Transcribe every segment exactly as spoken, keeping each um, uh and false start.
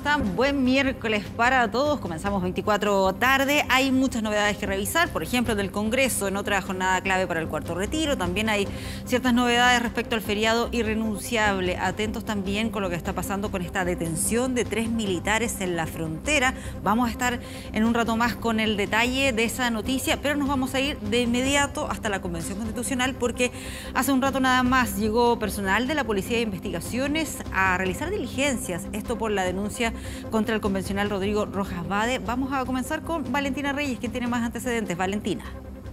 están? Buen miércoles para todos. Comenzamos veinticuatro tarde. Hay muchas novedades que revisar, por ejemplo, del Congreso en otra jornada clave para el cuarto retiro. También hay ciertas novedades respecto al feriado irrenunciable. Atentos también con lo que está pasando con esta detención de tres militares en la frontera. Vamos a estar en un rato más con el detalle de esa noticia, pero nos vamos a ir de inmediato hasta la Convención Constitucional porque hace un rato nada más llegó personal de la Policía de Investigaciones a realizar diligencias. Esto por la denuncia contra el convencional Rodrigo Rojas Vade. Vamos a comenzar con Valentina Reyes, quien tiene más antecedentes. Valentina.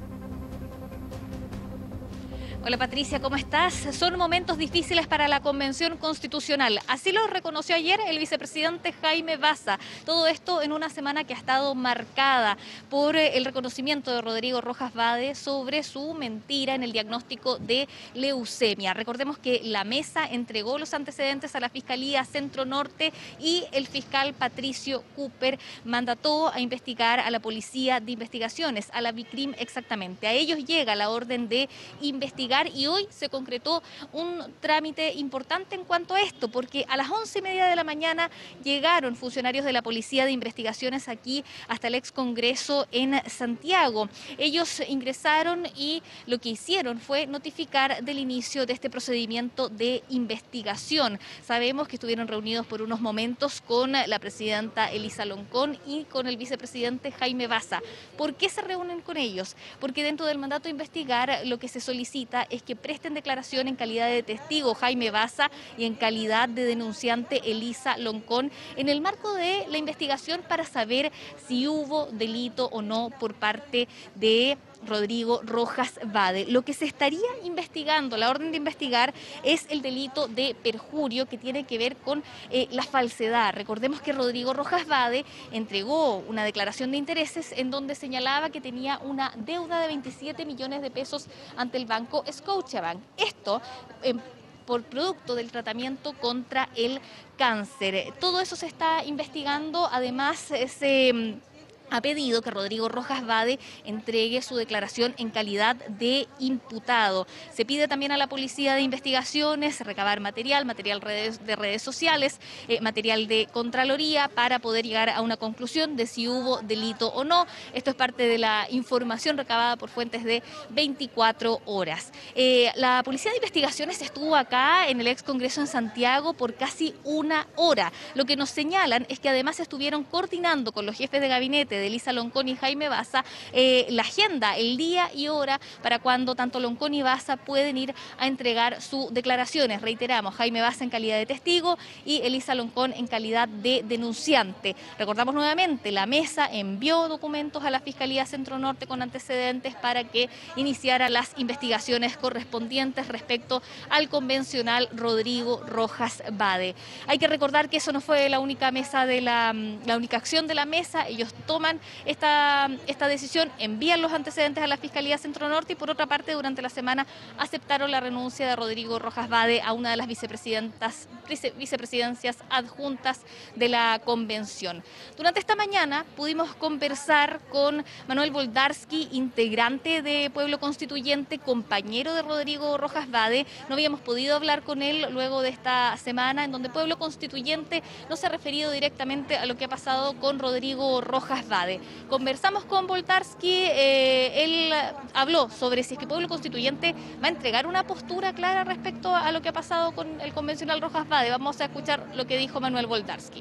Hola Patricia, ¿cómo estás? Son momentos difíciles para la Convención Constitucional. Así lo reconoció ayer el vicepresidente Jaime Baza. Todo esto en una semana que ha estado marcada por el reconocimiento de Rodrigo Rojas Vade sobre su mentira en el diagnóstico de leucemia. Recordemos que la mesa entregó los antecedentes a la Fiscalía Centro Norte y el fiscal Patricio Cooper mandató a investigar a la Policía de Investigaciones, a la BICRIM exactamente. A ellos llega la orden de investigar y hoy se concretó un trámite importante en cuanto a esto, porque a las once y media de la mañana llegaron funcionarios de la Policía de Investigaciones aquí hasta el ex Congreso en Santiago. Ellos ingresaron y lo que hicieron fue notificar del inicio de este procedimiento de investigación. Sabemos que estuvieron reunidos por unos momentos con la presidenta Elisa Loncón y con el vicepresidente Jaime Baza. ¿Por qué se reúnen con ellos? Porque dentro del mandato de investigar lo que se solicita es que presten declaración en calidad de testigo Jaime Baza y en calidad de denunciante Elisa Loncón en el marco de la investigación para saber si hubo delito o no por parte de Rodrigo Rojas Vade. Lo que se estaría investigando, la orden de investigar, es el delito de perjurio que tiene que ver con eh, la falsedad. Recordemos que Rodrigo Rojas Vade entregó una declaración de intereses en donde señalaba que tenía una deuda de veintisiete millones de pesos ante el banco Scotiabank. Esto eh, por producto del tratamiento contra el cáncer. Todo eso se está investigando. Además, se ha pedido que Rodrigo Rojas Vade entregue su declaración en calidad de imputado. Se pide también a la Policía de Investigaciones recabar material, material de redes sociales, eh, material de Contraloría para poder llegar a una conclusión de si hubo delito o no. Esto es parte de la información recabada por fuentes de veinticuatro horas. Eh, la Policía de Investigaciones estuvo acá en el ex Congreso en Santiago por casi una hora. Lo que nos señalan es que además estuvieron coordinando con los jefes de gabinete de Elisa Loncón y Jaime Baza eh, la agenda, el día y hora para cuando tanto Loncón y Baza pueden ir a entregar sus declaraciones. Reiteramos, Jaime Baza en calidad de testigo y Elisa Loncón en calidad de denunciante. Recordamos nuevamente, la mesa envió documentos a la Fiscalía Centro Norte con antecedentes para que iniciara las investigaciones correspondientes respecto al convencional Rodrigo Rojas Vade. Hay que recordar que eso no fue la única mesa de la, la única acción de la mesa. Ellos toman Esta, esta decisión, envían los antecedentes a la Fiscalía Centro Norte y por otra parte durante la semana aceptaron la renuncia de Rodrigo Rojas Vade a una de las vicepresidentas, vice, vicepresidencias adjuntas de la convención. Durante esta mañana pudimos conversar con Manuel Boldarsky, integrante de Pueblo Constituyente, compañero de Rodrigo Rojas Vade. No habíamos podido hablar con él luego de esta semana en donde Pueblo Constituyente no se ha referido directamente a lo que ha pasado con Rodrigo Rojas Vade. Conversamos con Boldarsky, eh, él habló sobre si es que Pueblo Constituyente va a entregar una postura clara respecto a lo que ha pasado con el convencional Rojas Vade. Vamos a escuchar lo que dijo Manuel Boldarsky.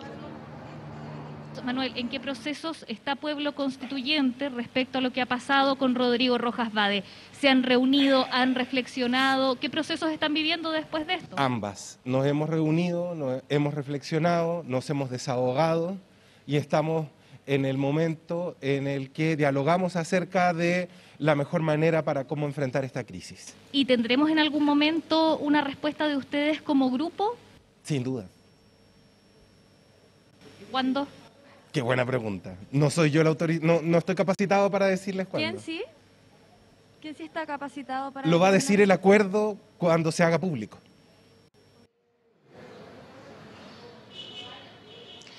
Manuel, ¿en qué procesos está Pueblo Constituyente respecto a lo que ha pasado con Rodrigo Rojas Vade? ¿Se han reunido, han reflexionado? ¿Qué procesos están viviendo después de esto? Ambas. Nos hemos reunido, nos hemos reflexionado, nos hemos desahogado y estamos en el momento en el que dialogamos acerca de la mejor manera para cómo enfrentar esta crisis. ¿Y tendremos en algún momento una respuesta de ustedes como grupo? Sin duda. ¿Cuándo? Qué buena pregunta. No soy yo el autoridad, no, no estoy capacitado para decirles cuándo. ¿Quién sí? ¿Quién sí está capacitado para...? Lo va a decir el acuerdo cuando se haga público.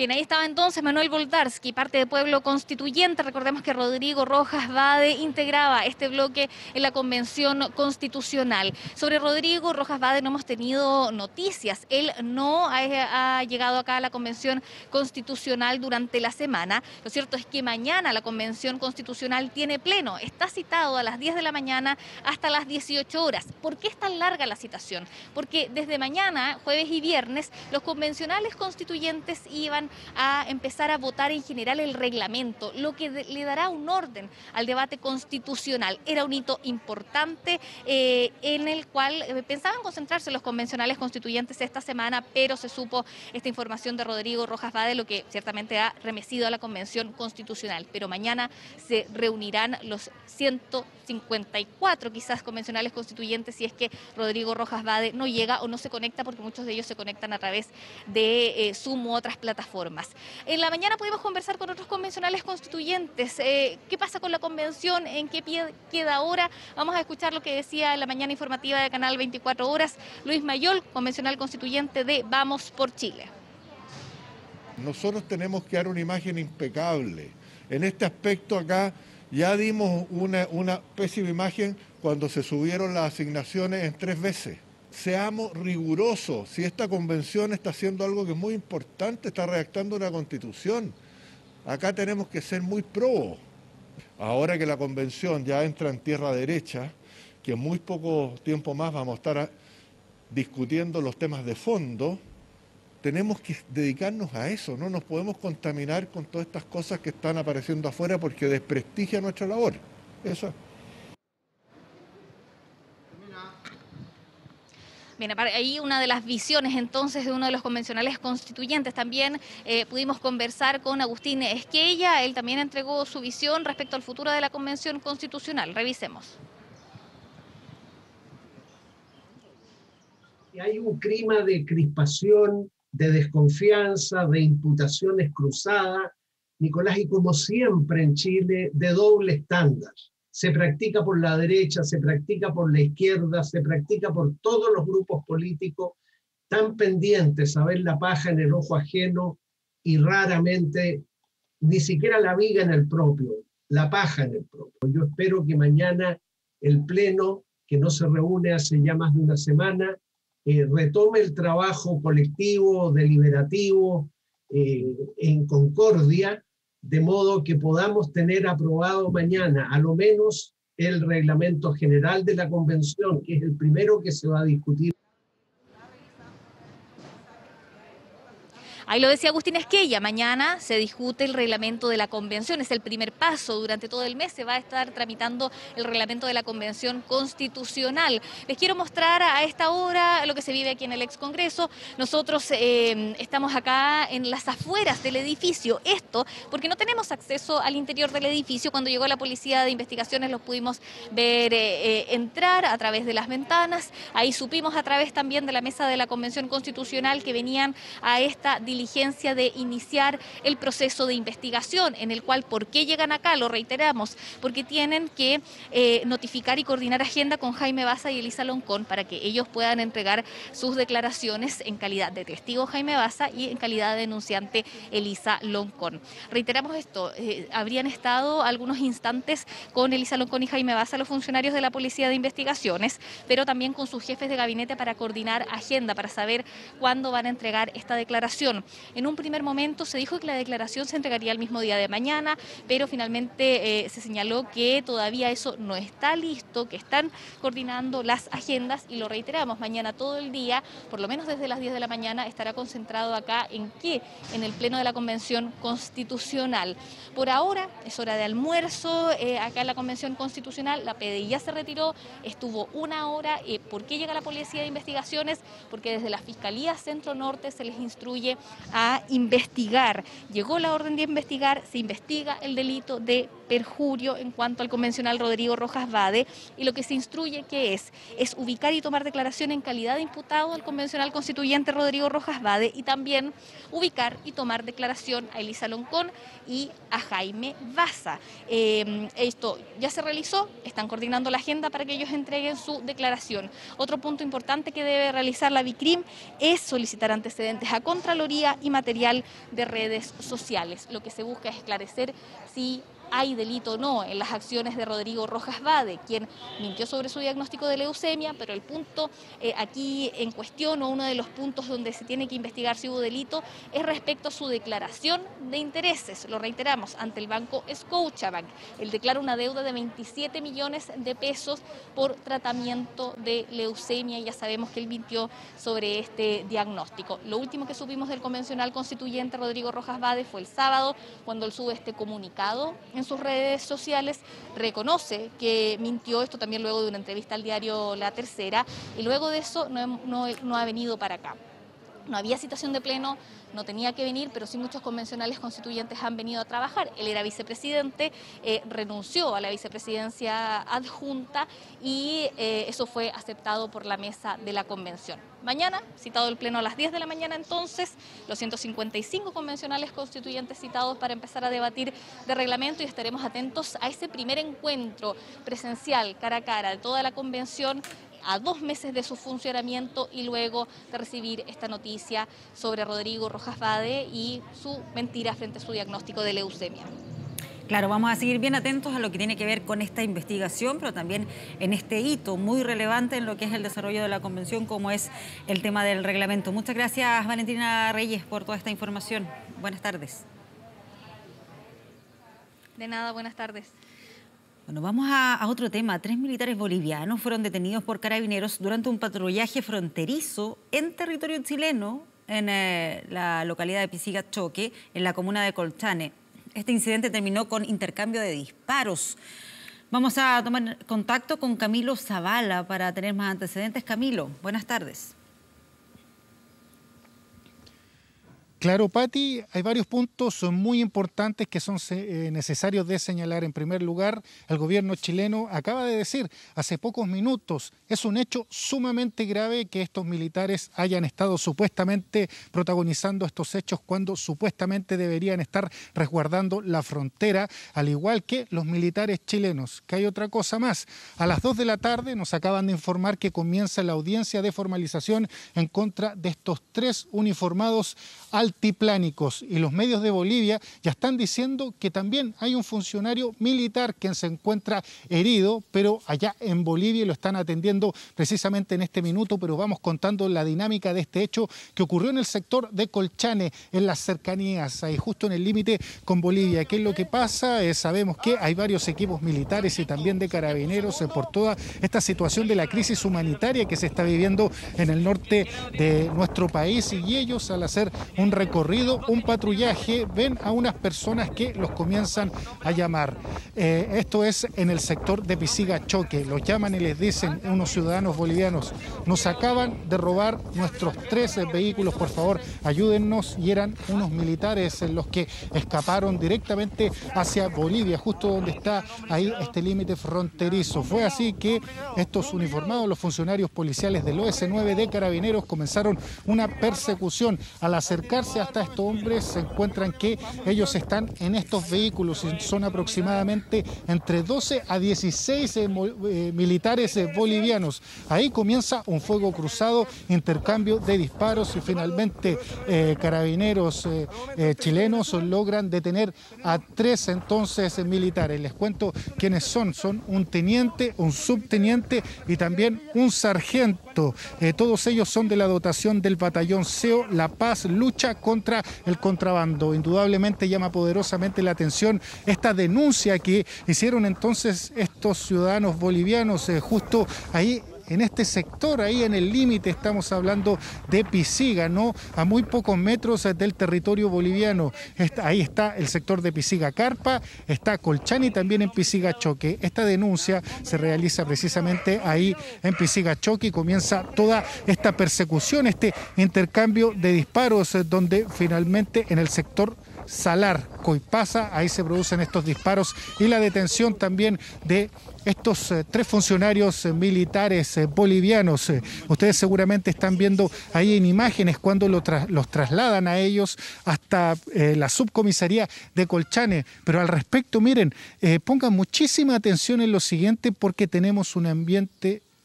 Bien, ahí estaba entonces Manuel Boldarsky, parte de Pueblo Constituyente. Recordemos que Rodrigo Rojas Vade integraba este bloque en la Convención Constitucional. Sobre Rodrigo Rojas Vade no hemos tenido noticias. Él no ha, ha llegado acá a la Convención Constitucional durante la semana. Lo cierto es que mañana la Convención Constitucional tiene pleno. Está citado a las diez de la mañana hasta las dieciocho horas. ¿Por qué es tan larga la citación? Porque desde mañana, jueves y viernes, los convencionales constituyentes iban a empezar a votar en general el reglamento, lo que de, le dará un orden al debate constitucional. Era un hito importante eh, en el cual eh, pensaban concentrarse los convencionales constituyentes esta semana, pero se supo esta información de Rodrigo Rojas Vade, lo que ciertamente ha remecido a la Convención Constitucional. Pero mañana se reunirán los ciento cincuenta y cuatro quizás convencionales constituyentes si es que Rodrigo Rojas Vade no llega o no se conecta, porque muchos de ellos se conectan a través de eh, Zoom u otras plataformas. En la mañana pudimos conversar con otros convencionales constituyentes. Eh, ¿Qué pasa con la convención? ¿En qué pie queda ahora? Vamos a escuchar lo que decía en la mañana informativa de Canal veinticuatro Horas Luis Mayol, convencional constituyente de Vamos por Chile. Nosotros tenemos que dar una imagen impecable. En este aspecto acá ya dimos una, una pésima imagen cuando se subieron las asignaciones en tres veces. Seamos rigurosos. Si esta convención está haciendo algo que es muy importante, está redactando una constitución. Acá tenemos que ser muy probos. Ahora que la convención ya entra en tierra derecha, que en muy poco tiempo más vamos a estar a, discutiendo los temas de fondo, tenemos que dedicarnos a eso. No nos podemos contaminar con todas estas cosas que están apareciendo afuera porque desprestigia nuestra labor. Eso. Bien, ahí una de las visiones entonces de uno de los convencionales constituyentes. También eh, pudimos conversar con Agustín Esquella. Él también entregó su visión respecto al futuro de la Convención Constitucional. Revisemos. Hay un clima de crispación, de desconfianza, de imputaciones cruzadas, Nicolás, y como siempre en Chile, de doble estándar. Se practica por la derecha, se practica por la izquierda, se practica por todos los grupos políticos, tan pendientes a ver la paja en el ojo ajeno y raramente ni siquiera la viga en el propio, la paja en el propio. Yo espero que mañana el Pleno, que no se reúne hace ya más de una semana, eh, retome el trabajo colectivo, deliberativo, eh, en concordia, de modo que podamos tener aprobado mañana, a lo menos, el reglamento general de la convención, que es el primero que se va a discutir. Ahí lo decía Agustín Esquella, mañana se discute el reglamento de la convención, es el primer paso, durante todo el mes se va a estar tramitando el reglamento de la Convención Constitucional. Les quiero mostrar a esta hora lo que se vive aquí en el ex Congreso. Nosotros eh, estamos acá en las afueras del edificio, esto porque no tenemos acceso al interior del edificio. Cuando llegó la Policía de Investigaciones los pudimos ver eh, eh, entrar a través de las ventanas, ahí supimos a través también de la mesa de la Convención Constitucional que venían a esta diligencia de iniciar el proceso de investigación, en el cual, ¿por qué llegan acá? Lo reiteramos, porque tienen que eh, notificar y coordinar agenda con Jaime Baza y Elisa Loncón para que ellos puedan entregar sus declaraciones en calidad de testigo Jaime Baza y en calidad de denunciante Elisa Loncón. Reiteramos esto, eh, habrían estado algunos instantes con Elisa Loncón y Jaime Baza, los funcionarios de la Policía de Investigaciones, pero también con sus jefes de gabinete para coordinar agenda, para saber cuándo van a entregar esta declaración. En un primer momento se dijo que la declaración se entregaría el mismo día de mañana, pero finalmente eh, se señaló que todavía eso no está listo, que están coordinando las agendas y lo reiteramos, mañana todo el día, por lo menos desde las diez de la mañana, estará concentrado acá en qué, en el Pleno de la Convención Constitucional. Por ahora es hora de almuerzo, eh, acá en la Convención Constitucional, la P D I ya se retiró, estuvo una hora. Eh, ¿Por qué llega la Policía de Investigaciones? Porque desde la Fiscalía Centro Norte se les instruye a investigar. Llegó la orden de investigar, se investiga el delito de perjurio en cuanto al convencional Rodrigo Rojas Vade, y lo que se instruye que es, es ubicar y tomar declaración en calidad de imputado al convencional constituyente Rodrigo Rojas Vade y también ubicar y tomar declaración a Elisa Loncón y a Jaime Baza. Eh, esto ya se realizó, están coordinando la agenda para que ellos entreguen su declaración. Otro punto importante que debe realizar la Vicrim es solicitar antecedentes a Contraloría tecnología y material de redes sociales. Lo que se busca es esclarecer si hay delito o no en las acciones de Rodrigo Rojas Vade, quien mintió sobre su diagnóstico de leucemia, pero el punto eh, aquí en cuestión, o uno de los puntos donde se tiene que investigar si hubo delito, es respecto a su declaración de intereses. Lo reiteramos, ante el banco Scotiabank. Él declara una deuda de veintisiete millones de pesos por tratamiento de leucemia, y ya sabemos que él mintió sobre este diagnóstico. Lo último que supimos del convencional constituyente Rodrigo Rojas Vade fue el sábado, cuando él sube este comunicado en sus redes sociales, reconoce que mintió, esto también luego de una entrevista al diario La Tercera, y luego de eso no, no, no ha venido para acá. No había citación de pleno, no tenía que venir, pero sí muchos convencionales constituyentes han venido a trabajar. Él era vicepresidente, eh, renunció a la vicepresidencia adjunta y eh, eso fue aceptado por la mesa de la convención. Mañana, citado el pleno a las diez de la mañana, entonces, los ciento cincuenta y cinco convencionales constituyentes citados para empezar a debatir de reglamento, y estaremos atentos a ese primer encuentro presencial, cara a cara, de toda la convención, a dos meses de su funcionamiento y luego de recibir esta noticia sobre Rodrigo Rojas Vade y su mentira frente a su diagnóstico de leucemia. Claro, vamos a seguir bien atentos a lo que tiene que ver con esta investigación, pero también en este hito muy relevante en lo que es el desarrollo de la convención, como es el tema del reglamento. Muchas gracias, Valentina Reyes, por toda esta información. Buenas tardes. De nada, buenas tardes. Bueno, vamos a, a otro tema. Tres militares bolivianos fueron detenidos por carabineros durante un patrullaje fronterizo en territorio chileno, en eh, la localidad de Pisigachoque, en la comuna de Colchane. Este incidente terminó con intercambio de disparos. Vamos a tomar contacto con Camilo Zavala para tener más antecedentes. Camilo, buenas tardes. Claro, Pati, hay varios puntos muy importantes que son eh, necesarios de señalar. En primer lugar, el gobierno chileno acaba de decir hace pocos minutos, es un hecho sumamente grave que estos militares hayan estado supuestamente protagonizando estos hechos cuando supuestamente deberían estar resguardando la frontera, al igual que los militares chilenos. Que hay otra cosa más. A las dos de la tarde nos acaban de informar que comienza la audiencia de formalización en contra de estos tres uniformados al altiplánicos, y los medios de Bolivia ya están diciendo que también hay un funcionario militar quien se encuentra herido, pero allá en Bolivia lo están atendiendo precisamente en este minuto, pero vamos contando la dinámica de este hecho que ocurrió en el sector de Colchane, en las cercanías, ahí justo en el límite con Bolivia. ¿Qué es lo que pasa? Eh, sabemos que hay varios equipos militares y también de carabineros eh, por toda esta situación de la crisis humanitaria que se está viviendo en el norte de nuestro país, y ellos, al hacer un recorrido, un patrullaje, ven a unas personas que los comienzan a llamar. Eh, esto es en el sector de Pisigachoque. Los llaman y les dicen unos ciudadanos bolivianos, nos acaban de robar nuestros tres vehículos, por favor, ayúdennos. Y eran unos militares en los que escaparon directamente hacia Bolivia, justo donde está ahí este límite fronterizo. Fue así que estos uniformados, los funcionarios policiales del O S nueve de Carabineros, comenzaron una persecución. Al acercarse hasta estos hombres se encuentran que ellos están en estos vehículos y son aproximadamente entre doce a dieciséis eh, eh, militares eh, bolivianos. Ahí comienza un fuego cruzado, intercambio de disparos, y finalmente eh, carabineros eh, eh, chilenos logran detener a tres entonces eh, militares. Les cuento quiénes son. Son un teniente, un subteniente y también un sargento. Eh, todos ellos son de la dotación del batallón C E O La Paz, lucha contra el contrabando. Indudablemente llama poderosamente la atención esta denuncia que hicieron entonces estos ciudadanos bolivianos eh, justo ahí en este sector, ahí en el límite. Estamos hablando de Pisiga, ¿no? A muy pocos metros del territorio boliviano. Está, ahí está el sector de Pisiga-Carpa, está Colchane y también en Pisigachoque. Esta denuncia se realiza precisamente ahí en Pisigachoque y comienza toda esta persecución, este intercambio de disparos, donde finalmente en el sector Salar, Coipasa, ahí se producen estos disparos y la detención también de estos eh, tres funcionarios eh, militares eh, bolivianos. Eh, ustedes seguramente están viendo ahí en imágenes cuando lo tra los trasladan a ellos hasta eh, la subcomisaría de Colchane. Pero al respecto, miren, eh, pongan muchísima atención en lo siguiente, porque tenemos un ambiente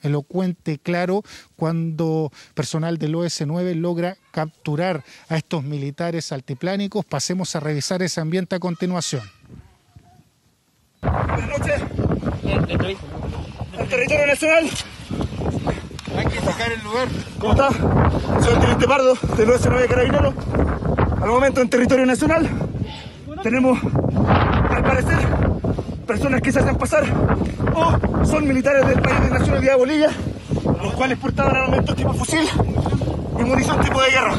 elocuente, claro, cuando personal del O S nueve logra capturar a estos militares altiplánicos. Pasemos a revisar ese ambiente a continuación. Buenas noches. El territorio nacional. Hay que sacar el lugar. ¿Cómo está? Soy el teniente Pardo del O S nueve Carabineros. Al momento en territorio nacional tenemos, al parecer, personas que se hacen pasar o son militares del país de nacionalidad de Bolivia, los cuales portaban armamentos tipo fusil y munición tipo de guerra.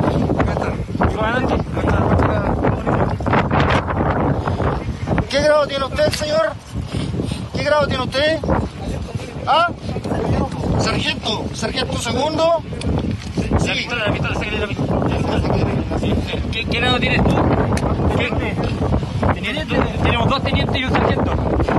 ¿Qué grado tiene usted, señor? ¿Qué grado tiene usted? ¿Ah? Sargento, sargento segundo. Sí. La pistola, la pistola, sáquale la pistola. Sí. ¿Qué, ¿Qué grado tienes tú? ¿Qué? Teniente. Tenemos dos tenientes y un sargento.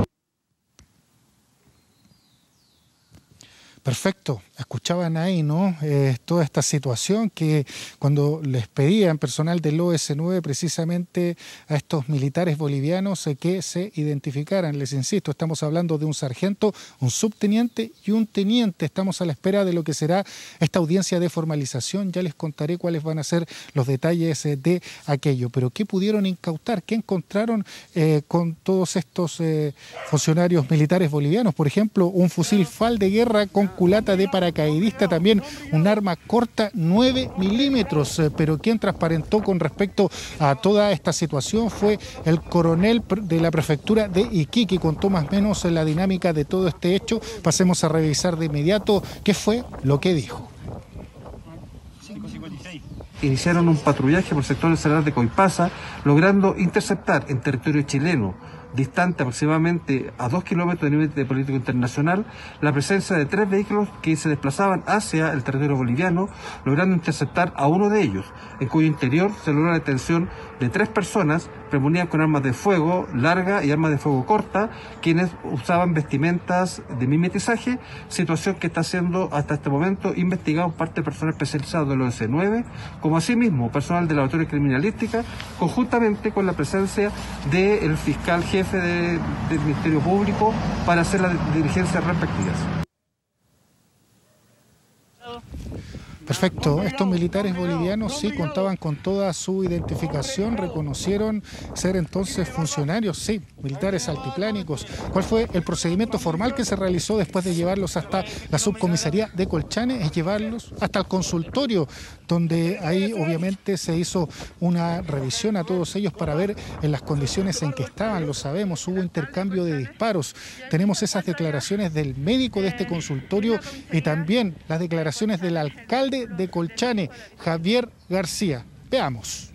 Perfecto, escuchaban ahí, ¿no? Eh, toda esta situación que cuando les pedían personal del O S nueve precisamente a estos militares bolivianos eh, que se identificaran. Les insisto, estamos hablando de un sargento, un subteniente y un teniente. Estamos a la espera de lo que será esta audiencia de formalización. Ya les contaré cuáles van a ser los detalles eh, de aquello. Pero ¿qué pudieron incautar? ¿Qué encontraron eh, con todos estos eh, funcionarios militares bolivianos? Por ejemplo, un fusil FAL de guerra con culata de paracaidista, también un arma corta nueve milímetros, eh, pero quien transparentó con respecto a toda esta situación fue el coronel de la prefectura de Iquique. Contó más o menos la dinámica de todo este hecho. Pasemos a revisar de inmediato qué fue lo que dijo. Iniciaron un patrullaje por el sector del Salar de Coipasa, logrando interceptar en territorio chileno, distante aproximadamente a dos kilómetros del nivel de político internacional, la presencia de tres vehículos que se desplazaban hacia el territorio boliviano, logrando interceptar a uno de ellos, en cuyo interior se logró la detención de tres personas premonidas con armas de fuego larga y armas de fuego corta, quienes usaban vestimentas de mimetizaje, situación que está siendo hasta este momento investigada por parte de personal especializado del O S nueve, como asimismo personal de la Laboratorio Criminalística, conjuntamente con la presencia del fiscal jefe de, del Ministerio Público para hacer las diligencias respectivas. Perfecto. Estos militares bolivianos sí contaban con toda su identificación, reconocieron ser entonces funcionarios, sí, militares altiplánicos. ¿Cuál fue el procedimiento formal que se realizó después de llevarlos hasta la subcomisaría de Colchane? Es llevarlos hasta el consultorio, donde ahí obviamente se hizo una revisión a todos ellos para ver en las condiciones en que estaban. Lo sabemos, hubo intercambio de disparos. Tenemos esas declaraciones del médico de este consultorio y también las declaraciones del alcalde de Colchane, Javier García. Veamos.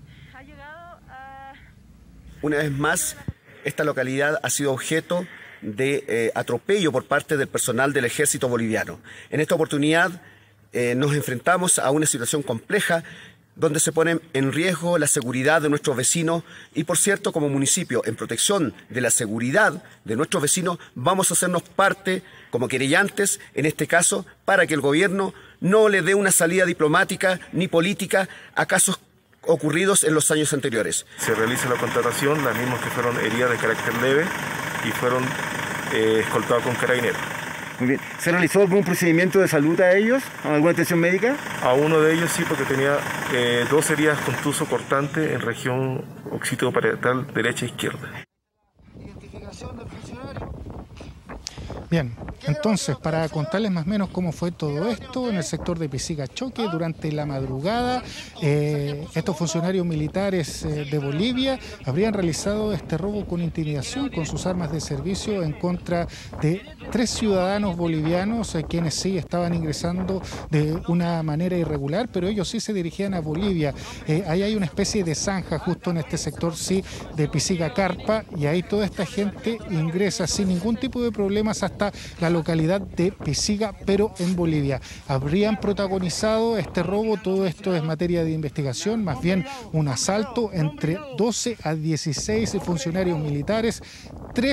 Una vez más, esta localidad ha sido objeto de eh, atropello por parte del personal del ejército boliviano. En esta oportunidad eh, nos enfrentamos a una situación compleja donde se pone en riesgo la seguridad de nuestros vecinos y, por cierto, como municipio, en protección de la seguridad de nuestros vecinos, vamos a hacernos parte como querellantes, en este caso, para que el gobierno no le dé una salida diplomática ni política a casos ocurridos en los años anteriores. Se realiza la contratación, las mismas que fueron heridas de carácter leve y fueron eh, escoltados con carabineros. Muy bien. ¿Se realizó algún procedimiento de salud a ellos? ¿Alguna atención médica? A uno de ellos sí, porque tenía eh, dos heridas contuso cortante en región occipitoparietal derecha e izquierda. ¿Identificación del funcionario? Bien, entonces, para contarles más o menos cómo fue todo esto, en el sector de Pisiga-Choque, durante la madrugada, eh, estos funcionarios militares eh, de Bolivia habrían realizado este robo con intimidación con sus armas de servicio en contra de tres ciudadanos bolivianos, eh, quienes sí estaban ingresando de una manera irregular, pero ellos sí se dirigían a Bolivia. Eh, ahí hay una especie de zanja justo en este sector, sí, de Pisiga-Carpa, y ahí toda esta gente ingresa sin ningún tipo de problemas hasta la localidad de Pisiga, pero en Bolivia. Habrían protagonizado este robo, todo esto es materia de investigación, más bien un asalto entre doce a dieciséis funcionarios militares, tres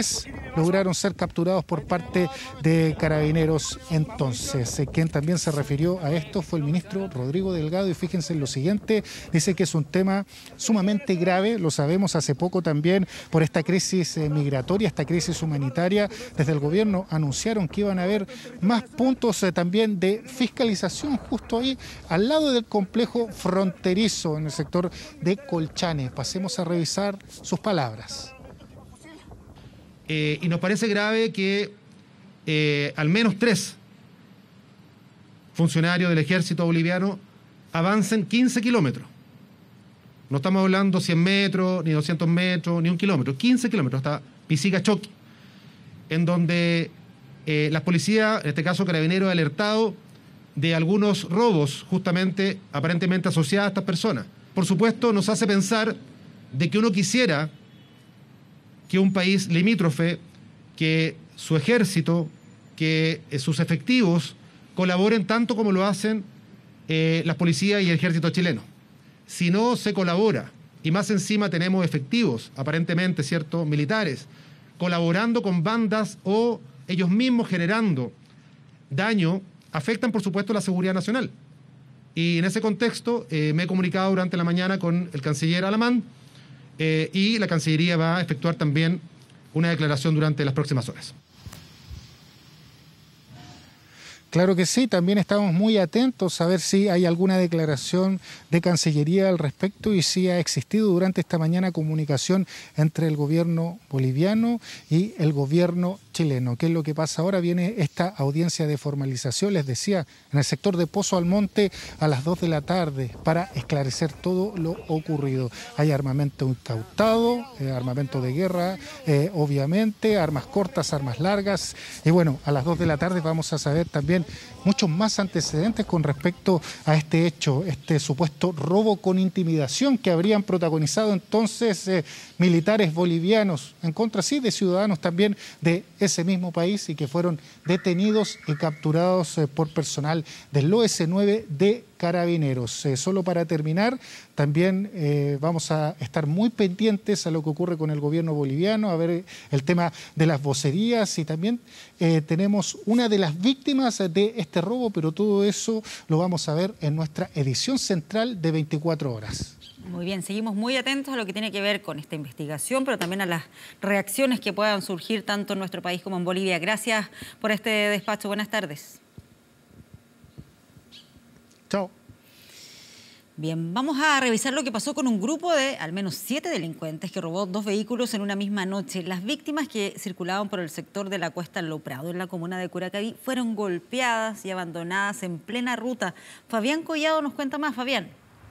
lograron ser capturados por parte de Carabineros. Entonces, quien también se refirió a esto fue el ministro Rodrigo Delgado, y fíjense en lo siguiente, dice que es un tema sumamente grave, lo sabemos hace poco también por esta crisis eh, migratoria, esta crisis humanitaria. Desde el gobierno anunciaron que iban a haber más puntos eh, también de fiscalización justo ahí al lado del complejo fronterizo en el sector de Colchane. Pasemos a revisar sus palabras. Eh, y nos parece grave que eh, al menos tres funcionarios del ejército boliviano avancen quince kilómetros. No estamos hablando cien metros, ni doscientos metros, ni un kilómetro, quince kilómetros hasta Pisica-Choqui, en donde eh, las policías, en este caso Carabineros, ha alertado de algunos robos justamente aparentemente asociados a estas personas. Por supuesto, nos hace pensar de que uno quisiera que un país limítrofe, que su ejército, que eh, sus efectivos colaboren tanto como lo hacen eh, las policías y el ejército chileno. Si no se colabora, y más encima tenemos efectivos, aparentemente, ¿cierto?, militares, colaborando con bandas o ellos mismos generando daño, afectan, por supuesto, la seguridad nacional. Y en ese contexto eh, me he comunicado durante la mañana con el canciller Alamán eh, y la Cancillería va a efectuar también una declaración durante las próximas horas. Claro que sí, también estamos muy atentos a ver si hay alguna declaración de Cancillería al respecto y si ha existido durante esta mañana comunicación entre el gobierno boliviano y el gobierno chileno. ¿Qué es lo que pasa ahora? Viene esta audiencia de formalización, les decía, en el sector de Pozo Almonte a las dos de la tarde para esclarecer todo lo ocurrido. Hay armamento incautado, eh, armamento de guerra, eh, obviamente, armas cortas, armas largas. Y bueno, a las dos de la tarde vamos a saber también muchos más antecedentes con respecto a este hecho, este supuesto robo con intimidación que habrían protagonizado entonces eh, militares bolivianos en contra, sí, de ciudadanos también de ese mismo país y que fueron detenidos y capturados eh, por personal del O S nueve de Carabineros. Eh, solo para terminar, también eh, vamos a estar muy pendientes a lo que ocurre con el gobierno boliviano, a ver el tema de las vocerías y también eh, tenemos una de las víctimas de este robo, pero todo eso lo vamos a ver en nuestra edición central de veinticuatro horas. Muy bien, seguimos muy atentos a lo que tiene que ver con esta investigación, pero también a las reacciones que puedan surgir tanto en nuestro país como en Bolivia. Gracias por este despacho. Buenas tardes. Chao. Bien, vamos a revisar lo que pasó con un grupo de al menos siete delincuentes que robó dos vehículos en una misma noche. Las víctimas que circulaban por el sector de la Cuesta Lo Prado, en la comuna de Curacaví, fueron golpeadas y abandonadas en plena ruta. Fabián Collado nos cuenta más. Fabián.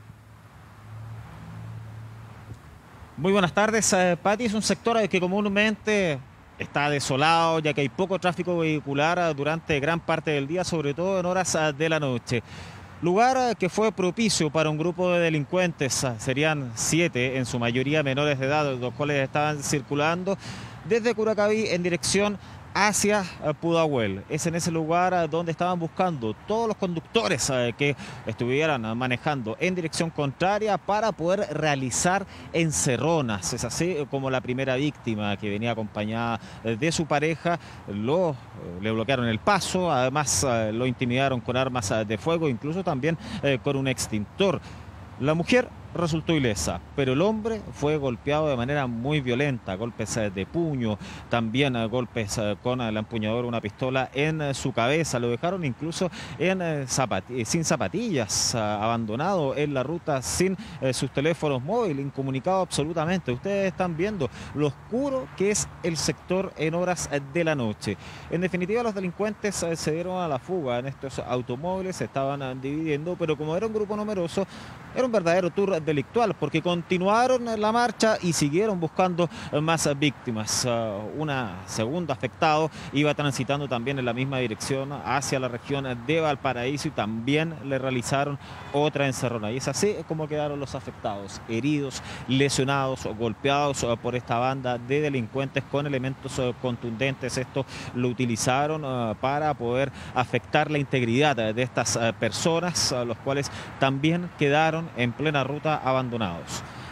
Muy buenas tardes, eh, Pati. Es un sector que comúnmente está desolado, ya que hay poco tráfico vehicular durante gran parte del día, sobre todo en horas de la noche. Lugar que fue propicio para un grupo de delincuentes, serían siete, en su mayoría menores de edad, los cuales estaban circulando desde Curacaví en dirección hacia Pudahuel. Es en ese lugar donde estaban buscando todos los conductores que estuvieran manejando en dirección contraria para poder realizar encerronas. Es así como la primera víctima, que venía acompañada de su pareja, lo, le bloquearon el paso, además lo intimidaron con armas de fuego, incluso también con un extintor. La mujer resultó ilesa, pero el hombre fue golpeado de manera muy violenta, golpes de puño, también golpes con la empuñadura de una pistola en su cabeza, lo dejaron incluso en zapati- sin zapatillas, abandonado en la ruta sin sus teléfonos móviles, incomunicado absolutamente. Ustedes están viendo lo oscuro que es el sector en horas de la noche. En definitiva, los delincuentes se dieron a la fuga en estos automóviles, se estaban dividiendo, pero como era un grupo numeroso, era un verdadero tour delictual, porque continuaron la marcha y siguieron buscando más víctimas. Uh, una segunda afectado iba transitando también en la misma dirección hacia la región de Valparaíso y también le realizaron otra encerrona. Y es así como quedaron los afectados, heridos, lesionados, golpeados uh, por esta banda de delincuentes con elementos uh, contundentes. Esto lo utilizaron uh, para poder afectar la integridad de estas uh, personas, uh, los cuales también quedaron en plena ruta abandonados.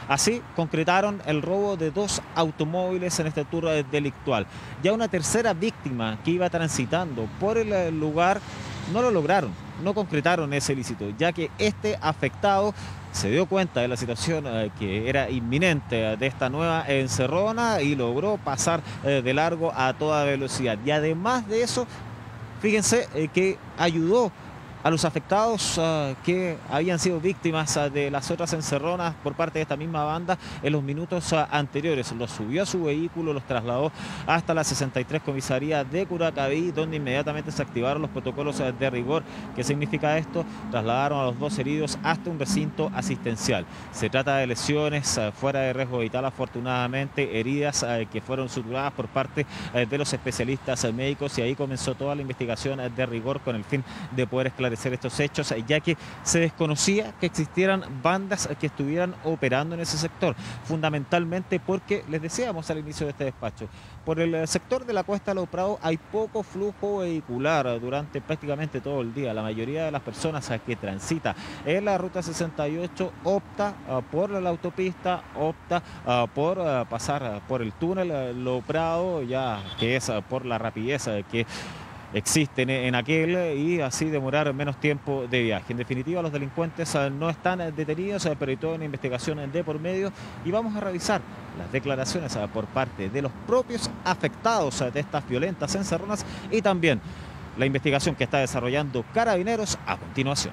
Así concretaron el robo de dos automóviles en este tour delictual. Ya una tercera víctima que iba transitando por el lugar no lo lograron, no concretaron ese ilícito, ya que este afectado se dio cuenta de la situación eh, que era inminente de esta nueva encerrona y logró pasar eh, de largo a toda velocidad. Y además de eso, fíjense eh, que ayudó a los afectados uh, que habían sido víctimas uh, de las otras encerronas por parte de esta misma banda en los minutos uh, anteriores. Los subió a su vehículo, los trasladó hasta la sesenta y tres comisaría de Curacaví, donde inmediatamente se activaron los protocolos uh, de rigor. ¿Qué significa esto? Trasladaron a los dos heridos hasta un recinto asistencial. Se trata de lesiones uh, fuera de riesgo vital, afortunadamente, heridas uh, que fueron suturadas por parte uh, de los especialistas uh, médicos, y ahí comenzó toda la investigación uh, de rigor con el fin de poder esclarecer estos hechos, ya que se desconocía que existieran bandas que estuvieran operando en ese sector, fundamentalmente porque, les decíamos al inicio de este despacho, por el sector de la Cuesta de los Prados hay poco flujo vehicular durante prácticamente todo el día. La mayoría de las personas que transita en la ruta sesenta y ocho opta uh, por la autopista, opta uh, por uh, pasar uh, por el túnel uh, Lo Prado, ya que es uh, por la rapidez uh, que existen en aquel, y así demorar menos tiempo de viaje. En definitiva, los delincuentes no están detenidos, pero hay toda una investigación de por medio, y vamos a revisar las declaraciones por parte de los propios afectados de estas violentas encerronas y también la investigación que está desarrollando Carabineros a continuación.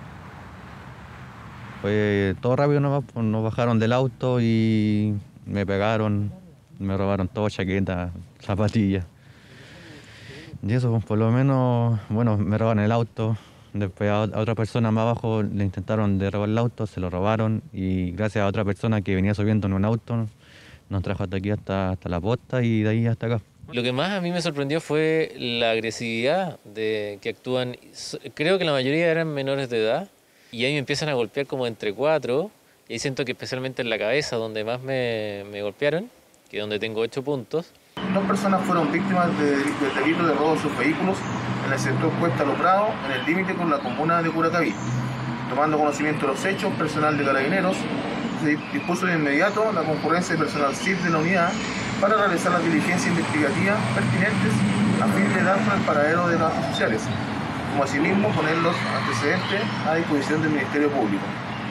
Pues todo rápido nos, nos bajaron del auto y me pegaron, me robaron todo, chaqueta, zapatillas. Y eso, por lo menos, bueno, me roban el auto. Después a otra persona más abajo le intentaron de robar el auto, se lo robaron, y gracias a otra persona que venía subiendo en un auto nos trajo hasta aquí, hasta, hasta la posta, y de ahí hasta acá. Lo que más a mí me sorprendió fue la agresividad de que actúan. Creo que la mayoría eran menores de edad, y ahí me empiezan a golpear como entre cuatro, y ahí siento que especialmente en la cabeza, donde más me, me golpearon, que es donde tengo ocho puntos. Dos personas fueron víctimas de, de delito de robo de sus vehículos en el sector Cuesta Lo Prado, en el límite con la comuna de Curacaví. Tomando conocimiento de los hechos, personal de Carabineros se dispuso de inmediato la concurrencia de personal S I P de la unidad para realizar las diligencias investigativas pertinentes a fin de dar con el paradero de los oficiales, como asimismo poner los antecedentes a disposición del Ministerio Público.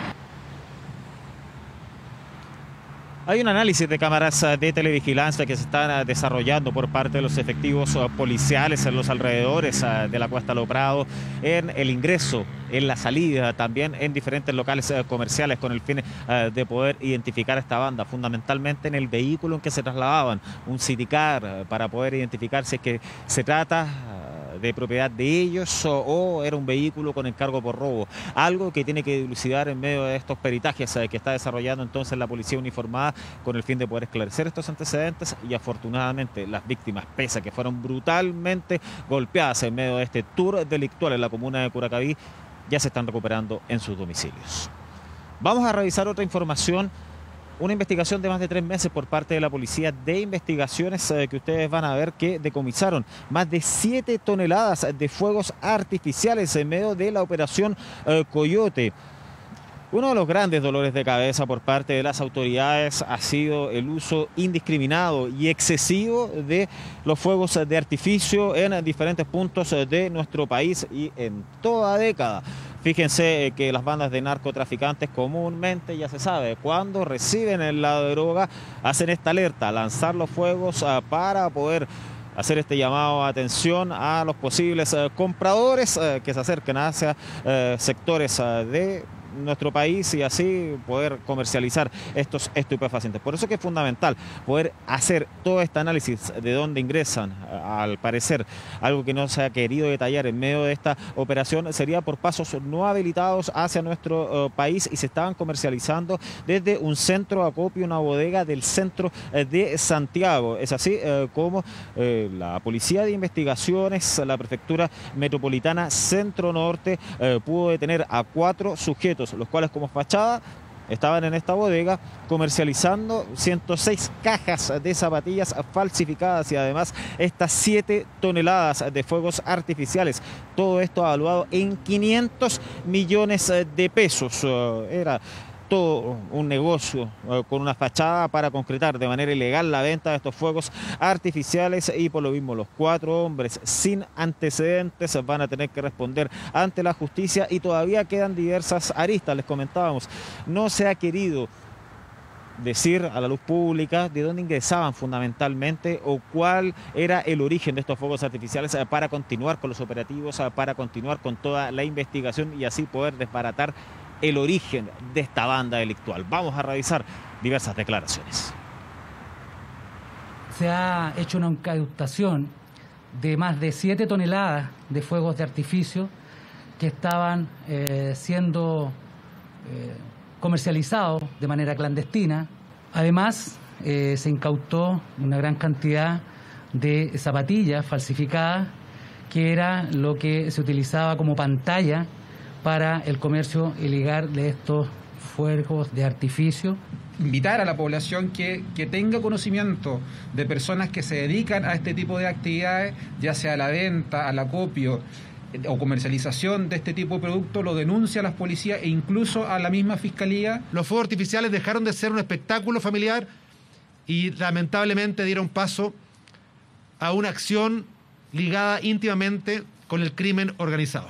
Hay un análisis de cámaras de televigilancia que se están desarrollando por parte de los efectivos policiales en los alrededores de la Cuesta Lo Prado, en el ingreso, en la salida, también en diferentes locales comerciales, con el fin de poder identificar a esta banda, fundamentalmente en el vehículo en que se trasladaban, un Citicar, para poder identificar si es que se trata de propiedad de ellos o, o era un vehículo con encargo por robo. Algo que tiene que dilucidar en medio de estos peritajes eh, que está desarrollando entonces la policía uniformada, con el fin de poder esclarecer estos antecedentes, y afortunadamente las víctimas, pese a que fueron brutalmente golpeadas en medio de este tour delictual en la comuna de Curacaví, ya se están recuperando en sus domicilios. Vamos a revisar otra información. Una investigación de más de tres meses por parte de la Policía de Investigaciones, eh, que ustedes van a ver que decomisaron más de siete toneladas de fuegos artificiales en medio de la operación eh, Coyote. Uno de los grandes dolores de cabeza por parte de las autoridades ha sido el uso indiscriminado y excesivo de los fuegos de artificio en diferentes puntos de nuestro país y en toda década. Fíjense que las bandas de narcotraficantes comúnmente, ya se sabe, cuando reciben el lado de droga, hacen esta alerta, lanzar los fuegos para poder hacer este llamado a atención a los posibles compradores que se acerquen hacia sectores de nuestro país y así poder comercializar estos estupefacientes. Por eso que es fundamental poder hacer todo este análisis de dónde ingresan. Al parecer, algo que no se ha querido detallar en medio de esta operación sería por pasos no habilitados hacia nuestro uh, país, y se estaban comercializando desde un centro de acopio, una bodega del centro uh, de Santiago. Es así uh, como uh, la Policía de Investigaciones, la Prefectura Metropolitana Centro Norte uh, pudo detener a cuatro sujetos, los cuales como fachada estaban en esta bodega comercializando ciento seis cajas de zapatillas falsificadas y además estas siete toneladas de fuegos artificiales. Todo esto evaluado en quinientos millones de pesos. Era montó un negocio eh, con una fachada para concretar de manera ilegal la venta de estos fuegos artificiales, y por lo mismo los cuatro hombres sin antecedentes van a tener que responder ante la justicia, y todavía quedan diversas aristas. Les comentábamos, no se ha querido decir a la luz pública de dónde ingresaban fundamentalmente o cuál era el origen de estos fuegos artificiales para continuar con los operativos, para continuar con toda la investigación y así poder desbaratar el origen de esta banda delictual. Vamos a revisar diversas declaraciones. Se ha hecho una incautación de más de siete toneladas de fuegos de artificio que estaban eh, siendo eh, comercializados de manera clandestina. Además, eh, se incautó una gran cantidad de zapatillas falsificadas, que era lo que se utilizaba como pantalla para el comercio ilegal de estos fuegos de artificio. Invitar a la población que, que tenga conocimiento de personas que se dedican a este tipo de actividades, ya sea a la venta, al acopio o comercialización de este tipo de productos, lo denuncia a las policías e incluso a la misma fiscalía. Los fuegos artificiales dejaron de ser un espectáculo familiar y lamentablemente dieron paso a una acción ligada íntimamente con el crimen organizado.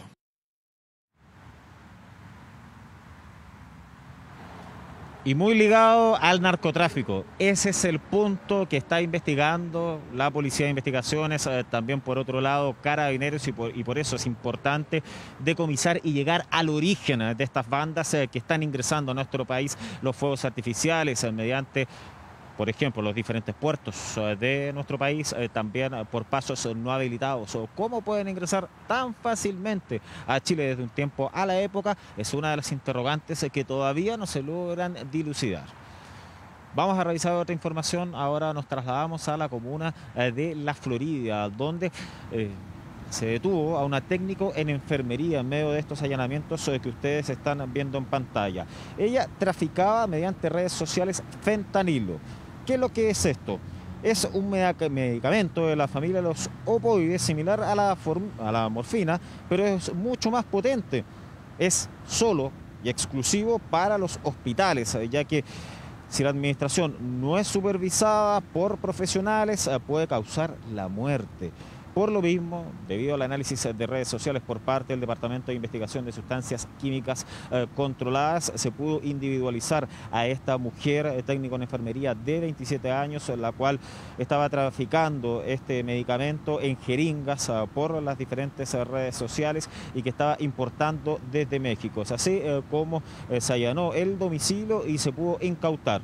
Y muy ligado al narcotráfico. Ese es el punto que está investigando la Policía de Investigaciones, eh, también por otro lado Carabineros, y por, y por eso es importante decomisar y llegar al origen de estas bandas eh, que están ingresando a nuestro país los fuegos artificiales eh, mediante, por ejemplo, los diferentes puertos de nuestro país, eh, también por pasos no habilitados. O cómo pueden ingresar tan fácilmente a Chile desde un tiempo a la época es una de las interrogantes que todavía no se logran dilucidar. Vamos a revisar otra información. Ahora nos trasladamos a la comuna eh, de La Florida, donde eh, se detuvo a una técnico en enfermería en medio de estos allanamientos que ustedes están viendo en pantalla. Ella traficaba mediante redes sociales fentanilo. ¿Qué es lo que es esto? Es un medicamento de la familia de los opioides, similar a la, a la morfina, pero es mucho más potente. Es solo y exclusivo para los hospitales, ya que si la administración no es supervisada por profesionales, puede causar la muerte. Por lo mismo, debido al análisis de redes sociales por parte del Departamento de Investigación de Sustancias Químicas eh, Controladas, se pudo individualizar a esta mujer eh, técnico en enfermería de veintisiete años, la cual estaba traficando este medicamento en jeringas eh, por las diferentes eh, redes sociales y que estaba importando desde México. Es así eh, como eh, se allanó el domicilio y se pudo incautar.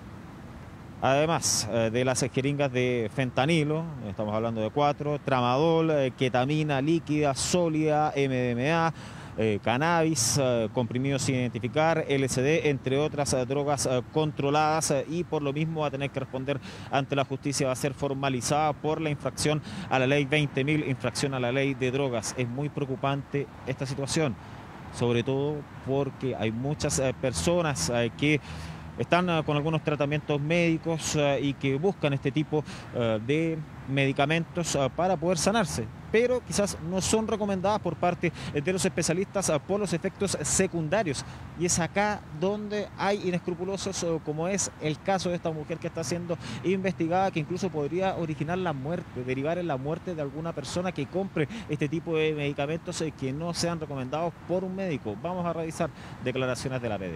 Además eh, de las jeringas de fentanilo, estamos hablando de cuatro, tramadol, eh, ketamina líquida, sólida, M D M A, eh, cannabis, eh, comprimidos sin identificar, L S D, entre otras eh, drogas eh, controladas, eh, y por lo mismo va a tener que responder ante la justicia, va a ser formalizada por la infracción a la ley veinte mil, infracción a la ley de drogas. Es muy preocupante esta situación, sobre todo porque hay muchas eh, personas eh, que están uh, con algunos tratamientos médicos uh, y que buscan este tipo uh, de medicamentos uh, para poder sanarse, pero quizás no son recomendadas por parte de los especialistas uh, por los efectos secundarios. Y es acá donde hay inescrupulosos, uh, como es el caso de esta mujer que está siendo investigada, que incluso podría originar la muerte, derivar en la muerte de alguna persona que compre este tipo de medicamentos uh, que no sean recomendados por un médico. Vamos a revisar declaraciones de la P D I.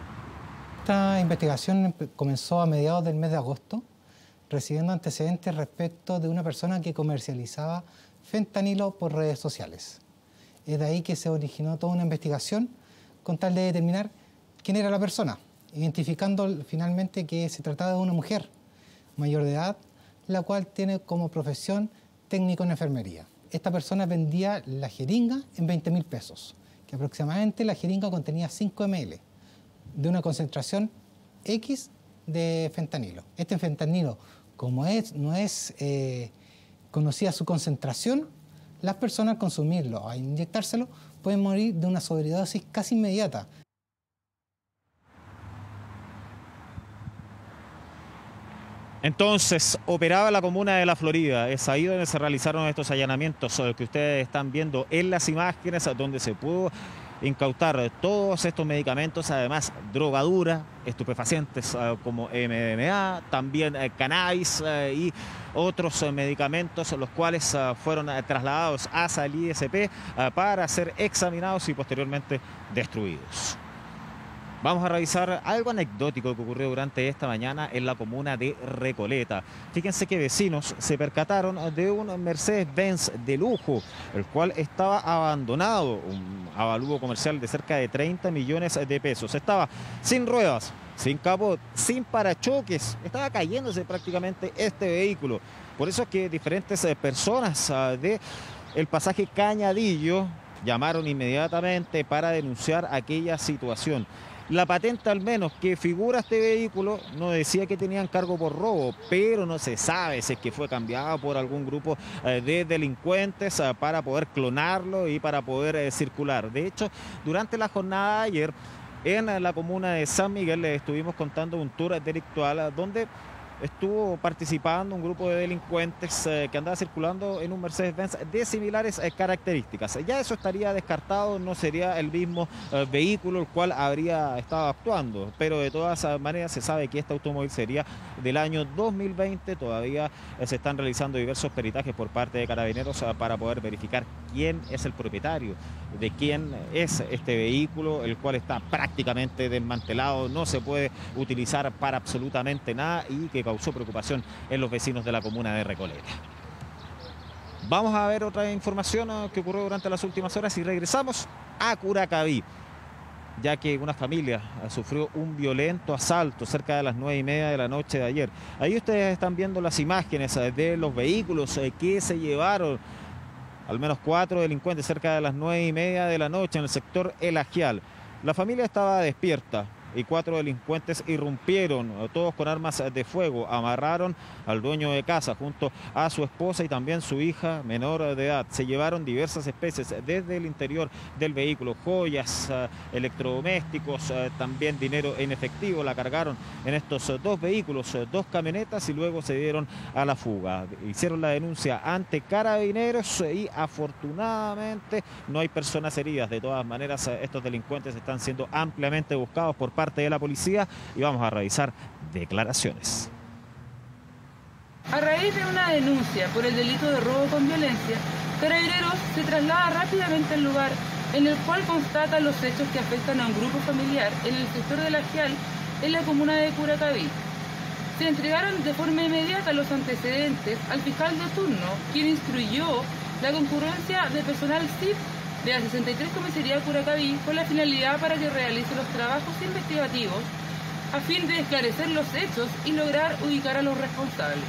Esta investigación comenzó a mediados del mes de agosto, recibiendo antecedentes respecto de una persona que comercializaba fentanilo por redes sociales. Es de ahí que se originó toda una investigación con tal de determinar quién era la persona, identificando finalmente que se trataba de una mujer mayor de edad, la cual tiene como profesión técnico en enfermería. Esta persona vendía la jeringa en veinte mil pesos, que aproximadamente la jeringa contenía cinco mililitros de una concentración X de fentanilo. Este fentanilo, como es, no es eh, conocida su concentración, las personas al consumirlo, al inyectárselo, pueden morir de una sobredosis casi inmediata. Entonces, operaba la comuna de La Florida. Es ahí donde se realizaron estos allanamientos que ustedes están viendo en las imágenes, donde se pudo incautar todos estos medicamentos, además drogadura, estupefacientes uh, como M D M A, también uh, cannabis uh, y otros uh, medicamentos, los cuales uh, fueron uh, trasladados hacia el I S P uh, para ser examinados y posteriormente destruidos. Vamos a revisar algo anecdótico que ocurrió durante esta mañana en la comuna de Recoleta. Fíjense que vecinos se percataron de un Mercedes-Benz de lujo, el cual estaba abandonado, un avalúo comercial de cerca de treinta millones de pesos. Estaba sin ruedas, sin capot, sin parachoques, estaba cayéndose prácticamente este vehículo. Por eso es que diferentes personas de el pasaje Cañadillo llamaron inmediatamente para denunciar aquella situación. La patente al menos que figura este vehículo no decía que tenían cargo por robo, pero no se sabe si es que fue cambiado por algún grupo eh, de delincuentes eh, para poder clonarlo y para poder eh, circular. De hecho, durante la jornada de ayer en la comuna de San Miguel les estuvimos contando un tour delictual donde estuvo participando un grupo de delincuentes eh, que andaba circulando en un Mercedes-Benz de similares eh, características. Ya eso estaría descartado, no sería el mismo eh, vehículo el cual habría estado actuando, pero de todas maneras se sabe que este automóvil sería del año dos mil veinte. Todavía eh, se están realizando diversos peritajes por parte de Carabineros eh, para poder verificar quién es el propietario, de quién es este vehículo, el cual está prácticamente desmantelado, no se puede utilizar para absolutamente nada y que causó preocupación en los vecinos de la comuna de Recoleta. Vamos a ver otra información que ocurrió durante las últimas horas y regresamos a Curacaví, ya que una familia sufrió un violento asalto cerca de las nueve y media de la noche de ayer. Ahí ustedes están viendo las imágenes de los vehículos que se llevaron al menos cuatro delincuentes cerca de las nueve y media de la noche en el sector El Ajial. La familia estaba despierta y cuatro delincuentes irrumpieron, todos con armas de fuego, amarraron al dueño de casa junto a su esposa y también su hija menor de edad. Se llevaron diversas especies desde el interior del vehículo, joyas, electrodomésticos, también dinero en efectivo. La cargaron en estos dos vehículos, dos camionetas, y luego se dieron a la fuga. Hicieron la denuncia ante Carabineros y afortunadamente no hay personas heridas. De todas maneras, estos delincuentes están siendo ampliamente buscados por parte de la policía y vamos a revisar declaraciones. A raíz de una denuncia por el delito de robo con violencia, Carabineros se traslada rápidamente al lugar, en el cual constata los hechos que afectan a un grupo familiar en el sector de La Ajial, en la comuna de Curacaví. Se entregaron de forma inmediata los antecedentes al fiscal de turno, quien instruyó la concurrencia de personal S I P de la sesenta y tres Comisaría Curacaví con la finalidad para que realice los trabajos investigativos a fin de esclarecer los hechos y lograr ubicar a los responsables.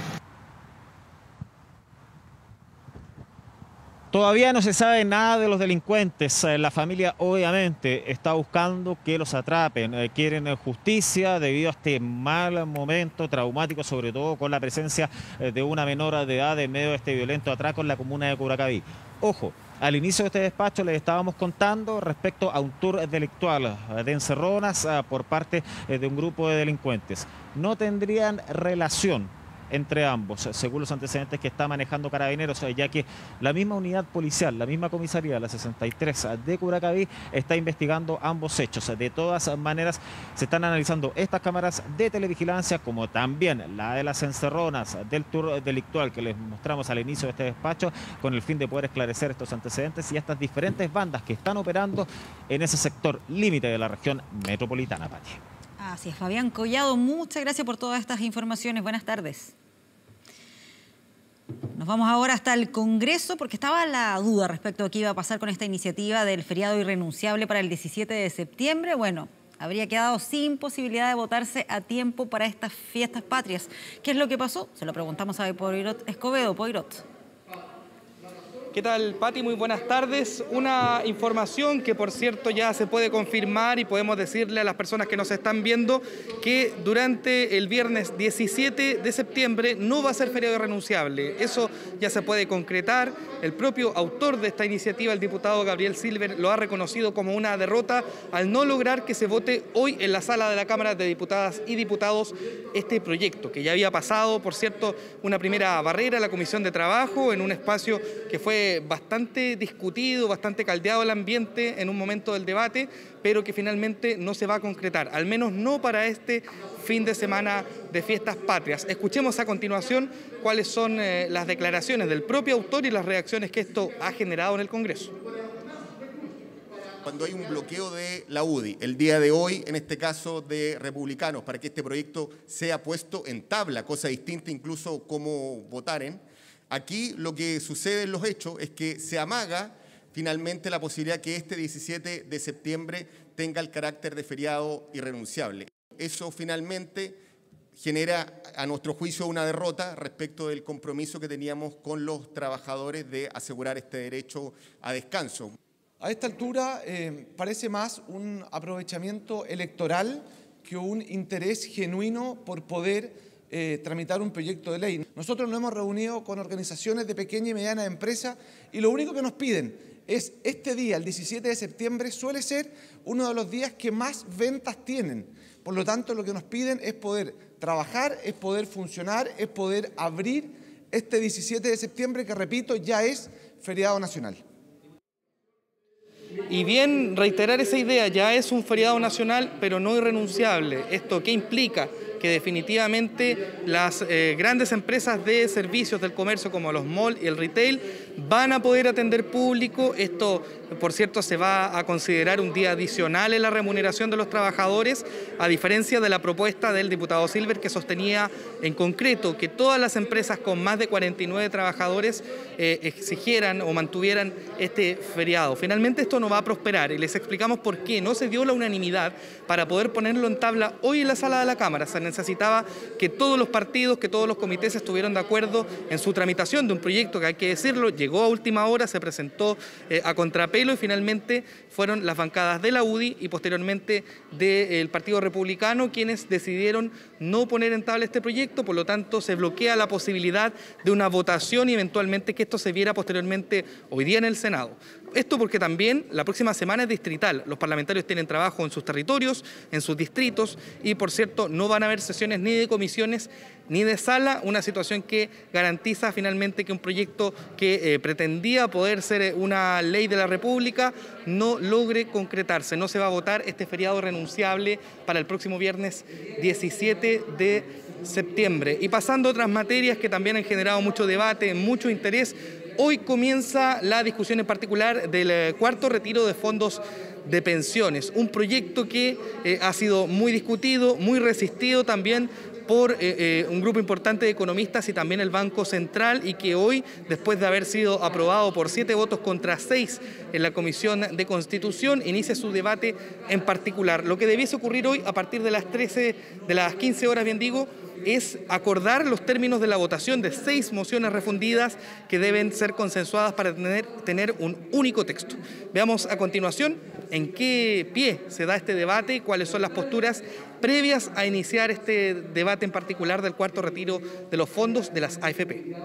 Todavía no se sabe nada de los delincuentes. La familia obviamente está buscando que los atrapen. Quieren justicia debido a este mal momento traumático, sobre todo con la presencia de una menor de edad en medio de este violento atraco en la comuna de Curacaví. Ojo, al inicio de este despacho les estábamos contando respecto a un tour delictual de encerronas por parte de un grupo de delincuentes. No tendrían relación entre ambos, según los antecedentes que está manejando Carabineros, ya que la misma unidad policial, la misma comisaría, la sesenta y tres de Curacaví, está investigando ambos hechos. De todas maneras, se están analizando estas cámaras de televigilancia, como también la de las encerronas del tour delictual que les mostramos al inicio de este despacho, con el fin de poder esclarecer estos antecedentes y estas diferentes bandas que están operando en ese sector límite de la región metropolitana, Pati. Así es, Fabián Collado, muchas gracias por todas estas informaciones. Buenas tardes. Nos vamos ahora hasta el Congreso porque estaba la duda respecto a qué iba a pasar con esta iniciativa del feriado irrenunciable para el diecisiete de septiembre. Bueno, habría quedado sin posibilidad de votarse a tiempo para estas fiestas patrias. ¿Qué es lo que pasó? Se lo preguntamos a Poirot Escobedo. Poirot. ¿Qué tal, Pati? Muy buenas tardes. Una información que, por cierto, ya se puede confirmar y podemos decirle a las personas que nos están viendo que durante el viernes diecisiete de septiembre no va a ser feriado irrenunciable. Eso ya se puede concretar. El propio autor de esta iniciativa, el diputado Gabriel Silver, lo ha reconocido como una derrota al no lograr que se vote hoy en la sala de la Cámara de Diputadas y Diputados este proyecto, que ya había pasado, por cierto, una primera barrera en la Comisión de Trabajo, en un espacio que fue fue bastante discutido, bastante caldeado el ambiente en un momento del debate, pero que finalmente no se va a concretar, al menos no para este fin de semana de fiestas patrias. Escuchemos a continuación cuáles son eh, las declaraciones del propio autor y las reacciones que esto ha generado en el Congreso. Cuando hay un bloqueo de la U D I, el día de hoy, en este caso de republicanos, para que este proyecto sea puesto en tabla, cosa distinta incluso cómo votaren, aquí lo que sucede en los hechos es que se amaga finalmente la posibilidad que este diecisiete de septiembre tenga el carácter de feriado irrenunciable. Eso finalmente genera, a nuestro juicio, una derrota respecto del compromiso que teníamos con los trabajadores de asegurar este derecho a descanso. A esta altura eh, parece más un aprovechamiento electoral que un interés genuino por poder eh, tramitar un proyecto de ley. Nosotros nos hemos reunido con organizaciones de pequeña y mediana empresa y lo único que nos piden es este día, el diecisiete de septiembre, suele ser uno de los días que más ventas tienen. Por lo tanto, lo que nos piden es poder trabajar, es poder funcionar, es poder abrir este diecisiete de septiembre, que repito, ya es feriado nacional. Y bien, reiterar esa idea, ya es un feriado nacional, pero no irrenunciable. ¿Esto qué implica? Que definitivamente las eh, grandes empresas de servicios del comercio como los malls y el retail van a poder atender público. Esto, por cierto, se va a considerar un día adicional en la remuneración de los trabajadores, a diferencia de la propuesta del diputado Silver, que sostenía en concreto que todas las empresas con más de cuarenta y nueve trabajadores eh, exigieran o mantuvieran este feriado. Finalmente esto no va a prosperar y les explicamos por qué. No se dio la unanimidad para poder ponerlo en tabla hoy en la sala de la Cámara. Se necesitaba que todos los partidos, que todos los comités estuvieran de acuerdo en su tramitación de un proyecto que, hay que decirlo, llegó a última hora, se presentó eh, a contrapelo y finalmente fueron las bancadas de la U D I y posteriormente del Partido Republicano quienes decidieron no poner en tabla este proyecto. Por lo tanto, se bloquea la posibilidad de una votación y eventualmente que esto se viera posteriormente hoy día en el Senado. Esto porque también la próxima semana es distrital. Los parlamentarios tienen trabajo en sus territorios, en sus distritos y, por cierto, no van a haber sesiones ni de comisiones ni de sala, una situación que garantiza finalmente que un proyecto que eh, pretendía poder ser una ley de la República no logre concretarse. No se va a votar este feriado renunciable para el próximo viernes diecisiete de septiembre. Y pasando a otras materias que también han generado mucho debate, mucho interés, hoy comienza la discusión en particular del cuarto retiro de fondos de pensiones, un proyecto que eh, ha sido muy discutido, muy resistido también por eh, eh, un grupo importante de economistas y también el Banco Central, y que hoy, después de haber sido aprobado por siete votos contra seis en la Comisión de Constitución, inicia su debate en particular. Lo que debiese ocurrir hoy a partir de las trece, de las quince horas, bien digo, es acordar los términos de la votación de seis mociones refundidas que deben ser consensuadas para tener, tener un único texto. Veamos a continuación en qué pie se da este debate y cuáles son las posturas previas a iniciar este debate en particular del cuarto retiro de los fondos de las A F P.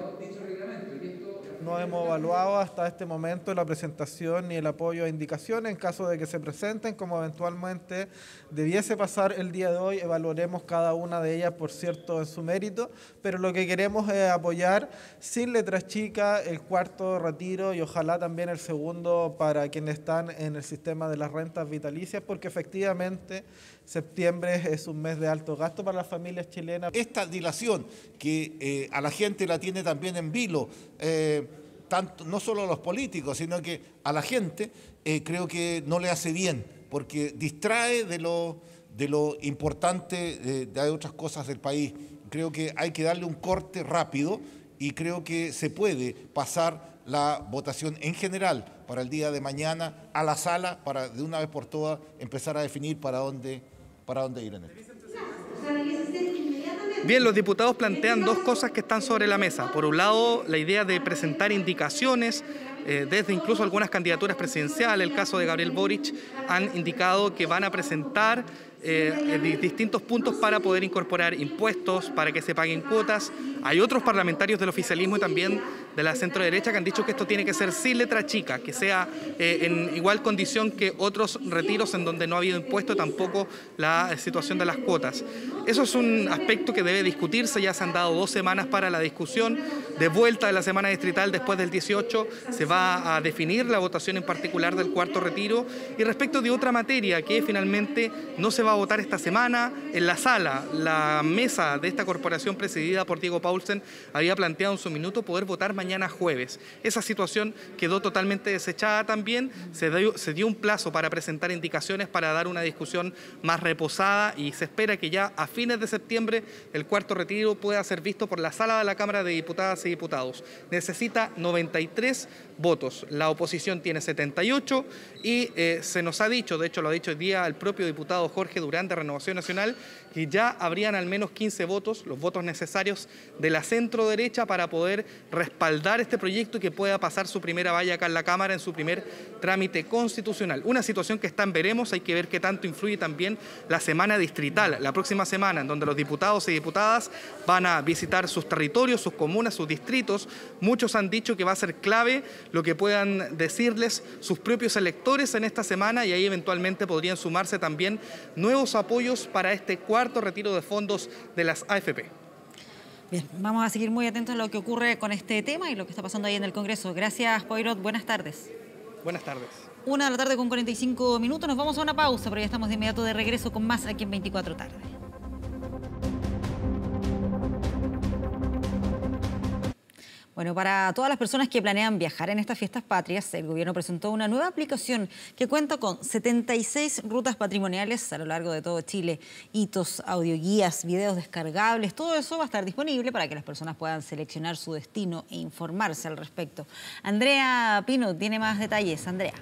No hemos evaluado hasta este momento la presentación ni el apoyo a indicaciones. En caso de que se presenten, como eventualmente debiese pasar el día de hoy, evaluaremos cada una de ellas, por cierto, en su mérito, pero lo que queremos es apoyar sin letras chicas el cuarto retiro y ojalá también el segundo para quienes están en el sistema de las rentas vitalicias, porque efectivamente septiembre es un mes de alto gasto para las familias chilenas. Esta dilación que eh, a la gente la tiene también en vilo, eh, tanto, no solo a los políticos, sino que a la gente, eh, creo que no le hace bien, porque distrae de lo, de lo importante de, de otras cosas del país. Creo que hay que darle un corte rápido y creo que se puede pasar la votación en general para el día de mañana a la sala para de una vez por todas empezar a definir para dónde, para dónde ir en él. Bien, los diputados plantean dos cosas que están sobre la mesa. Por un lado, la idea de presentar indicaciones, eh, desde incluso algunas candidaturas presidenciales, el caso de Gabriel Boric, han indicado que van a presentar Eh, distintos puntos para poder incorporar impuestos, para que se paguen cuotas. Hay otros parlamentarios del oficialismo y también de la centro derecha que han dicho que esto tiene que ser sin letra chica, que sea eh, en igual condición que otros retiros en donde no ha habido impuesto, tampoco la situación de las cuotas. Eso es un aspecto que debe discutirse, ya se han dado dos semanas para la discusión. De vuelta de la semana distrital después del dieciocho se va a definir la votación en particular del cuarto retiro. Y respecto de otra materia que finalmente no se va a votar esta semana, en la sala, la mesa de esta corporación presidida por Diego Paulsen había planteado en su minuto poder votar mañana jueves. Esa situación quedó totalmente desechada también, se dio, se dio un plazo para presentar indicaciones para dar una discusión más reposada y se espera que ya a fines de septiembre el cuarto retiro pueda ser visto por la sala de la Cámara de Diputadas y Diputados. Necesita noventa y tres votos, la oposición tiene setenta y ocho y eh, se nos ha dicho, de hecho lo ha dicho hoy día el propio diputado Jorge Durán de Renovación Nacional, que ya habrían al menos quince votos, los votos necesarios de la centro derecha para poder respaldar este proyecto y que pueda pasar su primera valla acá en la Cámara en su primer trámite constitucional. Una situación que está en veremos, hay que ver qué tanto influye también la semana distrital, la próxima semana, en donde los diputados y diputadas van a visitar sus territorios, sus comunas, sus distritos. Muchos han dicho que va a ser clave lo que puedan decirles sus propios electores en esta semana y ahí eventualmente podrían sumarse también nuevos apoyos para este cuarto retiro de fondos de las A F P. Bien, vamos a seguir muy atentos a lo que ocurre con este tema y lo que está pasando ahí en el Congreso. Gracias, Poirot. Buenas tardes. Buenas tardes. Una de la tarde con cuarenta y cinco minutos. Nos vamos a una pausa, pero ya estamos de inmediato de regreso con más aquí en veinticuatro tarde. Bueno, para todas las personas que planean viajar en estas fiestas patrias, el gobierno presentó una nueva aplicación que cuenta con setenta y seis rutas patrimoniales a lo largo de todo Chile, hitos, audioguías, videos descargables, todo eso va a estar disponible para que las personas puedan seleccionar su destino e informarse al respecto. Andrea Pino tiene más detalles. Andrea.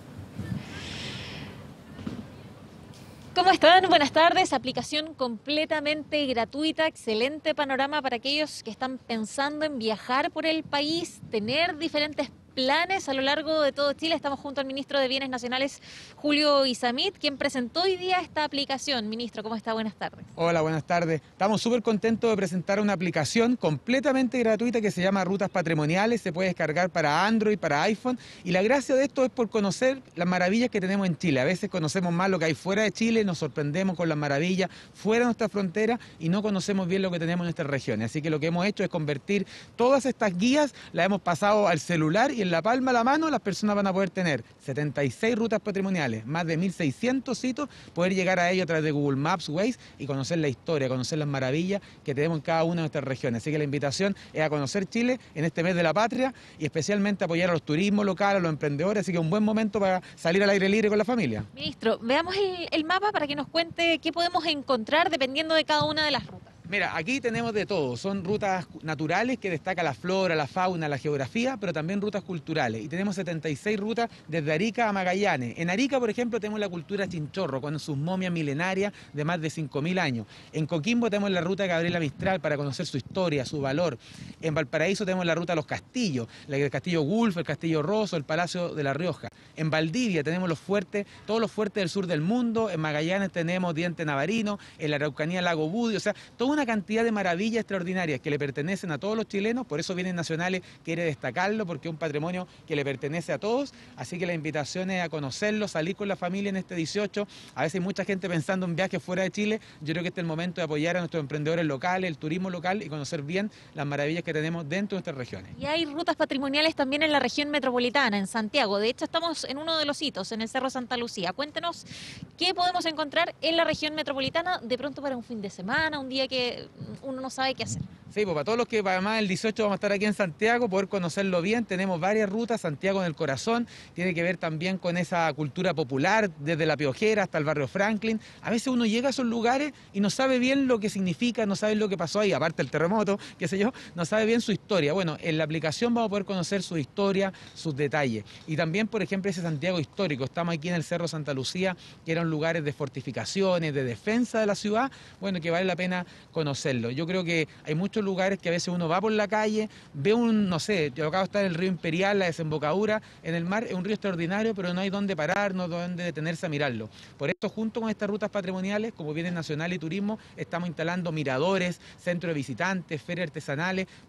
¿Cómo están? Buenas tardes. Aplicación completamente gratuita, excelente panorama para aquellos que están pensando en viajar por el país, tener diferentes planes a lo largo de todo Chile. Estamos junto al ministro de Bienes Nacionales, Julio Izammit, quien presentó hoy día esta aplicación. Ministro, ¿cómo está? Buenas tardes. Hola, buenas tardes. Estamos súper contentos de presentar una aplicación completamente gratuita que se llama Rutas Patrimoniales. Se puede descargar para Android, para iPhone. Y la gracia de esto es por conocer las maravillas que tenemos en Chile. A veces conocemos más lo que hay fuera de Chile, nos sorprendemos con las maravillas fuera de nuestra frontera y no conocemos bien lo que tenemos en nuestras regiones. Así que lo que hemos hecho es convertir todas estas guías, las hemos pasado al celular y en la palma de la mano las personas van a poder tener setenta y seis rutas patrimoniales, más de mil seiscientos sitios, poder llegar a ello a través de Google Maps, Waze y conocer la historia, conocer las maravillas que tenemos en cada una de nuestras regiones. Así que la invitación es a conocer Chile en este mes de la patria y especialmente apoyar a los turismos locales, a los emprendedores, así que un buen momento para salir al aire libre con la familia. Ministro, veamos el, el mapa para que nos cuente qué podemos encontrar dependiendo de cada una de las rutas. Mira, aquí tenemos de todo, son rutas naturales que destaca la flora, la fauna, la geografía, pero también rutas culturales. Y tenemos setenta y seis rutas desde Arica a Magallanes. En Arica, por ejemplo, tenemos la cultura chinchorro, con sus momias milenarias de más de cinco mil años. En Coquimbo tenemos la ruta Gabriela Mistral para conocer su historia, su valor. En Valparaíso tenemos la ruta Los Castillos, el Castillo Gulf, el Castillo Rosso, el Palacio de La Rioja. En Valdivia tenemos los fuertes, todos los fuertes del sur del mundo. En Magallanes tenemos Diente Navarino, en la Araucanía Lago Budio, o sea, toda una cantidad de maravillas extraordinarias que le pertenecen a todos los chilenos, por eso Bienes Nacionales quiere destacarlo, porque es un patrimonio que le pertenece a todos, así que la invitación es a conocerlo, salir con la familia en este dieciocho, a veces hay mucha gente pensando en viajes fuera de Chile, yo creo que este es el momento de apoyar a nuestros emprendedores locales, el turismo local y conocer bien las maravillas que tenemos dentro de nuestras regiones. Y hay rutas patrimoniales también en la región metropolitana, en Santiago, de hecho estamos en uno de los hitos, en el Cerro Santa Lucía. Cuéntenos qué podemos encontrar en la región metropolitana de pronto para un fin de semana, un día que uno no sabe qué hacer. Sí, pues para todos los que además el dieciocho vamos a estar aquí en Santiago, poder conocerlo bien, tenemos varias rutas, Santiago en el corazón, tiene que ver también con esa cultura popular, desde La Piojera hasta el barrio Franklin. A veces uno llega a esos lugares y no sabe bien lo que significa, no sabe lo que pasó ahí, aparte del terremoto, qué sé yo, no sabe bien su historia. Bueno, en la aplicación vamos a poder conocer su historia, sus detalles. Y también, por ejemplo, ese Santiago histórico, estamos aquí en el Cerro Santa Lucía, que eran lugares de fortificaciones, de defensa de la ciudad, bueno, que vale la pena conocerlo. Yo creo que hay muchos lugares que a veces uno va por la calle, ve un, no sé, yo acabo de estar en el río Imperial, la desembocadura en el mar, es un río extraordinario, pero no hay dónde parar, no hay dónde detenerse a mirarlo. Por esto, junto con estas rutas patrimoniales, como Bienes Nacionales y Turismo, estamos instalando miradores, centros de visitantes, ferias artesanales, para que podamos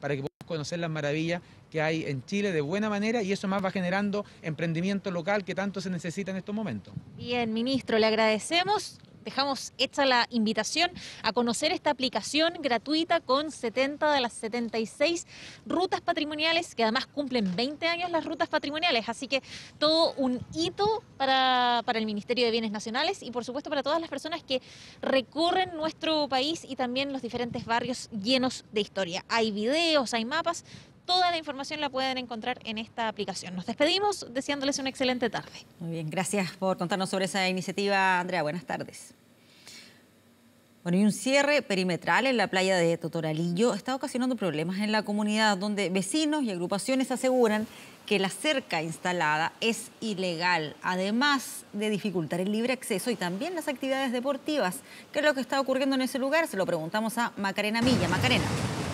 conocer las maravillas que hay en Chile de buena manera, y eso más va generando emprendimiento local que tanto se necesita en estos momentos. Bien, ministro, le agradecemos. Dejamos hecha la invitación a conocer esta aplicación gratuita con setenta de las setenta y seis rutas patrimoniales, que además cumplen veinte años las rutas patrimoniales. Así que todo un hito para, para el Ministerio de Bienes Nacionales y por supuesto para todas las personas que recorren nuestro país y también los diferentes barrios llenos de historia. Hay videos, hay mapas. Toda la información la pueden encontrar en esta aplicación. Nos despedimos deseándoles una excelente tarde. Muy bien, gracias por contarnos sobre esa iniciativa, Andrea. Buenas tardes. Bueno, y un cierre perimetral en la playa de Totoralillo está ocasionando problemas en la comunidad, donde vecinos y agrupaciones aseguran que la cerca instalada es ilegal, además de dificultar el libre acceso y también las actividades deportivas. ¿Qué es lo que está ocurriendo en ese lugar? Se lo preguntamos a Macarena Milla. Macarena.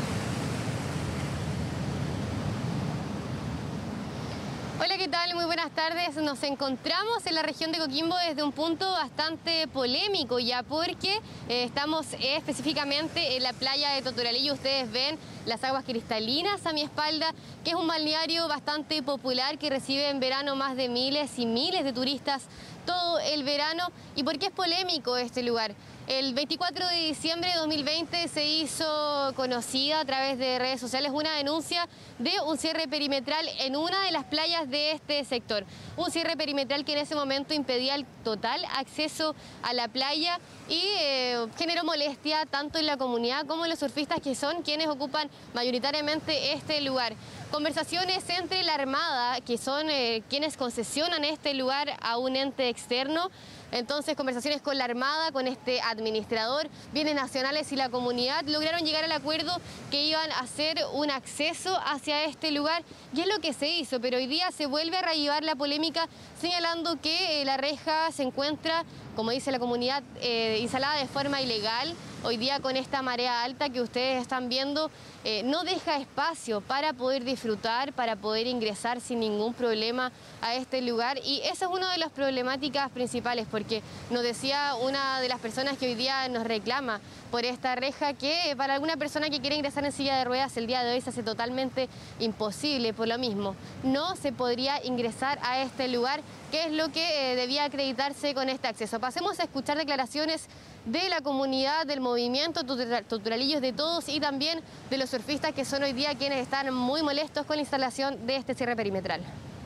Hola, ¿qué tal? Muy buenas tardes. Nos encontramos en la región de Coquimbo desde un punto bastante polémico ya porque eh, estamos específicamente en la playa de Totoralillo. Ustedes ven las aguas cristalinas a mi espalda, que es un balneario bastante popular que recibe en verano más de miles y miles de turistas todo el verano. ¿Y por qué es polémico este lugar? El veinticuatro de diciembre de dos mil veinte se hizo conocida a través de redes sociales una denuncia de un cierre perimetral en una de las playas de este sector. Un cierre perimetral que en ese momento impedía el total acceso a la playa y eh, generó molestia tanto en la comunidad como en los surfistas, que son quienes ocupan mayoritariamente este lugar. Conversaciones entre la Armada, que son eh, quienes concesionan este lugar a un ente externo. Entonces, conversaciones con la Armada, con este administrador, Bienes Nacionales y la comunidad lograron llegar al acuerdo que iban a hacer un acceso hacia este lugar, y es lo que se hizo. Pero hoy día se vuelve a reavivar la polémica señalando que eh, la reja se encuentra, como dice la comunidad, eh, instalada de forma ilegal. Hoy día con esta marea alta que ustedes están viendo, eh, no deja espacio para poder disfrutar, para poder ingresar sin ningún problema a este lugar. Y esa es una de las problemáticas principales, porque nos decía una de las personas que hoy día nos reclama por esta reja que para alguna persona que quiere ingresar en silla de ruedas el día de hoy se hace totalmente imposible. Por lo mismo, no se podría ingresar a este lugar, que es lo que eh, debía acreditarse con este acceso. Pasemos a escuchar declaraciones de la comunidad, del movimiento Totoralillos, de todos y también de los surfistas, que son hoy día quienes están muy molestos con la instalación de este cierre perimetral.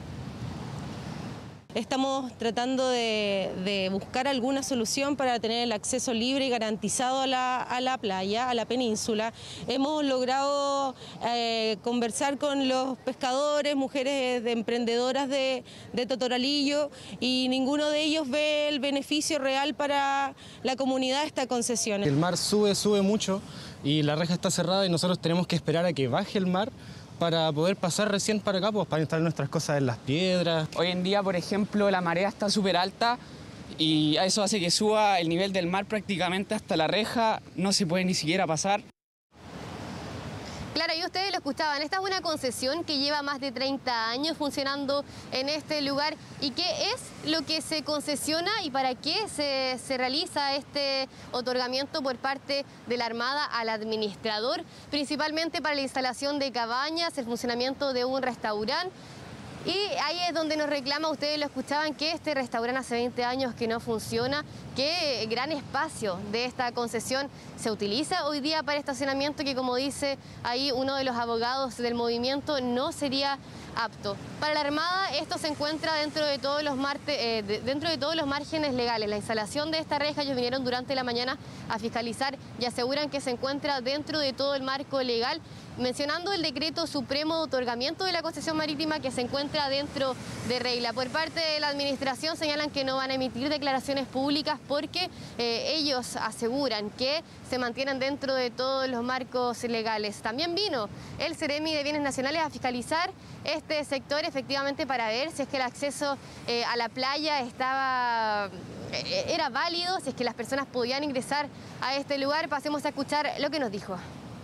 Estamos tratando de, de buscar alguna solución para tener el acceso libre y garantizado a la, a la playa, a la península. Hemos logrado eh, conversar con los pescadores, mujeres de emprendedoras de, de Totoralillo, y ninguno de ellos ve el beneficio real para la comunidad de esta concesión. El mar sube, sube mucho y la reja está cerrada y nosotros tenemos que esperar a que baje el mar para poder pasar recién para acá, pues, para instalar nuestras cosas en las piedras. Hoy en día, por ejemplo, la marea está súper alta y eso hace que suba el nivel del mar prácticamente hasta la reja, no se puede ni siquiera pasar. Claro, y ustedes lo escuchaban, esta es una concesión que lleva más de treinta años funcionando en este lugar. ¿Y qué es lo que se concesiona y para qué se, se realiza este otorgamiento por parte de la Armada al administrador? Principalmente para la instalación de cabañas, el funcionamiento de un restaurante. Y ahí es donde nos reclama, ustedes lo escuchaban, que este restaurante hace veinte años que no funciona, que gran espacio de esta concesión se utiliza hoy día para estacionamiento, que como dice ahí uno de los abogados del movimiento, no sería apto. Para la Armada esto se encuentra dentro de todos los, marte, eh, de, dentro de todos los márgenes legales. La instalación de esta reja, ellos vinieron durante la mañana a fiscalizar y aseguran que se encuentra dentro de todo el marco legal, mencionando el decreto supremo de otorgamiento de la concesión marítima que se encuentra dentro de regla. Por parte de la administración señalan que no van a emitir declaraciones públicas porque eh, ellos aseguran que se mantienen dentro de todos los marcos legales. También vino el Ceremi de Bienes Nacionales a fiscalizar este sector efectivamente para ver si es que el acceso eh, a la playa estaba, eh, era válido, si es que las personas podían ingresar a este lugar. Pasemos a escuchar lo que nos dijo.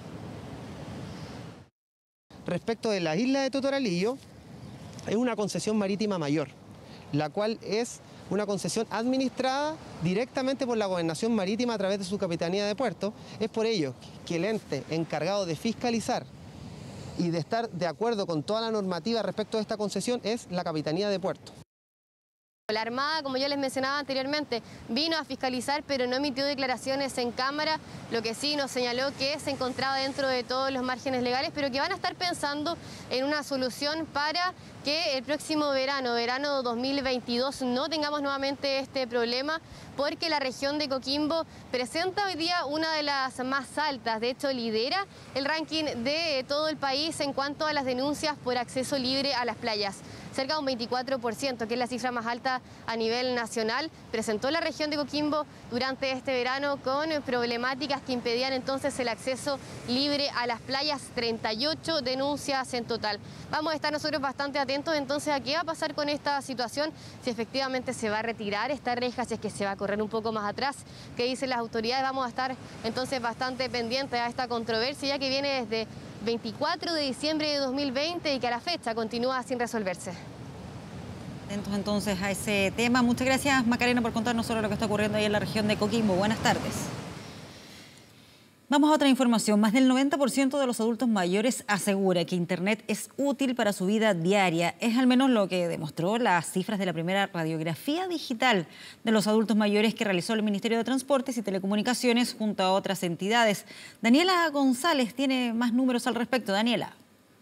Respecto de la isla de Totoralillo, es una concesión marítima mayor, la cual es una concesión administrada directamente por la Gobernación Marítima a través de su Capitanía de Puerto. Es por ello que el ente encargado de fiscalizar y de estar de acuerdo con toda la normativa respecto a esta concesión es la Capitanía de Puerto. La Armada, como yo les mencionaba anteriormente, vino a fiscalizar, pero no emitió declaraciones en cámara. Lo que sí nos señaló que se encontraba dentro de todos los márgenes legales, pero que van a estar pensando en una solución para que el próximo verano, verano dos mil veintidós, no tengamos nuevamente este problema, porque la región de Coquimbo presenta hoy día una de las más altas. De hecho, lidera el ranking de todo el país en cuanto a las denuncias por acceso libre a las playas. Cerca de un veinticuatro por ciento, que es la cifra más alta a nivel nacional, presentó la región de Coquimbo durante este verano con problemáticas que impedían entonces el acceso libre a las playas, treinta y ocho denuncias en total. Vamos a estar nosotros bastante atentos entonces a qué va a pasar con esta situación, si efectivamente se va a retirar esta reja, si es que se va a correr un poco más atrás, qué dicen las autoridades. Vamos a estar entonces bastante pendientes a esta controversia, ya que viene desde veinticuatro de diciembre de dos mil veinte y que a la fecha continúa sin resolverse. Atentos entonces a ese tema. Muchas gracias, Macarena, por contarnos sobre lo que está ocurriendo ahí en la región de Coquimbo. Buenas tardes. Vamos a otra información. Más del noventa por ciento de los adultos mayores asegura que Internet es útil para su vida diaria. Es al menos lo que demostró las cifras de la primera radiografía digital de los adultos mayores que realizó el Ministerio de Transportes y Telecomunicaciones junto a otras entidades. Daniela González tiene más números al respecto. Daniela.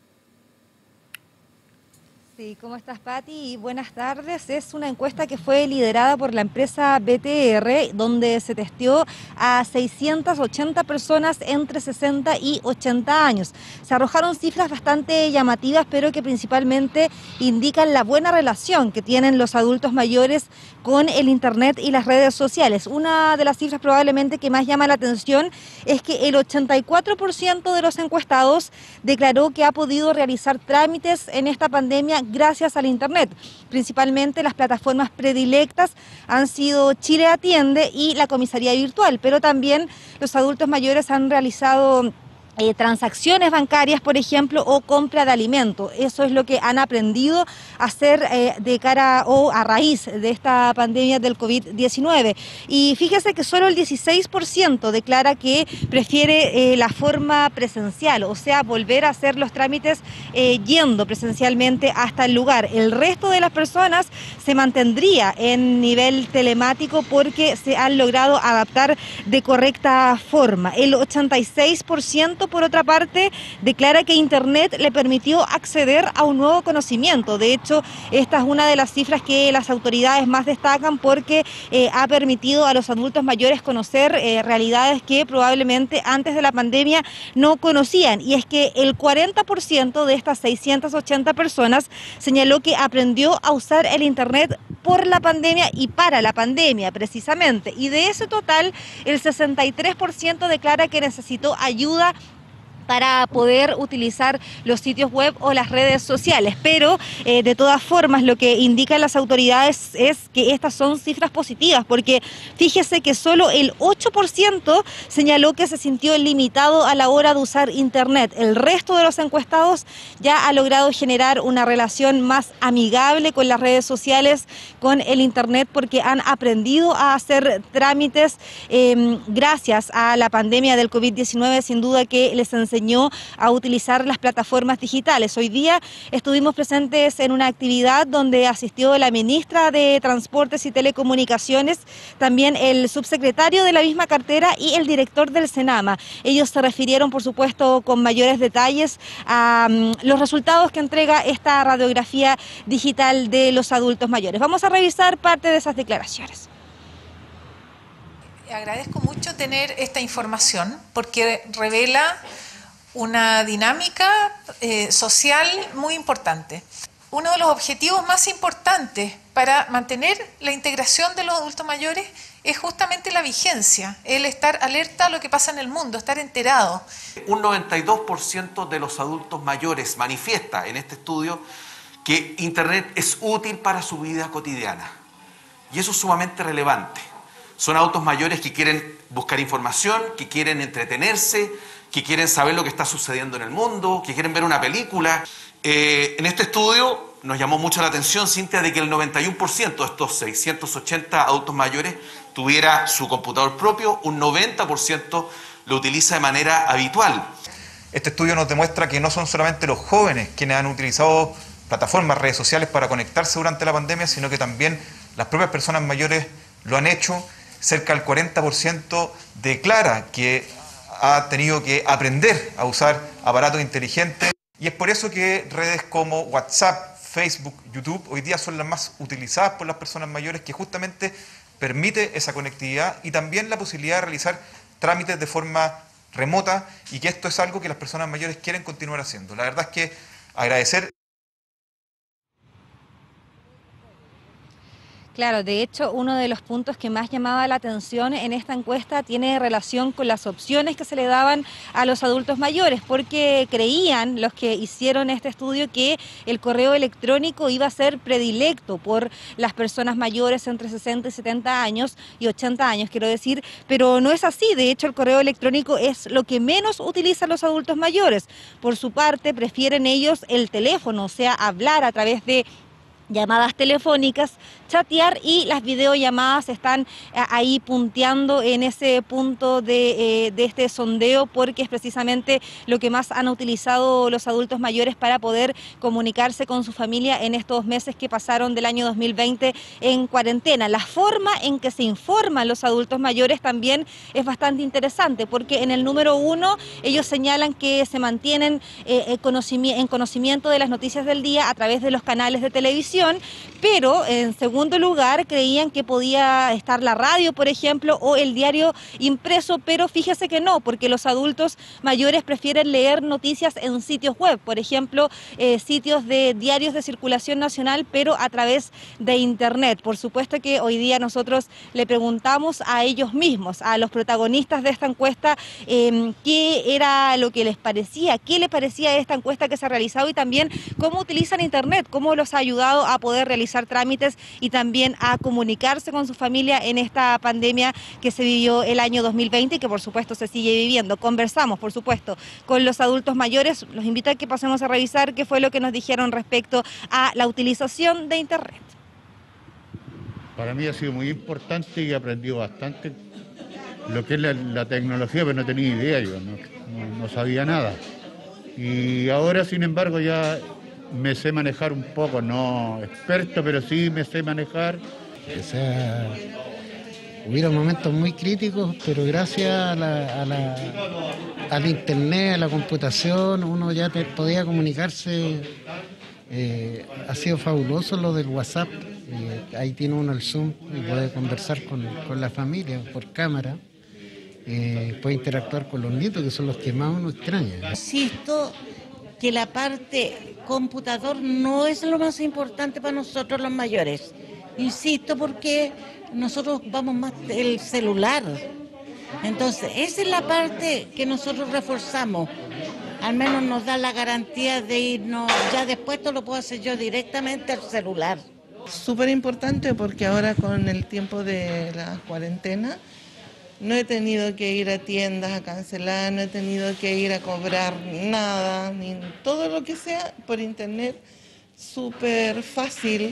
Sí, ¿cómo estás, Pati? Buenas tardes. Es una encuesta que fue liderada por la empresa B T R, donde se testeó a seiscientas ochenta personas entre sesenta y ochenta años. Se arrojaron cifras bastante llamativas, pero que principalmente indican la buena relación que tienen los adultos mayores con el Internet y las redes sociales. Una de las cifras probablemente que más llama la atención es que el ochenta y cuatro por ciento de los encuestados declaró que ha podido realizar trámites en esta pandemia gracias al Internet. Principalmente las plataformas predilectas han sido Chile Atiende y la comisaría virtual, pero también los adultos mayores han realizado Eh, transacciones bancarias, por ejemplo, o compra de alimentos. Eso es lo que han aprendido a hacer eh, de cara o a raíz de esta pandemia del COVID diecinueve. Y fíjese que solo el dieciséis por ciento declara que prefiere eh, la forma presencial, o sea, volver a hacer los trámites eh, yendo presencialmente hasta el lugar. El resto de las personas se mantendría en nivel telemático porque se han logrado adaptar de correcta forma. El ochenta y seis por ciento, por otra parte, declara que Internet le permitió acceder a un nuevo conocimiento. De hecho, esta es una de las cifras que las autoridades más destacan porque eh, ha permitido a los adultos mayores conocer eh, realidades que probablemente antes de la pandemia no conocían. Y es que el cuarenta por ciento de estas seiscientas ochenta personas señaló que aprendió a usar el Internet por la pandemia y para la pandemia, precisamente. Y de ese total, el sesenta y tres por ciento declara que necesitó ayuda para poder utilizar los sitios web o las redes sociales. Pero eh, de todas formas lo que indican las autoridades es que estas son cifras positivas, porque fíjese que solo el ocho por ciento señaló que se sintió limitado a la hora de usar Internet. El resto de los encuestados ya ha logrado generar una relación más amigable con las redes sociales, con el Internet, porque han aprendido a hacer trámites eh, gracias a la pandemia del COVID diecinueve, sin duda que les enseñó a utilizar las plataformas digitales. Hoy día estuvimos presentes en una actividad donde asistió la ministra de Transportes y Telecomunicaciones, también el subsecretario de la misma cartera y el director del Senama. Ellos se refirieron, por supuesto, con mayores detalles a um, los resultados que entrega esta radiografía digital de los adultos mayores. Vamos a revisar parte de esas declaraciones. Agradezco mucho tener esta información porque revela una dinámica eh, social muy importante. Uno de los objetivos más importantes para mantener la integración de los adultos mayores es justamente la vigencia, el estar alerta a lo que pasa en el mundo, estar enterado. Un noventa y dos por ciento de los adultos mayores manifiesta en este estudio que Internet es útil para su vida cotidiana. Y eso es sumamente relevante. Son adultos mayores que quieren buscar información, que quieren entretenerse, que quieren saber lo que está sucediendo en el mundo, que quieren ver una película. Eh, en este estudio nos llamó mucho la atención, Cintia, de que el noventa y uno por ciento de estos seiscientos ochenta adultos mayores tuviera su computador propio, un noventa por ciento lo utiliza de manera habitual. Este estudio nos demuestra que no son solamente los jóvenes quienes han utilizado plataformas, redes sociales para conectarse durante la pandemia, sino que también las propias personas mayores lo han hecho. Cerca del cuarenta por ciento declara que ha tenido que aprender a usar aparatos inteligentes, y es por eso que redes como WhatsApp, Facebook, YouTube hoy día son las más utilizadas por las personas mayores, que justamente permite esa conectividad y también la posibilidad de realizar trámites de forma remota, y que esto es algo que las personas mayores quieren continuar haciendo. La verdad es que agradecer. Claro, de hecho, uno de los puntos que más llamaba la atención en esta encuesta tiene relación con las opciones que se le daban a los adultos mayores, porque creían los que hicieron este estudio que el correo electrónico iba a ser predilecto por las personas mayores entre sesenta y setenta años y ochenta años, quiero decir, pero no es así. De hecho, el correo electrónico es lo que menos utilizan los adultos mayores. Por su parte, prefieren ellos el teléfono, o sea, hablar a través de llamadas telefónicas, chatear, y las videollamadas están ahí punteando en ese punto de, eh, de este sondeo, porque es precisamente lo que más han utilizado los adultos mayores para poder comunicarse con su familia en estos meses que pasaron del año dos mil veinte en cuarentena. La forma en que se informan los adultos mayores también es bastante interesante, porque en el número uno ellos señalan que se mantienen eh, en conocimiento de las noticias del día a través de los canales de televisión, pero en segundo lugar creían que podía estar la radio, por ejemplo, o el diario impreso, pero fíjese que no, porque los adultos mayores prefieren leer noticias en sitios web, por ejemplo, eh, sitios de diarios de circulación nacional, pero a través de internet. Por supuesto que hoy día nosotros le preguntamos a ellos mismos, a los protagonistas de esta encuesta, eh, qué era lo que les parecía, qué les parecía esta encuesta que se ha realizado, y también cómo utilizan internet, cómo los ha ayudado a poder realizar trámites y también a comunicarse con su familia en esta pandemia que se vivió el año dos mil veinte y que por supuesto se sigue viviendo. Conversamos, por supuesto, con los adultos mayores. Los invito a que pasemos a revisar qué fue lo que nos dijeron respecto a la utilización de internet. Para mí ha sido muy importante y he aprendido bastante lo que es la, la tecnología, pero no tenía idea yo, no, no, no sabía nada. Y ahora, sin embargo, ya me sé manejar un poco, no experto, pero sí me sé manejar. O sea, hubieron momentos muy críticos, pero gracias a la, a la, al internet, a la computación, uno ya te, podía comunicarse. Eh, ha sido fabuloso lo del WhatsApp. Eh, ahí tiene uno el Zoom y puede conversar con, con la familia por cámara. Eh, puede interactuar con los nietos, que son los que más uno extraña. Insisto que la parte computador no es lo más importante para nosotros los mayores. Insisto, porque nosotros vamos más del celular. Entonces, esa es la parte que nosotros reforzamos. Al menos nos da la garantía de irnos, ya después esto lo puedo hacer yo directamente al celular. Súper importante, porque ahora con el tiempo de la cuarentena no he tenido que ir a tiendas a cancelar, no he tenido que ir a cobrar nada, ni todo lo que sea por internet, súper fácil.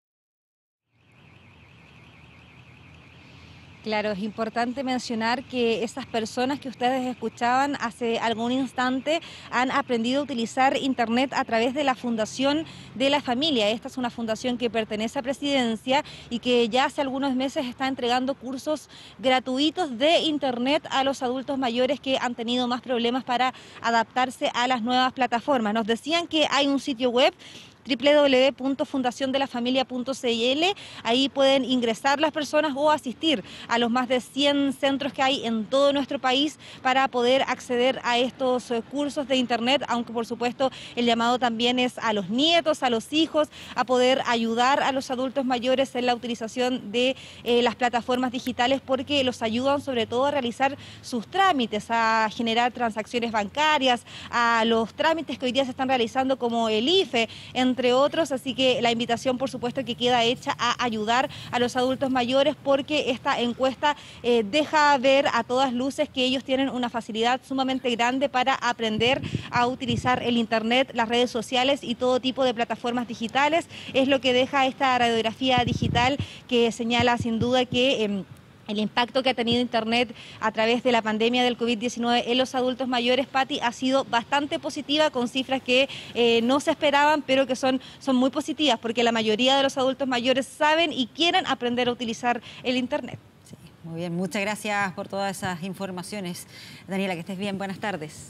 Claro, es importante mencionar que esas personas que ustedes escuchaban hace algún instante han aprendido a utilizar internet a través de la Fundación de la Familia. Esta es una fundación que pertenece a Presidencia y que ya hace algunos meses está entregando cursos gratuitos de internet a los adultos mayores que han tenido más problemas para adaptarse a las nuevas plataformas. Nos decían que hay un sitio web, doble u doble u doble u punto fundación de la familia punto c l. Ahí pueden ingresar las personas o asistir a los más de cien centros que hay en todo nuestro país para poder acceder a estos cursos de internet, aunque por supuesto el llamado también es a los nietos, a los hijos, a poder ayudar a los adultos mayores en la utilización de eh, las plataformas digitales, porque los ayudan sobre todo a realizar sus trámites, a generar transacciones bancarias, a los trámites que hoy día se están realizando como el I F E, en entre otros, así que la invitación por supuesto que queda hecha a ayudar a los adultos mayores, porque esta encuesta eh, deja ver a todas luces que ellos tienen una facilidad sumamente grande para aprender a utilizar el internet, las redes sociales y todo tipo de plataformas digitales. Es lo que deja esta radiografía digital, que señala sin duda que eh, El impacto que ha tenido Internet a través de la pandemia del COVID diecinueve en los adultos mayores, Pati, ha sido bastante positiva, con cifras que eh, no se esperaban, pero que son, son muy positivas, porque la mayoría de los adultos mayores saben y quieren aprender a utilizar el Internet. Sí, muy bien, muchas gracias por todas esas informaciones. Daniela, que estés bien, buenas tardes.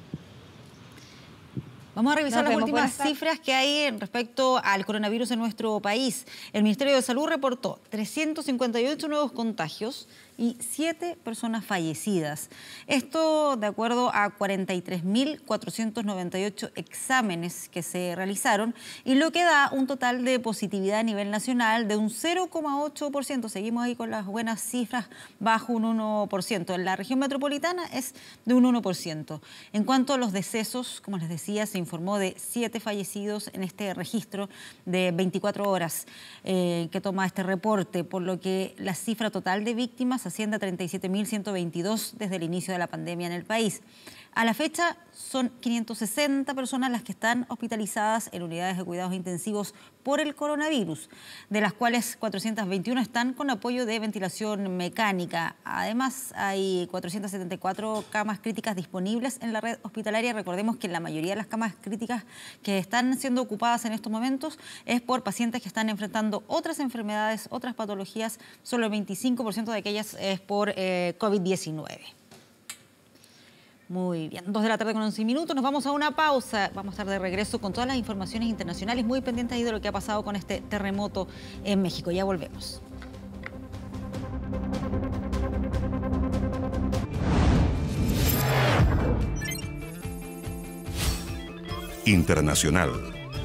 Vamos a revisar las últimas cifras que hay respecto al coronavirus en nuestro país. El Ministerio de Salud reportó trescientos cincuenta y ocho nuevos contagios y siete personas fallecidas. Esto de acuerdo a cuarenta y tres mil cuatrocientos noventa y ocho exámenes que se realizaron, y lo que da un total de positividad a nivel nacional de un cero coma ocho por ciento. Seguimos ahí con las buenas cifras, bajo un uno por ciento. En la región metropolitana es de un uno por ciento. En cuanto a los decesos, como les decía, se informó de siete fallecidos en este registro de veinticuatro horas eh, que toma este reporte, por lo que la cifra total de víctimas asciende a treinta y siete mil ciento veintidós desde el inicio de la pandemia en el país. A la fecha son quinientas sesenta personas las que están hospitalizadas en unidades de cuidados intensivos por el coronavirus, de las cuales cuatrocientas veintiuno están con apoyo de ventilación mecánica. Además, hay cuatrocientas setenta y cuatro camas críticas disponibles en la red hospitalaria. Recordemos que la mayoría de las camas críticas que están siendo ocupadas en estos momentos es por pacientes que están enfrentando otras enfermedades, otras patologías. Solo el veinticinco por ciento de aquellas es por eh, COVID diecinueve. Muy bien, dos de la tarde con once minutos, nos vamos a una pausa. Vamos a estar de regreso con todas las informaciones internacionales, muy pendientes ahí de lo que ha pasado con este terremoto en México. Ya volvemos. Internacional.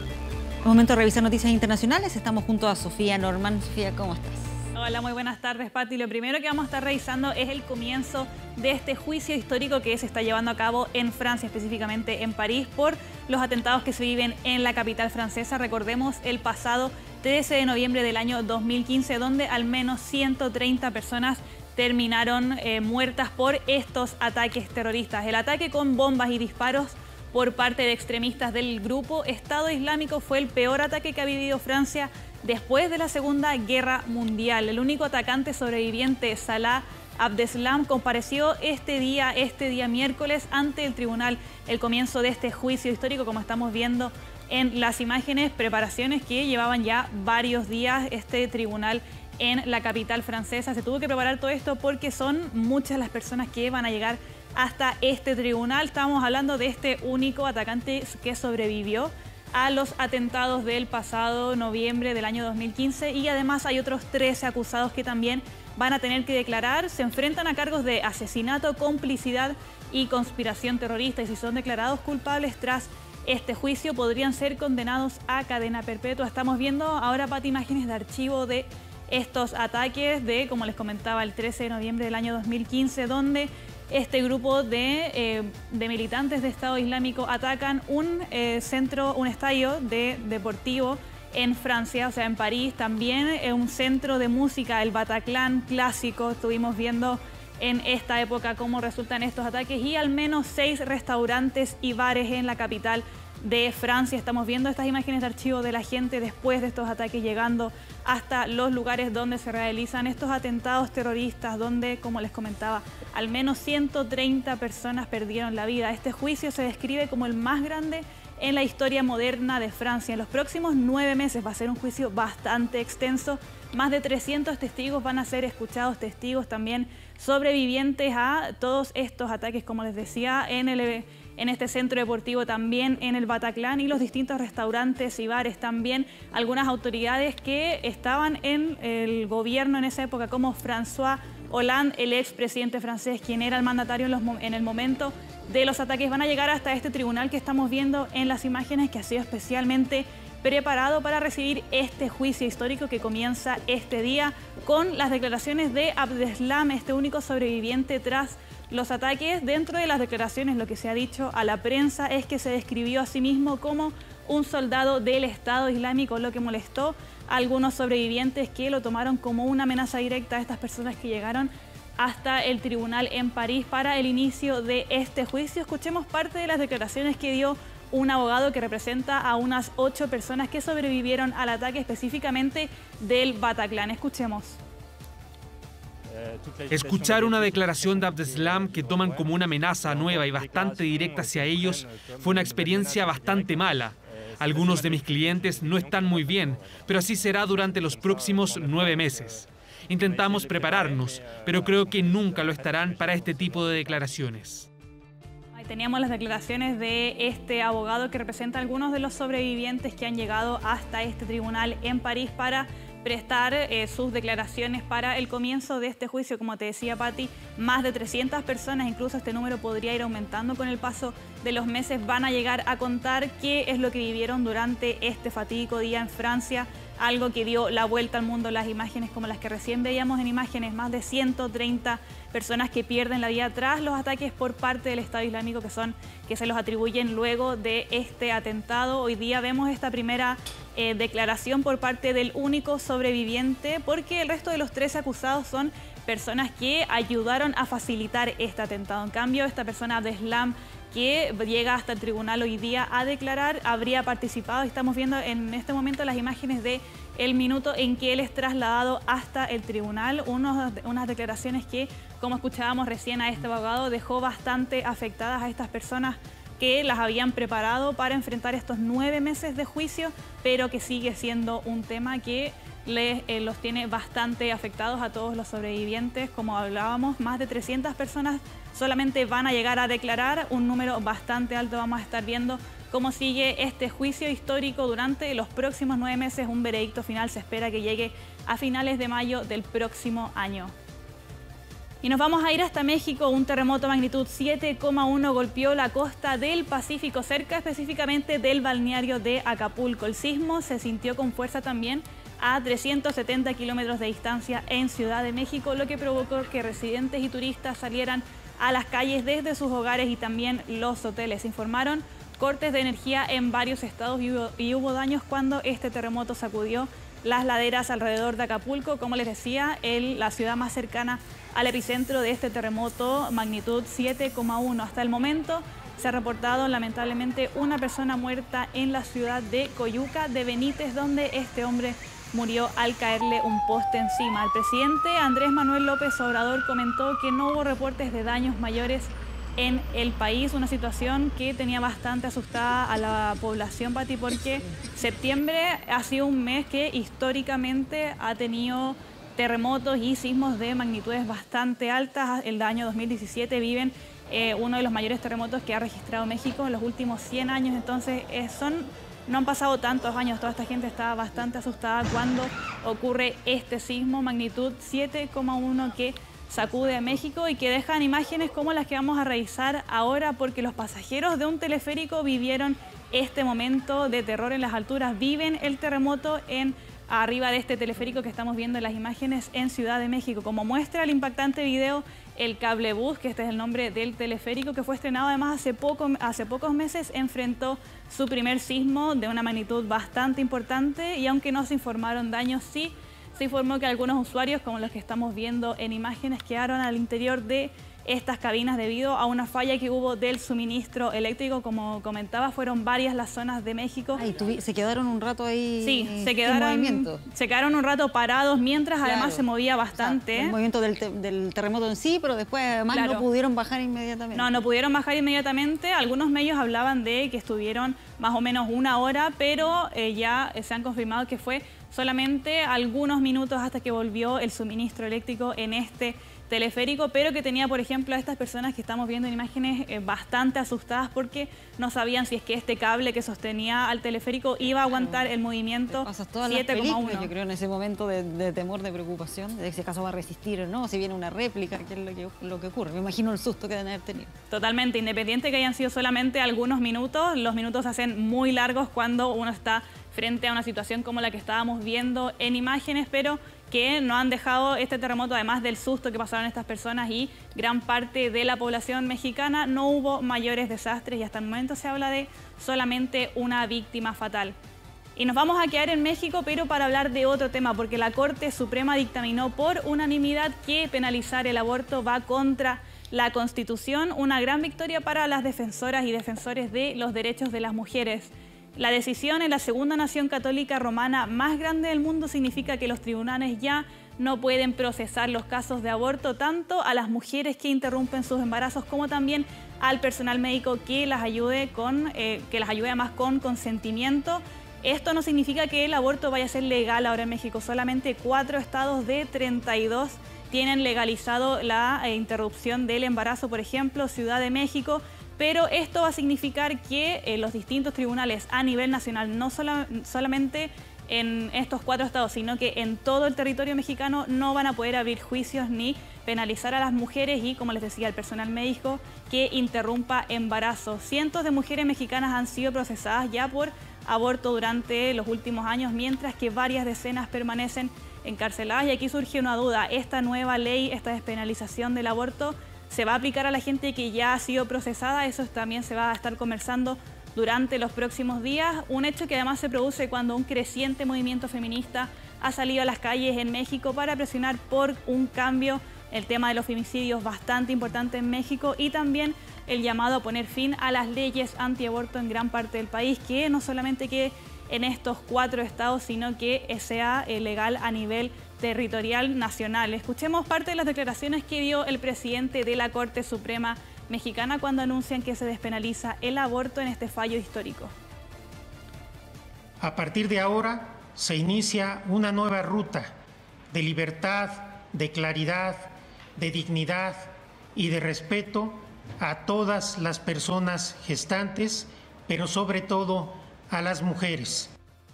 Momento de revisar noticias internacionales. Estamos junto a Sofía Norman. Sofía, ¿cómo estás? Hola, muy buenas tardes, Pati. Lo primero que vamos a estar revisando es el comienzo de este juicio histórico que se está llevando a cabo en Francia, específicamente en París, por los atentados que se viven en la capital francesa. Recordemos el pasado trece de noviembre del año dos mil quince, donde al menos ciento treinta personas terminaron eh, muertas por estos ataques terroristas. El ataque con bombas y disparos por parte de extremistas del grupo Estado Islámico fue el peor ataque que ha vivido Francia después de la Segunda Guerra Mundial. El único atacante sobreviviente, Salah Abdeslam, compareció este día, este día miércoles ante el tribunal. El comienzo de este juicio histórico, como estamos viendo en las imágenes, preparaciones que llevaban ya varios días este tribunal en la capital francesa. Se tuvo que preparar todo esto porque son muchas las personas que van a llegar hasta este tribunal. Estamos hablando de este único atacante que sobrevivió a los atentados del pasado noviembre del año dos mil quince, y además hay otros trece acusados que también van a tener que declarar. Se enfrentan a cargos de asesinato, complicidad y conspiración terrorista, y si son declarados culpables tras este juicio podrían ser condenados a cadena perpetua. Estamos viendo ahora, Pati, imágenes de archivo de estos ataques de, como les comentaba, el trece de noviembre del año dos mil quince, donde este grupo de, eh, de militantes de Estado Islámico atacan un eh, centro, un estadio de, deportivo en Francia, o sea, en París. También eh, un centro de música, el Bataclan clásico. Estuvimos viendo en esta época cómo resultan estos ataques, y al menos seis restaurantes y bares en la capital de Francia. Estamos viendo estas imágenes de archivo de la gente después de estos ataques llegando hasta los lugares donde se realizan estos atentados terroristas, donde, como les comentaba, al menos ciento treinta personas perdieron la vida. Este juicio se describe como el más grande en la historia moderna de Francia. En los próximos nueve meses va a ser un juicio bastante extenso. Más de trescientos testigos van a ser escuchados, testigos también sobrevivientes a todos estos ataques, como les decía, en el... en este centro deportivo, también en el Bataclan, y los distintos restaurantes y bares. También algunas autoridades que estaban en el gobierno en esa época, como François Hollande, el expresidente francés, quien era el mandatario en, los, en el momento de los ataques, van a llegar hasta este tribunal que estamos viendo en las imágenes, que ha sido especialmente preparado para recibir este juicio histórico que comienza este día con las declaraciones de Abdeslam, este único sobreviviente tras los ataques. Dentro de las declaraciones, lo que se ha dicho a la prensa es que se describió a sí mismo como un soldado del Estado Islámico, lo que molestó a algunos sobrevivientes, que lo tomaron como una amenaza directa a estas personas que llegaron hasta el tribunal en París para el inicio de este juicio. Escuchemos parte de las declaraciones que dio un abogado que representa a unas ocho personas que sobrevivieron al ataque, específicamente del Bataclan. Escuchemos. Escuchar una declaración de Abdeslam que toman como una amenaza nueva y bastante directa hacia ellos fue una experiencia bastante mala. Algunos de mis clientes no están muy bien, pero así será durante los próximos nueve meses. Intentamos prepararnos, pero creo que nunca lo estarán para este tipo de declaraciones. Teníamos las declaraciones de este abogado que representa a algunos de los sobrevivientes que han llegado hasta este tribunal en París para prestar eh, sus declaraciones para el comienzo de este juicio. Como te decía, Pati, más de trescientas personas, incluso este número podría ir aumentando con el paso de los meses, van a llegar a contar qué es lo que vivieron durante este fatídico día en Francia, algo que dio la vuelta al mundo. Las imágenes como las que recién veíamos en imágenes, más de ciento treinta personas que pierden la vida tras los ataques por parte del Estado Islámico que son que se los atribuyen luego de este atentado. Hoy día vemos esta primera eh, declaración por parte del único sobreviviente, porque el resto de los trece acusados son personas que ayudaron a facilitar este atentado. En cambio, esta persona Abdeslam, que llega hasta el tribunal hoy día a declarar, habría participado. Estamos viendo en este momento las imágenes de el minuto en que él es trasladado hasta el tribunal. Unos, unas declaraciones que, como escuchábamos recién a este abogado, dejó bastante afectadas a estas personas que las habían preparado para enfrentar estos nueve meses de juicio, pero que sigue siendo un tema que les, eh, los tiene bastante afectados a todos los sobrevivientes. Como hablábamos, más de trescientas personas solamente van a llegar a declarar, un número bastante alto. Vamos a estar viendo cómo sigue este juicio histórico durante los próximos nueve meses. Un veredicto final se espera que llegue a finales de mayo del próximo año. Y nos vamos a ir hasta México. Un terremoto magnitud siete coma uno golpeó la costa del Pacífico, cerca específicamente del balneario de Acapulco. El sismo se sintió con fuerza también a trescientos setenta kilómetros de distancia en Ciudad de México, lo que provocó que residentes y turistas salieran a las calles desde sus hogares y también los hoteles. Se informaron cortes de energía en varios estados y hubo, y hubo daños cuando este terremoto sacudió las laderas alrededor de Acapulco. Como les decía, el, la ciudad más cercana al epicentro de este terremoto, magnitud siete coma uno. Hasta el momento se ha reportado lamentablemente una persona muerta en la ciudad de Coyuca de Benítez, donde este hombre murió al caerle un poste encima. El presidente Andrés Manuel López Obrador comentó que no hubo reportes de daños mayores en el país, una situación que tenía bastante asustada a la población, Pati, porque septiembre ha sido un mes que históricamente ha tenido terremotos y sismos de magnitudes bastante altas. El año dos mil diecisiete viven eh, uno de los mayores terremotos que ha registrado México en los últimos cien años, entonces eh, son, no han pasado tantos años, toda esta gente está bastante asustada cuando ocurre este sismo magnitud siete coma uno que sacude a México y que dejan imágenes como las que vamos a revisar ahora, porque los pasajeros de un teleférico vivieron este momento de terror en las alturas, viven el terremoto en arriba de este teleférico que estamos viendo en las imágenes en Ciudad de México. Como muestra el impactante video, el Cablebús, que este es el nombre del teleférico, que fue estrenado además hace, poco, hace pocos meses, enfrentó su primer sismo de una magnitud bastante importante y aunque no se informaron daños, sí se informó que algunos usuarios, como los que estamos viendo en imágenes, quedaron al interior de estas cabinas debido a una falla que hubo del suministro eléctrico. Como comentaba, fueron varias las zonas de México. Ay, se quedaron un rato ahí. Sí, se quedaron, se quedaron un rato parados mientras claro. además se movía bastante. O sea, el movimiento del, te del terremoto en sí, pero después además claro. no pudieron bajar inmediatamente. No, no pudieron bajar inmediatamente. Algunos medios hablaban de que estuvieron más o menos una hora, pero eh, ya se han confirmado que fue solamente algunos minutos hasta que volvió el suministro eléctrico en este teleférico, pero que tenía, por ejemplo, a estas personas que estamos viendo en imágenes eh, bastante asustadas porque no sabían si es que este cable que sostenía al teleférico iba a aguantar claro. el movimiento siete coma uno. Yo creo en ese momento de, de temor, de preocupación, de si acaso va a resistir o no, si viene una réplica, qué es lo que, lo que ocurre. Me imagino el susto que deben haber tenido. Totalmente, independiente que hayan sido solamente algunos minutos, los minutos se hacen muy largos cuando uno está frente a una situación como la que estábamos viendo en imágenes, pero que no han dejado este terremoto, además del susto que pasaron estas personas y gran parte de la población mexicana. No hubo mayores desastres y hasta el momento se habla de solamente una víctima fatal. Y nos vamos a quedar en México, pero para hablar de otro tema, porque la Corte Suprema dictaminó por unanimidad que penalizar el aborto va contra la Constitución, una gran victoria para las defensoras y defensores de los derechos de las mujeres. La decisión en la segunda nación católica romana más grande del mundo significa que los tribunales ya no pueden procesar los casos de aborto, tanto a las mujeres que interrumpen sus embarazos como también al personal médico que las ayude, con, eh, que las ayude además con consentimiento. Esto no significa que el aborto vaya a ser legal ahora en México. Solamente cuatro estados de treinta y dos tienen legalizado la eh, interrupción del embarazo, por ejemplo, Ciudad de México. Pero esto va a significar que eh, los distintos tribunales a nivel nacional, no sola, solamente en estos cuatro estados, sino que en todo el territorio mexicano, no van a poder abrir juicios ni penalizar a las mujeres y, como les decía, al personal médico que interrumpa embarazos. Cientos de mujeres mexicanas han sido procesadas ya por aborto durante los últimos años, mientras que varias decenas permanecen encarceladas. Y aquí surge una duda: esta nueva ley, esta despenalización del aborto, ¿se va a aplicar a la gente que ya ha sido procesada? Eso también se va a estar conversando durante los próximos días. Un hecho que además se produce cuando un creciente movimiento feminista ha salido a las calles en México para presionar por un cambio. El tema de los femicidios bastante importante en México, y también el llamado a poner fin a las leyes antiaborto en gran parte del país, que no solamente quede en estos cuatro estados, sino que sea legal a nivel territorial nacional. Escuchemos parte de las declaraciones que dio el presidente de la Corte Suprema Mexicana cuando anuncian que se despenaliza el aborto en este fallo histórico. A partir de ahora se inicia una nueva ruta de libertad, de claridad, de dignidad y de respeto a todas las personas gestantes, pero sobre todo a las mujeres.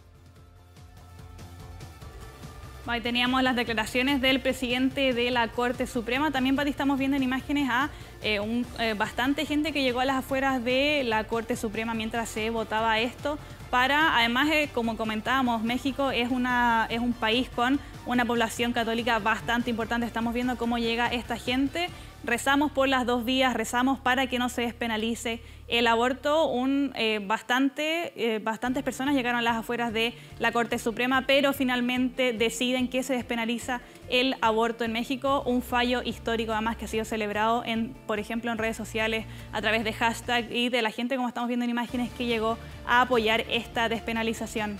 Ahí teníamos las declaraciones del presidente de la Corte Suprema. También, Pati, estamos viendo en imágenes a eh, un, eh, bastante gente que llegó a las afueras de la Corte Suprema mientras se votaba esto. Para, además, eh, como comentábamos, México es, una, es un país con una población católica bastante importante. Estamos viendo cómo llega esta gente. Rezamos por las dos vías, rezamos para que no se despenalice el aborto. Un, eh, bastante, eh, bastantes personas llegaron a las afueras de la Corte Suprema, pero finalmente deciden que se despenaliza el aborto en México. Un fallo histórico, además, que ha sido celebrado, en, por ejemplo, en redes sociales a través de hashtag y de la gente, como estamos viendo en imágenes, que llegó a apoyar esta despenalización.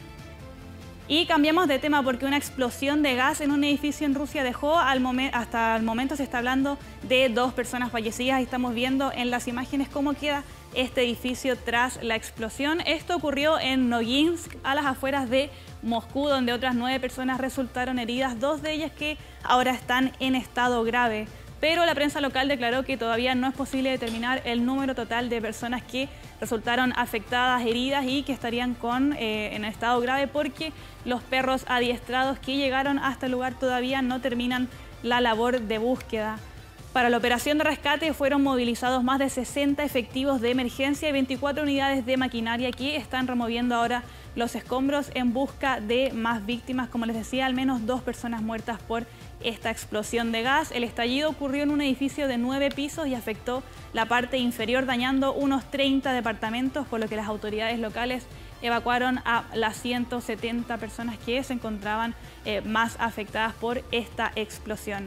Y cambiamos de tema porque una explosión de gas en un edificio en Rusia dejó, al momento, hasta el momento se está hablando de dos personas fallecidas. Y estamos viendo en las imágenes cómo queda este edificio tras la explosión. Esto ocurrió en Noginsk, a las afueras de Moscú, donde otras nueve personas resultaron heridas, dos de ellas que ahora están en estado grave. Pero la prensa local declaró que todavía no es posible determinar el número total de personas que resultaron afectadas, heridas y que estarían con, eh, en estado grave, porque los perros adiestrados que llegaron hasta el lugar todavía no terminan la labor de búsqueda. Para la operación de rescate fueron movilizados más de sesenta efectivos de emergencia y veinticuatro unidades de maquinaria que están removiendo ahora los escombros en busca de más víctimas. Como les decía, al menos dos personas muertas por esta explosión de gas. El estallido ocurrió en un edificio de nueve pisos y afectó la parte inferior, dañando unos treinta departamentos, por lo que las autoridades locales evacuaron a las ciento setenta personas que se encontraban eh, más afectadas por esta explosión.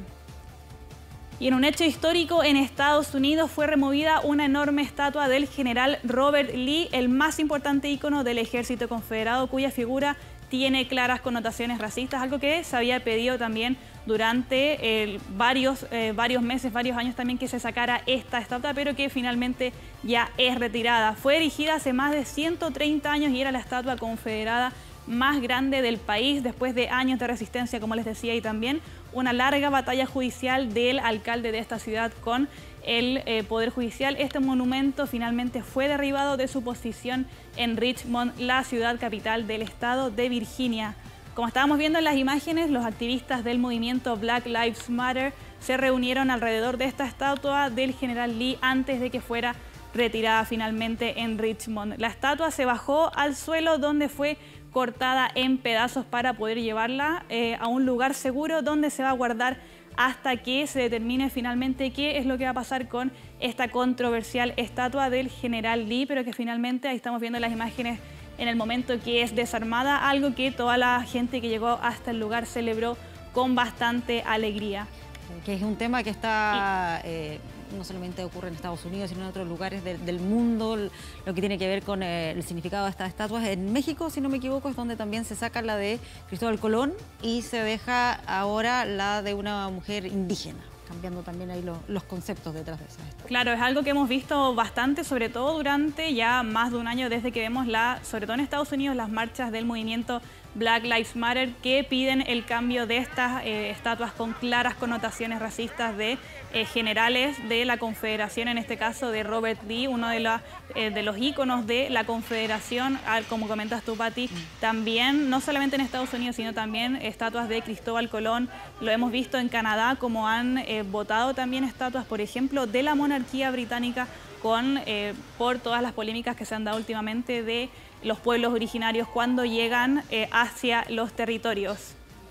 Y en un hecho histórico, en Estados Unidos fue removida una enorme estatua del general Robert Lee, el más importante ícono del ejército confederado, cuya figura tiene claras connotaciones racistas, algo que se había pedido también durante eh, varios, eh, varios meses, varios años también, que se sacara esta estatua, pero que finalmente ya es retirada. Fue erigida hace más de ciento treinta años y era la estatua confederada más grande del país, después de años de resistencia, como les decía, y también una larga batalla judicial del alcalde de esta ciudad con el eh, Poder Judicial. Este monumento finalmente fue derribado de su posición en Richmond, la ciudad capital del estado de Virginia. Como estábamos viendo en las imágenes, los activistas del movimiento Black Lives Matter se reunieron alrededor de esta estatua del general Lee antes de que fuera retirada finalmente en Richmond. La estatua se bajó al suelo, donde fue cortada en pedazos para poder llevarla eh, a un lugar seguro donde se va a guardar hasta que se determine finalmente qué es lo que va a pasar con esta controversial estatua del general Lee, pero que finalmente, ahí estamos viendo las imágenes, en el momento que es desarmada, algo que toda la gente que llegó hasta el lugar celebró con bastante alegría. Que es un tema que está... Eh, no solamente ocurre en Estados Unidos, sino en otros lugares de, del mundo, lo que tiene que ver con eh, el significado de estas estatuas. En México, si no me equivoco, es donde también se saca la de Cristóbal Colón y se deja ahora la de una mujer indígena, cambiando también ahí lo, los conceptos detrás de esas estatuas. Claro, es algo que hemos visto bastante, sobre todo durante ya más de un año desde que vemos, la, sobre todo en Estados Unidos, las marchas del movimiento Black Lives Matter, que piden el cambio de estas eh, estatuas con claras connotaciones racistas de eh, generales de la Confederación, en este caso de Robert Lee, uno de, la, eh, de los íconos de la Confederación, al, como comentas tú, Pati, mm. también, no solamente en Estados Unidos, sino también estatuas de Cristóbal Colón. Lo hemos visto en Canadá, como han eh, votado también estatuas, por ejemplo, de la monarquía británica, con eh, por todas las polémicas que se han dado últimamente de los pueblos originarios cuando llegan eh, hacia los territorios.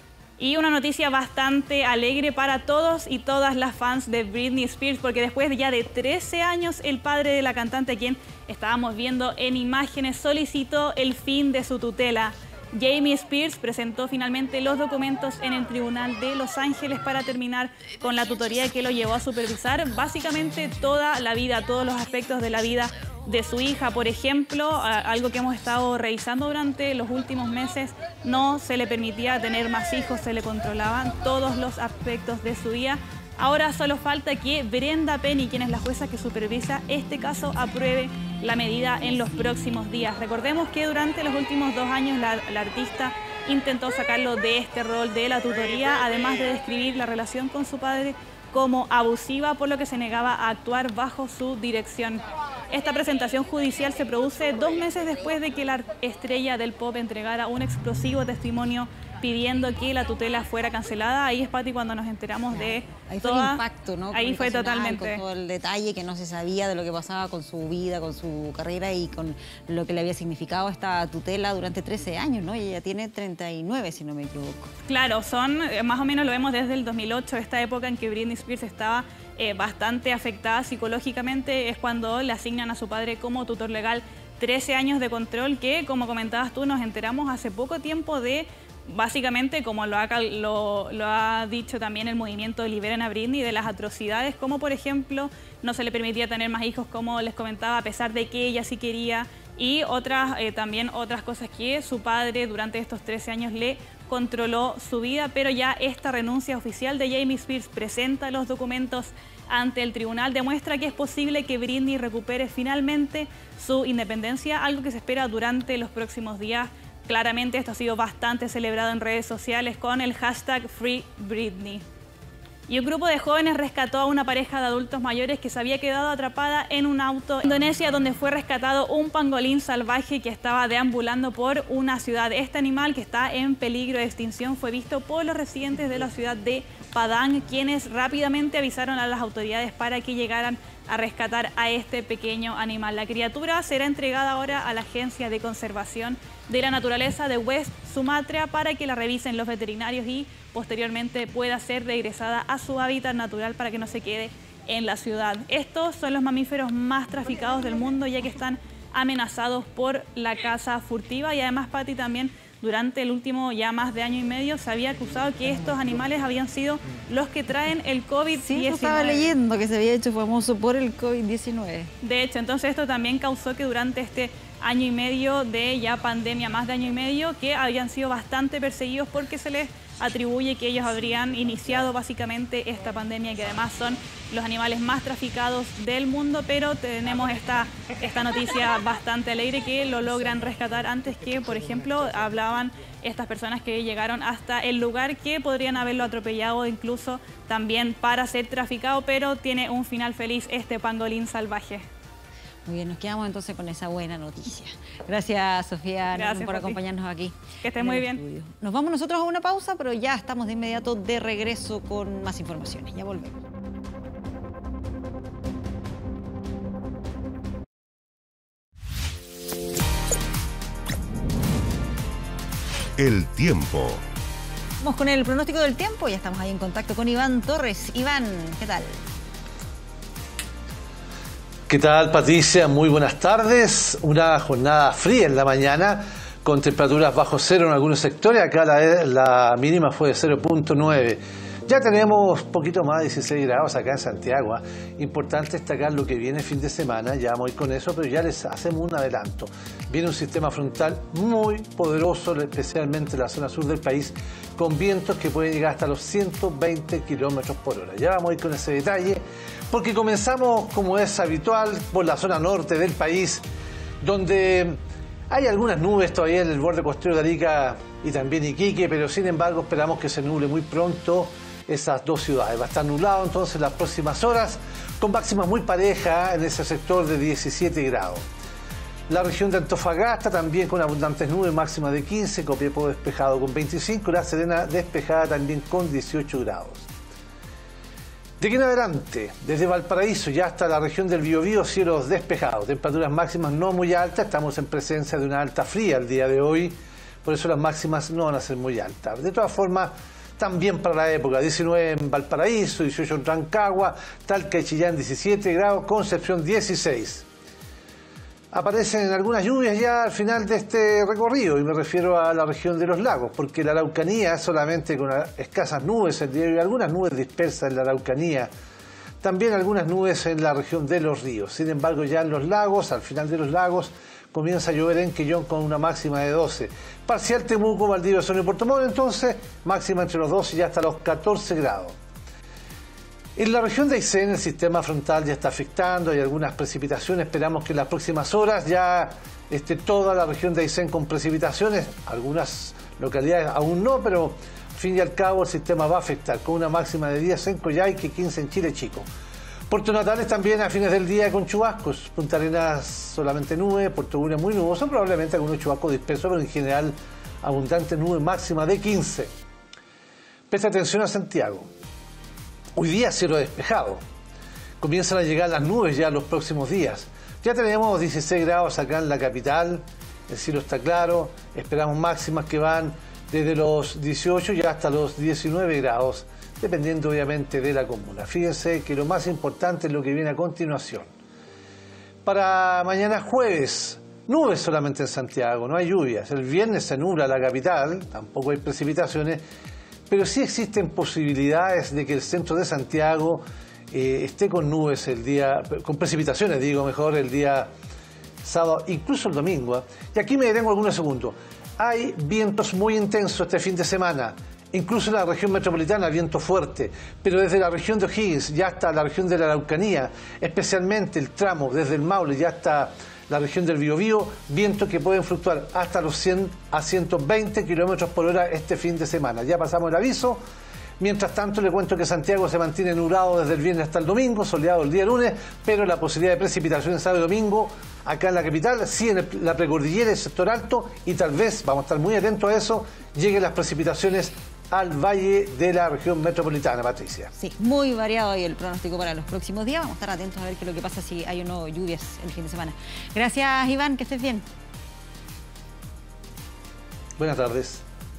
Y una noticia bastante alegre para todos y todas las fans de Britney Spears, porque después de ya de trece años, el padre de la cantante, quien estábamos viendo en imágenes, solicitó el fin de su tutela. Jamie Spears presentó finalmente los documentos en el Tribunal de Los Ángeles para terminar con la tutoría que lo llevó a supervisar básicamente toda la vida, todos los aspectos de la vida de su hija. Por ejemplo, algo que hemos estado revisando durante los últimos meses, no se le permitía tener más hijos, se le controlaban todos los aspectos de su vida. Ahora solo falta que Brenda Penny, quien es la jueza que supervisa este caso, apruebe la medida en los próximos días. Recordemos que durante los últimos dos años la, la artista intentó sacarlo de este rol de la tutoría, además de describir la relación con su padre como abusiva, por lo que se negaba a actuar bajo su dirección. Esta presentación judicial se produce dos meses después de que la estrella del pop entregara un explosivo testimonio pidiendo que la tutela fuera cancelada. Ahí es, Pati, cuando nos enteramos de ahí fue toda... el impacto, ¿no? Ahí fue totalmente. Con todo el detalle que no se sabía de lo que pasaba con su vida, con su carrera y con lo que le había significado esta tutela durante trece años, ¿no? Y ella tiene treinta y nueve, si no me equivoco. Claro, son, más o menos lo vemos desde el dos mil ocho, esta época en que Britney Spears estaba eh, bastante afectada psicológicamente, es cuando le asignan a su padre como tutor legal trece años de control, que, como comentabas tú, nos enteramos hace poco tiempo de... Básicamente, como lo ha, lo, lo ha dicho también el movimiento Liberen a Britney, de las atrocidades, como por ejemplo no se le permitía tener más hijos, como les comentaba, a pesar de que ella sí quería, y otras eh, también otras cosas que su padre durante estos trece años le controló su vida. Pero ya esta renuncia oficial de Jamie Spears presenta los documentos ante el tribunal, demuestra que es posible que Britney recupere finalmente su independencia, algo que se espera durante los próximos días. Claramente esto ha sido bastante celebrado en redes sociales con el hashtag Free Britney. Y un grupo de jóvenes rescató a una pareja de adultos mayores que se había quedado atrapada en un auto en Indonesia, donde fue rescatado un pangolín salvaje que estaba deambulando por una ciudad. Este animal, que está en peligro de extinción, fue visto por los residentes de la ciudad de Padang, quienes rápidamente avisaron a las autoridades para que llegaran a rescatar a este pequeño animal. La criatura será entregada ahora a la Agencia de Conservación de la Naturaleza de West Sumatra para que la revisen los veterinarios y posteriormente pueda ser regresada a su hábitat natural para que no se quede en la ciudad. Estos son los mamíferos más traficados del mundo, ya que están amenazados por la caza furtiva. Y además, Pati, también durante el último ya más de año y medio se había acusado que estos animales habían sido los que traen el COVID diecinueve. Sí, yo estaba leyendo que se había hecho famoso por el COVID diecinueve. De hecho, entonces esto también causó que durante este año y medio de ya pandemia, más de año y medio, que habían sido bastante perseguidos porque se les atribuye que ellos habrían iniciado básicamente esta pandemia, que además son los animales más traficados del mundo. Pero tenemos esta, esta noticia bastante alegre, que lo logran rescatar antes que, por ejemplo, hablaban estas personas que llegaron hasta el lugar, que podrían haberlo atropellado incluso también para ser traficado, pero tiene un final feliz este pangolín salvaje. Muy bien, nos quedamos entonces con esa buena noticia. Gracias, Sofía, Gracias por acompañarnos aquí. Que estés muy bien. Estudio. Nos vamos nosotros a una pausa, pero ya estamos de inmediato de regreso con más informaciones. Ya volvemos. El tiempo. Vamos con el pronóstico del tiempo. Ya estamos ahí en contacto con Iván Torres. Iván, ¿qué tal? ¿Qué tal, Patricia? Muy buenas tardes. Una jornada fría en la mañana, con temperaturas bajo cero en algunos sectores. Acá la, la mínima fue de cero punto nueve. Ya tenemos poquito más de dieciséis grados acá en Santiago. ¿eh? Importante destacar lo que viene fin de semana, ya vamos a ir con eso, pero ya les hacemos un adelanto. Viene un sistema frontal muy poderoso, especialmente en la zona sur del país, con vientos que pueden llegar hasta los ciento veinte kilómetros por hora. Ya vamos a ir con ese detalle, porque comenzamos, como es habitual, por la zona norte del país, donde hay algunas nubes todavía en el borde costero de Arica y también Iquique, pero sin embargo esperamos que se nuble muy pronto esas dos ciudades. Va a estar nublado entonces las próximas horas, con máximas muy parejas en ese sector de diecisiete grados. La región de Antofagasta también con abundantes nubes, máxima de quince, Copiapó despejado con veinticinco, La Serena despejada también con dieciocho grados. De aquí en adelante, desde Valparaíso ya hasta la región del Biobío, cielos despejados, temperaturas máximas no muy altas, estamos en presencia de una alta fría el día de hoy, por eso las máximas no van a ser muy altas. De todas formas, también para la época, diecinueve en Valparaíso, dieciocho en Rancagua, Talca y Chillán diecisiete grados, Concepción dieciséis. Aparecen algunas lluvias ya al final de este recorrido, y me refiero a la región de los lagos, porque la Araucanía solamente con escasas nubes el día de hoy, algunas nubes dispersas en la Araucanía, también algunas nubes en la región de los ríos. Sin embargo, ya en los lagos, al final de los lagos, comienza a llover en Quellón con una máxima de doce. Parcial Temuco, Valdivia, Osorno y Puerto Montt, entonces, máxima entre los doce y hasta los catorce grados. En la región de Aysén el sistema frontal ya está afectando, hay algunas precipitaciones, esperamos que en las próximas horas ya esté toda la región de Aysén con precipitaciones, algunas localidades aún no, pero al fin y al cabo el sistema va a afectar, con una máxima de diez en Coyhaique y quince en Chile Chico. Puerto Natales también a fines del día con chubascos, Punta Arenas solamente nube, Puerto Bulnes muy nuboso, probablemente algunos chubascos dispersos, pero en general abundante nube máxima de quince. Presta atención a Santiago. Hoy día cielo despejado, comienzan a llegar las nubes ya los próximos días. Ya tenemos dieciséis grados acá en la capital, el cielo está claro, esperamos máximas que van desde los dieciocho ya hasta los diecinueve grados, dependiendo obviamente de la comuna. Fíjense que lo más importante es lo que viene a continuación. Para mañana jueves, nubes solamente en Santiago, no hay lluvias. El viernes se nubla la capital, tampoco hay precipitaciones, pero sí existen posibilidades de que el centro de Santiago eh, esté con nubes el día, con precipitaciones, digo mejor, el día sábado, incluso el domingo. ¿eh? Y aquí me detengo algunos segundos. Hay vientos muy intensos este fin de semana, incluso en la región metropolitana, viento fuerte, pero desde la región de O'Higgins ya hasta la región de la Araucanía, especialmente el tramo desde el Maule ya hasta la región del Biobío, vientos que pueden fluctuar hasta los cien a ciento veinte kilómetros por hora este fin de semana. Ya pasamos el aviso. Mientras tanto, le cuento que Santiago se mantiene nublado desde el viernes hasta el domingo, soleado el día lunes, pero la posibilidad de precipitación sábado y domingo acá en la capital, sí en el, la precordillera y el sector alto, y tal vez, vamos a estar muy atentos a eso, lleguen las precipitaciones al valle de la región metropolitana, Patricia. Sí, muy variado ahí el pronóstico para los próximos días. Vamos a estar atentos a ver qué es lo que pasa si hay o no lluvias el fin de semana. Gracias, Iván, que estés bien. Buenas tardes.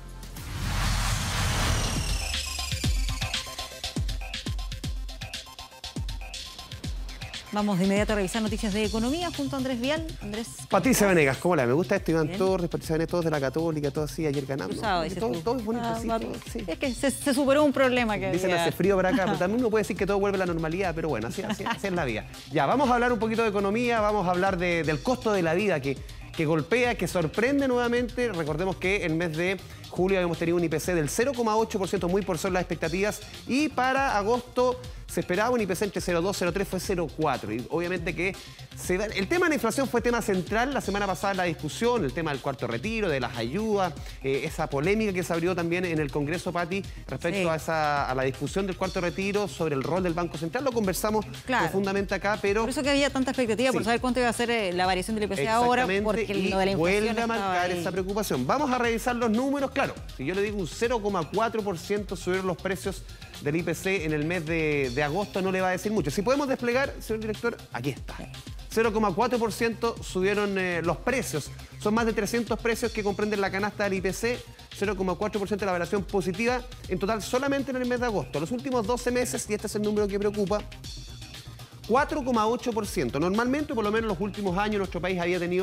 Vamos de inmediato a revisar noticias de economía junto a Andrés Vial. Andrés. Patricia Venegas, ¿cómo la? Me gusta esto, Iván Torres, Patricia Venegas, todos de la Católica, todos así, ayer ganando. Cruzado, todo, todo, todo es bonito, ah, sí, va, todo, sí. Es que se, se superó un problema que Dicen había. hace frío para acá, pero también uno puede decir que todo vuelve a la normalidad, pero bueno, así, así, así es la vida. Ya, vamos a hablar un poquito de economía, vamos a hablar de, del costo de la vida que, que golpea, que sorprende nuevamente. Recordemos que el mes de julio habíamos tenido un I P C del cero coma ocho por ciento, muy por sobre las expectativas, y para agosto se esperaba un I P C entre cero coma dos y cero coma tres, fue cero coma cuatro. Y obviamente que se da, el tema de la inflación fue tema central la semana pasada en la discusión, el tema del cuarto retiro, de las ayudas, eh, esa polémica que se abrió también en el Congreso, Pati, respecto sí. a, esa, a la discusión del cuarto retiro, sobre el rol del Banco Central. Lo conversamos claro. profundamente acá, pero... Por eso que había tanta expectativa sí. por saber cuánto iba a ser eh, la variación del I P C ahora, porque y lo de la inflación vuelve a marcar esa preocupación. Vamos a revisar los números, claro. Si yo le digo un cero coma cuatro por ciento subieron los precios del I P C en el mes de, de agosto, no le va a decir mucho. Si podemos desplegar, señor director, aquí está. cero coma cuatro por ciento subieron eh, los precios. Son más de trescientos precios que comprenden la canasta del I P C. cero coma cuatro por ciento de la variación positiva en total solamente en el mes de agosto. Los últimos doce meses, y este es el número que preocupa, cuatro coma ocho por ciento. Normalmente, por lo menos en los últimos años, nuestro país había tenido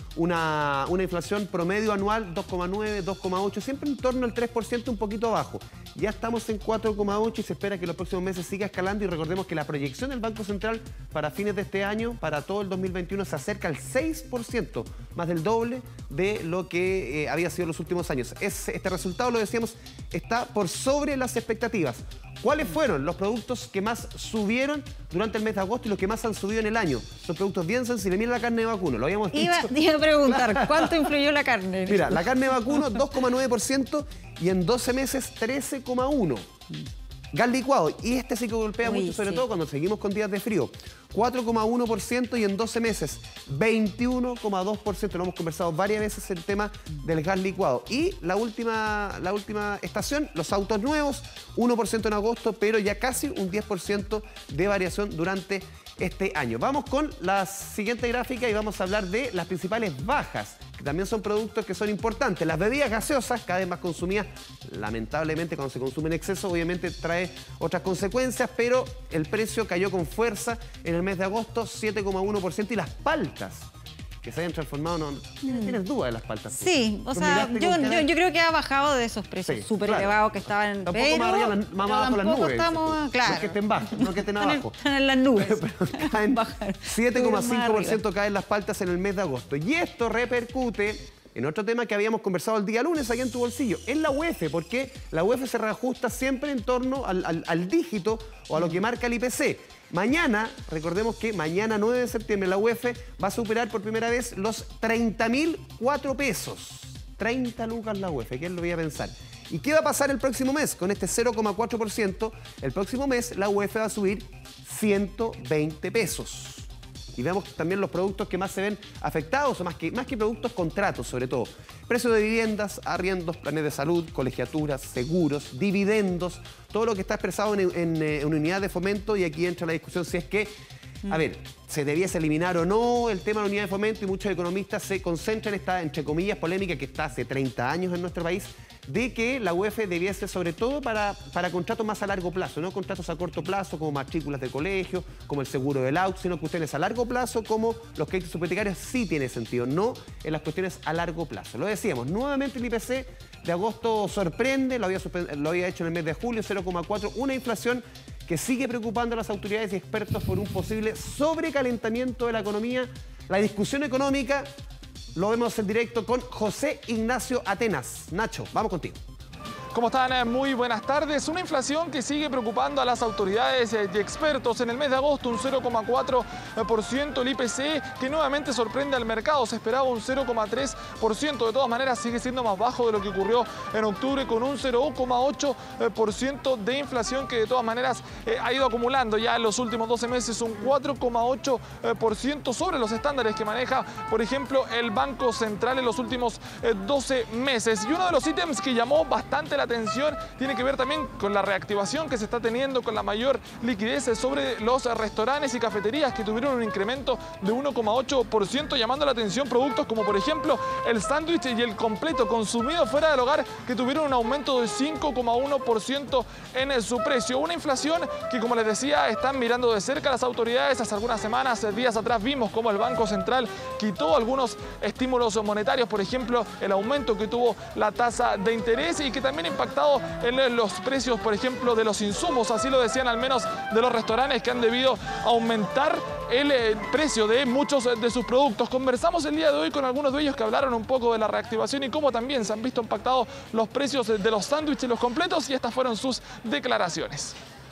una, una inflación promedio anual dos coma nueve, dos coma ocho, siempre en torno al tres por ciento, un poquito abajo. Ya estamos en cuatro coma ocho y se espera que los próximos meses siga escalando, y recordemos que la proyección del Banco Central para fines de este año, para todo el dos mil veintiuno, se acerca al seis por ciento, más del doble de lo que eh, había sido en los últimos años. Es, este resultado, lo decíamos, está por sobre las expectativas. ¿Cuáles fueron los productos que más subieron durante el mes de agosto y los que más han subido en el año? Son productos bien sensibles. Mira la carne de vacuno, lo habíamos dicho. Iba, iba a preguntar, ¿cuánto influyó la carne? Mira, la carne de vacuno, dos coma nueve por ciento, y en doce meses, trece coma uno por ciento. Gas licuado, y este sí que golpea Uy, mucho, sobre sí. todo cuando seguimos con días de frío. cuatro coma uno por ciento, y en doce meses, veintiuno coma dos por ciento. Lo hemos conversado varias veces, el tema del gas licuado. Y la última, la última estación, los autos nuevos, uno por ciento en agosto, pero ya casi un diez por ciento de variación durante este año. Vamos con la siguiente gráfica y vamos a hablar de las principales bajas, que también son productos que son importantes. Las bebidas gaseosas, cada vez más consumidas, lamentablemente cuando se consume en exceso, obviamente trae otras consecuencias, pero el precio cayó con fuerza en el mes de agosto, siete coma uno por ciento, y las paltas, que se hayan transformado, no, no tienes duda de las paltas. Sí, o Los sea, miraste yo, con yo, cara- yo creo que ha bajado de esos precios Sí, súper claro. elevados que estaban, Tampoco pero, más, arriba, más pero abajo las tampoco nubes. estamos, claro. No es que estén bajas, no es que estén Están en- abajo. están en las nubes. Pero caen siete coma cinco por ciento caen las paltas en el mes de agosto. Y esto repercute en otro tema que habíamos conversado el día lunes aquí en Tu Bolsillo, es la U E F, porque la U E F se reajusta siempre en torno al, al, al dígito o a lo que marca el I P C. Mañana, recordemos que mañana nueve de septiembre, la U E F va a superar por primera vez los treinta mil cuatro pesos. treinta lucas la U E F, ¿quién lo iba a pensar? ¿Y qué va a pasar el próximo mes? Con este cero coma cuatro por ciento, el próximo mes la U E F va a subir ciento veinte pesos. Y vemos también los productos que más se ven afectados, o más que, más que productos, contratos sobre todo. Precio de viviendas, arriendos, planes de salud, colegiaturas, seguros, dividendos, todo lo que está expresado en, en, en unidad de fomento, y aquí entra la discusión si es que, a ver, se debiese eliminar o no el tema de la unidad de fomento, y muchos economistas se concentran en esta, entre comillas, polémica que está hace treinta años en nuestro país, de que la U E F debiese, sobre todo para, para contratos más a largo plazo, no contratos a corto plazo como matrículas de colegio, como el seguro del auto, sino cuestiones a largo plazo como los créditos hipotecarios. Sí tiene sentido, no en las cuestiones a largo plazo. Lo decíamos, nuevamente el I P C de agosto sorprende, lo había, lo había hecho en el mes de julio, cero coma cuatro, una inflación que sigue preocupando a las autoridades y expertos por un posible sobrecalentamiento de la economía. La discusión económica lo vemos en directo con José Ignacio Atenas. Nacho, vamos contigo. ¿Cómo están? Muy buenas tardes. Una inflación que sigue preocupando a las autoridades y expertos. En el mes de agosto un cero coma cuatro por ciento, el I P C que nuevamente sorprende al mercado. Se esperaba un cero coma tres por ciento. De todas maneras sigue siendo más bajo de lo que ocurrió en octubre, con un cero coma ocho por ciento de inflación que de todas maneras eh, ha ido acumulando ya en los últimos doce meses un cuatro coma ocho por ciento sobre los estándares que maneja, por ejemplo, el Banco Central en los últimos eh, doce meses. Y uno de los ítems que llamó bastante la atención tiene que ver también con la reactivación que se está teniendo, con la mayor liquidez sobre los restaurantes y cafeterías, que tuvieron un incremento de uno coma ocho por ciento, llamando la atención productos como por ejemplo el sándwich y el completo consumido fuera del hogar, que tuvieron un aumento de cinco coma uno por ciento en su precio. Una inflación que, como les decía, están mirando de cerca las autoridades. Hace algunas semanas, días atrás, vimos cómo el Banco Central quitó algunos estímulos monetarios, por ejemplo, el aumento que tuvo la tasa de interés, y que también impactado en los precios, por ejemplo, de los insumos. Así lo decían al menos de los restaurantes, que han debido aumentar el precio de muchos de sus productos. Conversamos el día de hoy con algunos de ellos que hablaron un poco de la reactivación y cómo también se han visto impactados los precios de los sándwiches y los completos, y estas fueron sus declaraciones.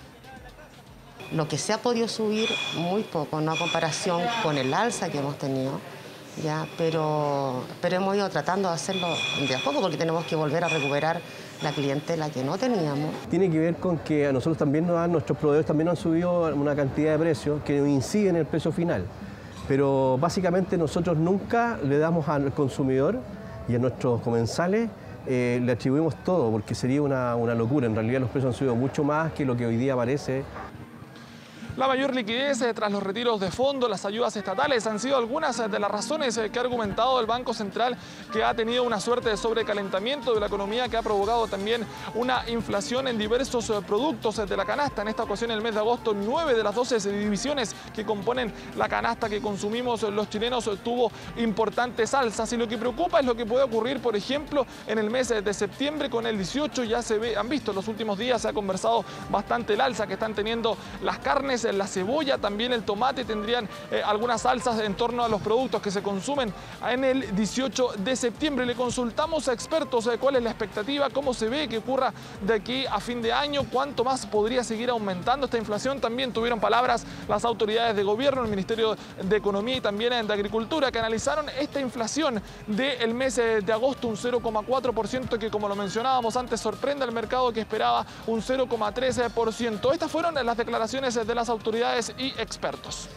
Lo que se ha podido subir muy poco, no a comparación con el alza que hemos tenido, ya, pero, pero hemos ido tratando de hacerlo de a poco, porque tenemos que volver a recuperar la clientela que no teníamos. Tiene que ver con que a nosotros también nos dan, nuestros proveedores también han subido una cantidad de precios que inciden en el precio final. Pero básicamente nosotros nunca le damos al consumidor y a nuestros comensales, eh, le atribuimos todo, porque sería una, una locura. En realidad los precios han subido mucho más que lo que hoy día parece. La mayor liquidez eh, tras los retiros de fondos, las ayudas estatales, han sido algunas de las razones eh, que ha argumentado el Banco Central, que ha tenido una suerte de sobrecalentamiento de la economía que ha provocado también una inflación en diversos eh, productos eh, de la canasta. En esta ocasión, el mes de agosto, nueve de las doce divisiones que componen la canasta que consumimos eh, los chilenos eh, tuvo importantes alzas. Y lo que preocupa es lo que puede ocurrir, por ejemplo, en el mes eh, de septiembre con el dieciocho. Ya se ve, han visto en los últimos días, se ha conversado bastante el alza que están teniendo las carnes, la cebolla, también el tomate, tendrían eh, algunas alzas en torno a los productos que se consumen en el dieciocho de septiembre. Le consultamos a expertos eh, cuál es la expectativa, cómo se ve que ocurra de aquí a fin de año, cuánto más podría seguir aumentando esta inflación. También tuvieron palabras las autoridades de gobierno, el Ministerio de Economía y también de Agricultura, que analizaron esta inflación del mes de agosto, un cero coma cuatro por ciento, que, como lo mencionábamos antes, sorprende al mercado, que esperaba un cero coma tres por ciento. Estas fueron las declaraciones de las autoridades y expertos.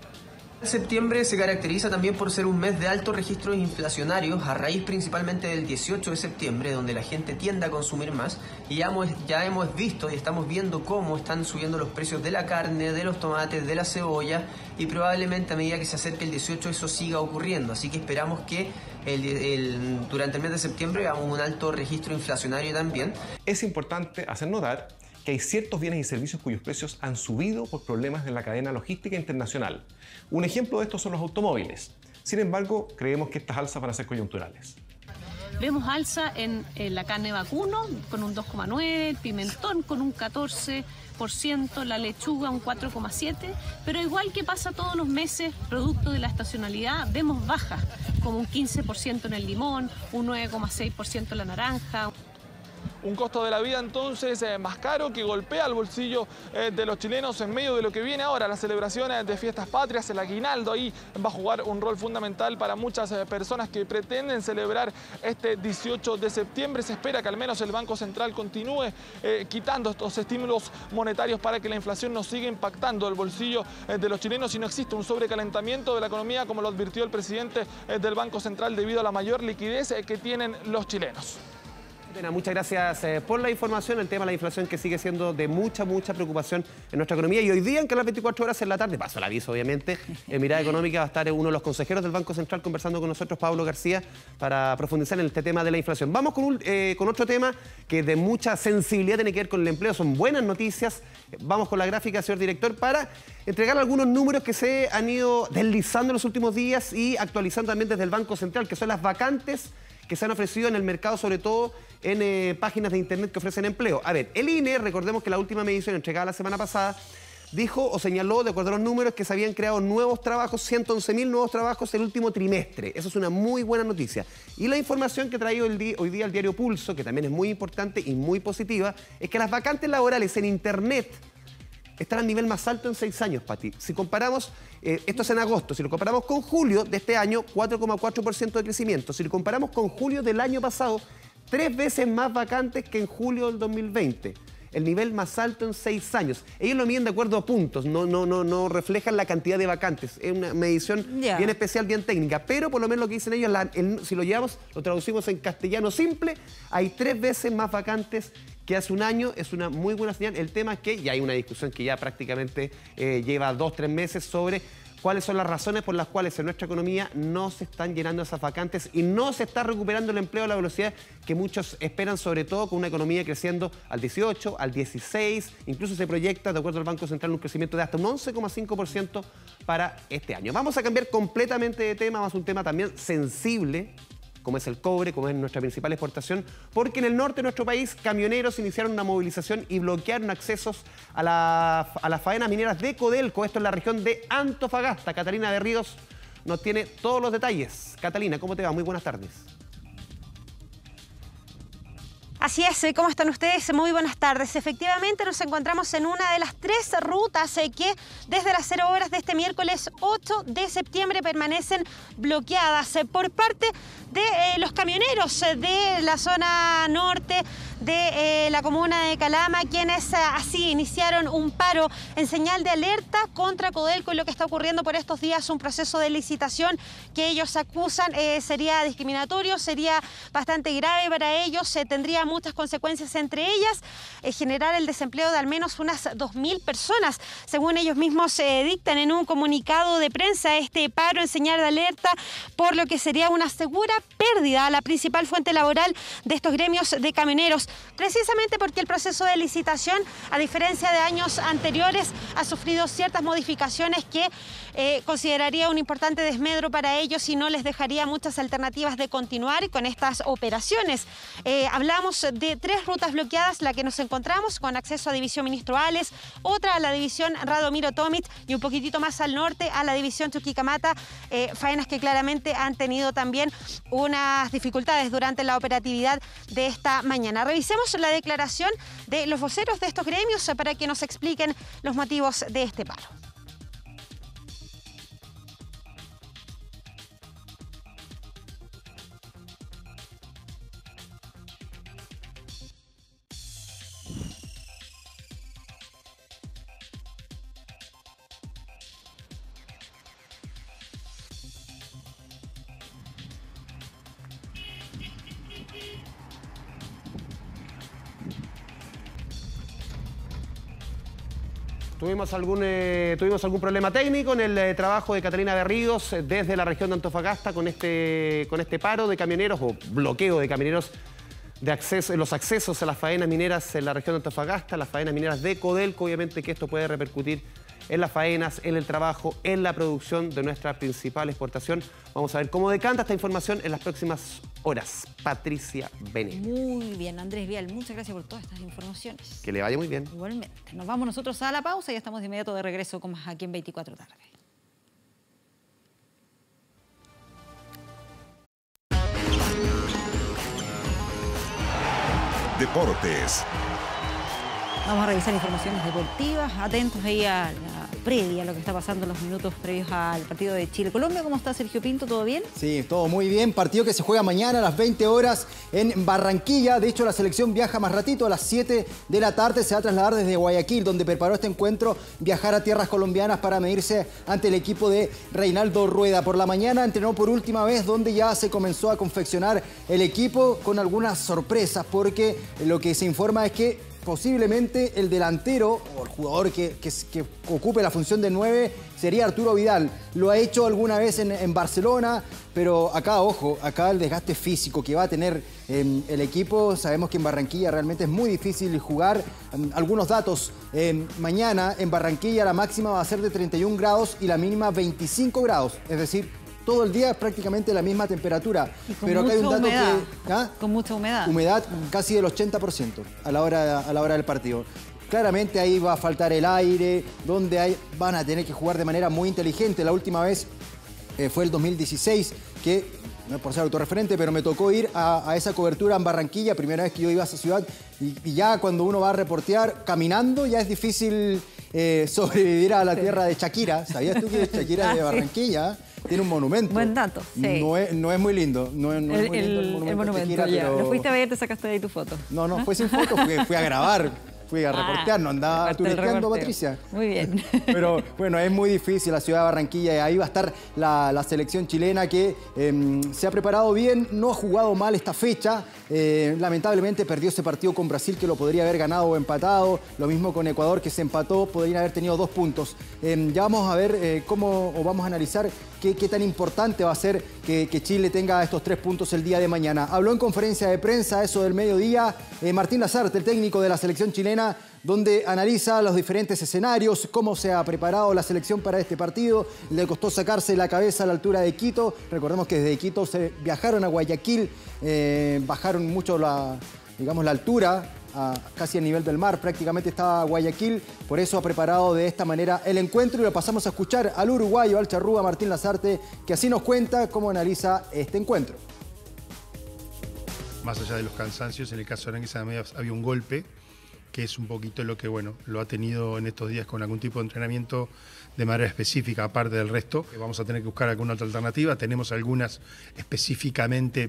Septiembre se caracteriza también por ser un mes de altos registros inflacionarios, a raíz principalmente del dieciocho de septiembre, donde la gente tiende a consumir más, y ya hemos, ya hemos visto y estamos viendo cómo están subiendo los precios de la carne, de los tomates, de la cebolla, y probablemente a medida que se acerque el dieciocho eso siga ocurriendo. Así que esperamos que el, el, durante el mes de septiembre hagamos un alto registro inflacionario también. Es importante hacer notar que hay ciertos bienes y servicios cuyos precios han subido por problemas en la cadena logística internacional. Un ejemplo de esto son los automóviles. Sin embargo, creemos que estas alzas van a ser coyunturales. Vemos alza en, en la carne vacuno con un dos coma nueve, el pimentón con un catorce por ciento, la lechuga un cuatro coma siete por ciento, pero igual que pasa todos los meses, producto de la estacionalidad, vemos bajas, como un quince por ciento en el limón, un nueve coma seis por ciento en la naranja. Un costo de la vida entonces eh, más caro, que golpea el bolsillo eh, de los chilenos en medio de lo que viene ahora, las celebraciones de fiestas patrias. El aguinaldo ahí va a jugar un rol fundamental para muchas eh, personas que pretenden celebrar este dieciocho de septiembre. Se espera que al menos el Banco Central continúe eh, quitando estos estímulos monetarios para que la inflación no siga impactando el bolsillo eh, de los chilenos y no existe un sobrecalentamiento de la economía, como lo advirtió el presidente eh, del Banco Central, debido a la mayor liquidez eh, que tienen los chilenos. Muchas gracias eh, por la información. El tema de la inflación, que sigue siendo de mucha, mucha preocupación en nuestra economía. Y hoy día, en que a las veinticuatro horas en la tarde, paso el aviso obviamente, en Mirada Económica va a estar uno de los consejeros del Banco Central conversando con nosotros, Pablo García, para profundizar en este tema de la inflación. Vamos con, un, eh, con otro tema que de mucha sensibilidad tiene que ver con el empleo. Son buenas noticias. Vamos con la gráfica, señor director, para entregar algunos números que se han ido deslizando en los últimos días y actualizando también desde el Banco Central, que son las vacantes que se han ofrecido en el mercado, sobre todo en eh, páginas de internet que ofrecen empleo. A ver, el I N E, recordemos que la última medición entregada la semana pasada, dijo o señaló, de acuerdo a los números, que se habían creado nuevos trabajos, ciento once mil nuevos trabajos el último trimestre. Eso es una muy buena noticia. Y la información que trae hoy, el hoy día el diario Pulso, que también es muy importante y muy positiva, es que las vacantes laborales en internet están al nivel más alto en seis años, Pati. Si comparamos, eh, esto es en agosto, si lo comparamos con julio de este año, cuatro coma cuatro por ciento de crecimiento. Si lo comparamos con julio del año pasado, tres veces más vacantes que en julio del dos mil veinte. El nivel más alto en seis años. Ellos lo miden de acuerdo a puntos, no, no, no, no reflejan la cantidad de vacantes. Es una medición yeah. bien especial, bien técnica. Pero por lo menos lo que dicen ellos, la, el, si lo llevamos, lo traducimos en castellano simple, hay tres veces más vacantes que hace un año. Es una muy buena señal. El tema es que ya hay una discusión que ya prácticamente eh, lleva dos, tres meses sobre cuáles son las razones por las cuales en nuestra economía no se están llenando esas vacantes y no se está recuperando el empleo a la velocidad que muchos esperan, sobre todo con una economía creciendo al dieciocho, al dieciséis, incluso se proyecta, de acuerdo al Banco Central, un crecimiento de hasta un once coma cinco por ciento para este año. Vamos a cambiar completamente de tema, vamos a un tema también sensible, como es el cobre, como es nuestra principal exportación, porque en el norte de nuestro país camioneros iniciaron una movilización y bloquearon accesos a, la, a las faenas mineras de Codelco, esto en la región de Antofagasta. Catalina de Ríos nos tiene todos los detalles. Catalina, ¿cómo te va? Muy buenas tardes. Así es, ¿cómo están ustedes? Muy buenas tardes. Efectivamente nos encontramos en una de las tres rutas eh, que desde las cero horas de este miércoles ocho de septiembre permanecen bloqueadas eh, por parte de eh, los camioneros eh, de la zona norte de eh, la comuna de Calama, quienes eh, así iniciaron un paro en señal de alerta contra Codelco y lo que está ocurriendo por estos días, un proceso de licitación que ellos acusan eh, sería discriminatorio, sería bastante grave para ellos, eh, tendría muchas consecuencias, entre ellas eh, generar el desempleo de al menos unas dos mil personas. Según ellos mismos eh, dictan en un comunicado de prensa, este paro en señal de alerta por lo que sería una segura pérdida a la principal fuente laboral de estos gremios de camioneros, precisamente porque el proceso de licitación, a diferencia de años anteriores, ha sufrido ciertas modificaciones que eh, consideraría un importante desmedro para ellos y no les dejaría muchas alternativas de continuar con estas operaciones. Eh, hablamos de tres rutas bloqueadas, la que nos encontramos con acceso a División Ministro Ales, otra a la División Radomiro Tomic y un poquitito más al norte a la División Chuquicamata, eh, faenas que claramente han tenido también unas dificultades durante la operatividad de esta mañana. Revisemos la declaración de los voceros de estos gremios para que nos expliquen los motivos de este paro. Tuvimos algún, eh, tuvimos algún problema técnico en el eh, trabajo de Catalina Berríos eh, desde la región de Antofagasta con este, con este paro de camioneros o bloqueo de camioneros de acceso, los accesos a las faenas mineras en la región de Antofagasta, las faenas mineras de Codelco. Obviamente que esto puede repercutir en las faenas, en el trabajo, en la producción de nuestra principal exportación. Vamos a ver cómo decanta esta información en las próximas horas. Patricia Bene. Muy bien, Andrés Vial, muchas gracias por todas estas informaciones. Que le vaya muy bien. Igualmente. Nos vamos nosotros a la pausa y ya estamos de inmediato de regreso con más aquí en veinticuatro tarde. Deportes. Vamos a revisar informaciones deportivas, atentos ahí a la previa, a lo que está pasando en los minutos previos al partido de Chile-Colombia. ¿Cómo está Sergio Pinto? ¿Todo bien? Sí, todo muy bien. Partido que se juega mañana a las veinte horas en Barranquilla. De hecho, la selección viaja más ratito, a las siete de la tarde. Se va a trasladar desde Guayaquil, donde preparó este encuentro, viajar a tierras colombianas para medirse ante el equipo de Reinaldo Rueda. Por la mañana entrenó por última vez, donde ya se comenzó a confeccionar el equipo con algunas sorpresas, porque lo que se informa es que posiblemente el delantero o el jugador que, que, que ocupe la función de nueve sería Arturo Vidal. Lo ha hecho alguna vez en, en Barcelona, pero acá, ojo, acá el desgaste físico que va a tener eh, el equipo. Sabemos que en Barranquilla realmente es muy difícil jugar. Um, algunos datos, eh, mañana en Barranquilla la máxima va a ser de treinta y un grados y la mínima veinticinco grados, es decir, todo el día es prácticamente la misma temperatura. Pero acá hay un dato humedad, que... ¿ah? Con mucha humedad. Humedad casi del ochenta por ciento a la hora, a la hora del partido. Claramente ahí va a faltar el aire, donde hay, van a tener que jugar de manera muy inteligente. La última vez eh, fue el dos mil dieciséis, que no es por ser autorreferente, pero me tocó ir a, a esa cobertura en Barranquilla, primera vez que yo iba a esa ciudad, y, y ya cuando uno va a reportear caminando ya es difícil eh, sobrevivir a la tierra de Shakira. ¿Sabías tú que Shakira es de Barranquilla? Tiene un monumento. Buen dato, sí. No es, no es muy lindo. No, no el, es muy lindo el, el monumento, el monumento Shakira, ya. pero... Lo fuiste a ver, te sacaste de ahí tu foto. No, no, fue sin foto, fui, fui a grabar. Fui a reportear, no andaba turisteando, Patricia. Muy bien. Pero bueno, es muy difícil la ciudad de Barranquilla y ahí va a estar la, la selección chilena que eh, se ha preparado bien, no ha jugado mal esta fecha. Eh, lamentablemente perdió ese partido con Brasil que lo podría haber ganado o empatado. Lo mismo con Ecuador que se empató, podrían haber tenido dos puntos. Eh, ya vamos a ver eh, cómo, o vamos a analizar qué, qué tan importante va a ser que, que Chile tenga estos tres puntos el día de mañana. Habló en conferencia de prensa, eso del mediodía, eh, Martín Lazarte, el técnico de la selección chilena, donde analiza los diferentes escenarios, cómo se ha preparado la selección para este partido. Le costó sacarse la cabeza a la altura de Quito. Recordemos que desde Quito se viajaron a Guayaquil, eh, bajaron mucho la, digamos, la altura, a, casi a nivel del mar, prácticamente estaba Guayaquil. Por eso ha preparado de esta manera el encuentro y lo pasamos a escuchar al uruguayo, al charrúa Martín Lazarte, que así nos cuenta cómo analiza este encuentro. Más allá de los cansancios, en el caso de Aranguis había un golpe, que es un poquito lo que, bueno, lo ha tenido en estos días con algún tipo de entrenamiento de manera específica, aparte del resto. Vamos a tener que buscar alguna otra alternativa. Tenemos algunas específicamente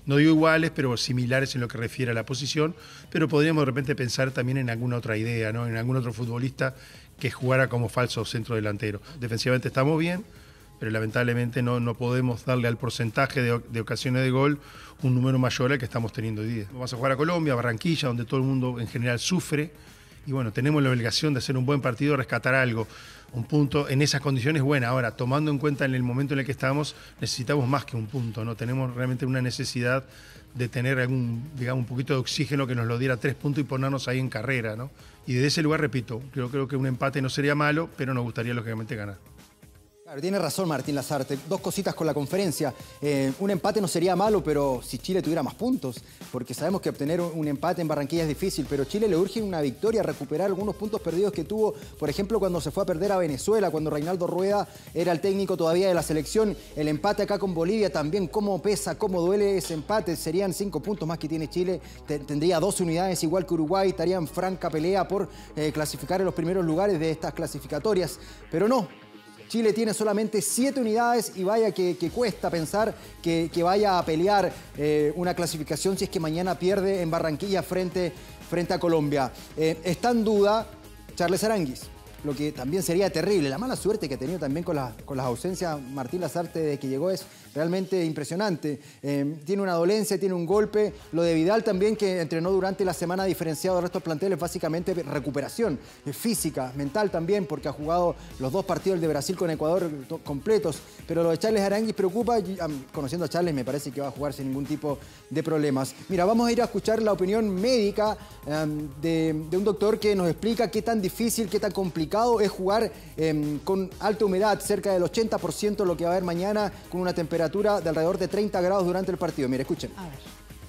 no digo iguales, pero similares en lo que refiere a la posición, pero podríamos de repente pensar también en alguna otra idea, ¿no? En algún otro futbolista que jugara como falso centro delantero. Defensivamente estamos bien, pero lamentablemente no, no podemos darle al porcentaje de, de ocasiones de gol un número mayor al que estamos teniendo hoy día. Vamos a jugar a Colombia, a Barranquilla, donde todo el mundo en general sufre, y bueno, tenemos la obligación de hacer un buen partido, rescatar algo. Un punto en esas condiciones, bueno, ahora, tomando en cuenta en el momento en el que estamos, necesitamos más que un punto, ¿no? Tenemos realmente una necesidad de tener algún, digamos, un poquito de oxígeno que nos lo diera tres puntos y ponernos ahí en carrera, ¿no? Y desde ese lugar, repito, creo, creo que un empate no sería malo, pero nos gustaría lógicamente ganar. Claro, tiene razón Martín Lazarte. Dos cositas con la conferencia. Eh, un empate no sería malo, pero si Chile tuviera más puntos, porque sabemos que obtener un empate en Barranquilla es difícil, pero Chile le urge una victoria, recuperar algunos puntos perdidos que tuvo, por ejemplo, cuando se fue a perder a Venezuela, cuando Reinaldo Rueda era el técnico todavía de la selección. El empate acá con Bolivia también, cómo pesa, cómo duele ese empate. Serían cinco puntos más que tiene Chile, tendría doce unidades igual que Uruguay, estaría en franca pelea por eh, clasificar en los primeros lugares de estas clasificatorias, pero no. Chile tiene solamente siete unidades y vaya que, que cuesta pensar que, que vaya a pelear eh, una clasificación si es que mañana pierde en Barranquilla frente, frente a Colombia. Eh, está en duda Charles Aránguiz, lo que también sería terrible. La mala suerte que ha tenido también con, la, con las ausencias Martín Lazarte desde que llegó es realmente impresionante. Eh, tiene una dolencia, tiene un golpe. Lo de Vidal también, que entrenó durante la semana diferenciado del resto del plantel, es básicamente recuperación física, mental también, porque ha jugado los dos partidos de Brasil con Ecuador completos. Pero lo de Charles Aránguiz preocupa. Conociendo a Charles, me parece que va a jugar sin ningún tipo de problemas. Mira, vamos a ir a escuchar la opinión médica um, de, de un doctor que nos explica qué tan difícil, qué tan complicado es jugar um, con alta humedad, cerca del ochenta por ciento lo que va a haber mañana, con una temperatura de alrededor de treinta grados durante el partido. Mire, escuchen. A ver.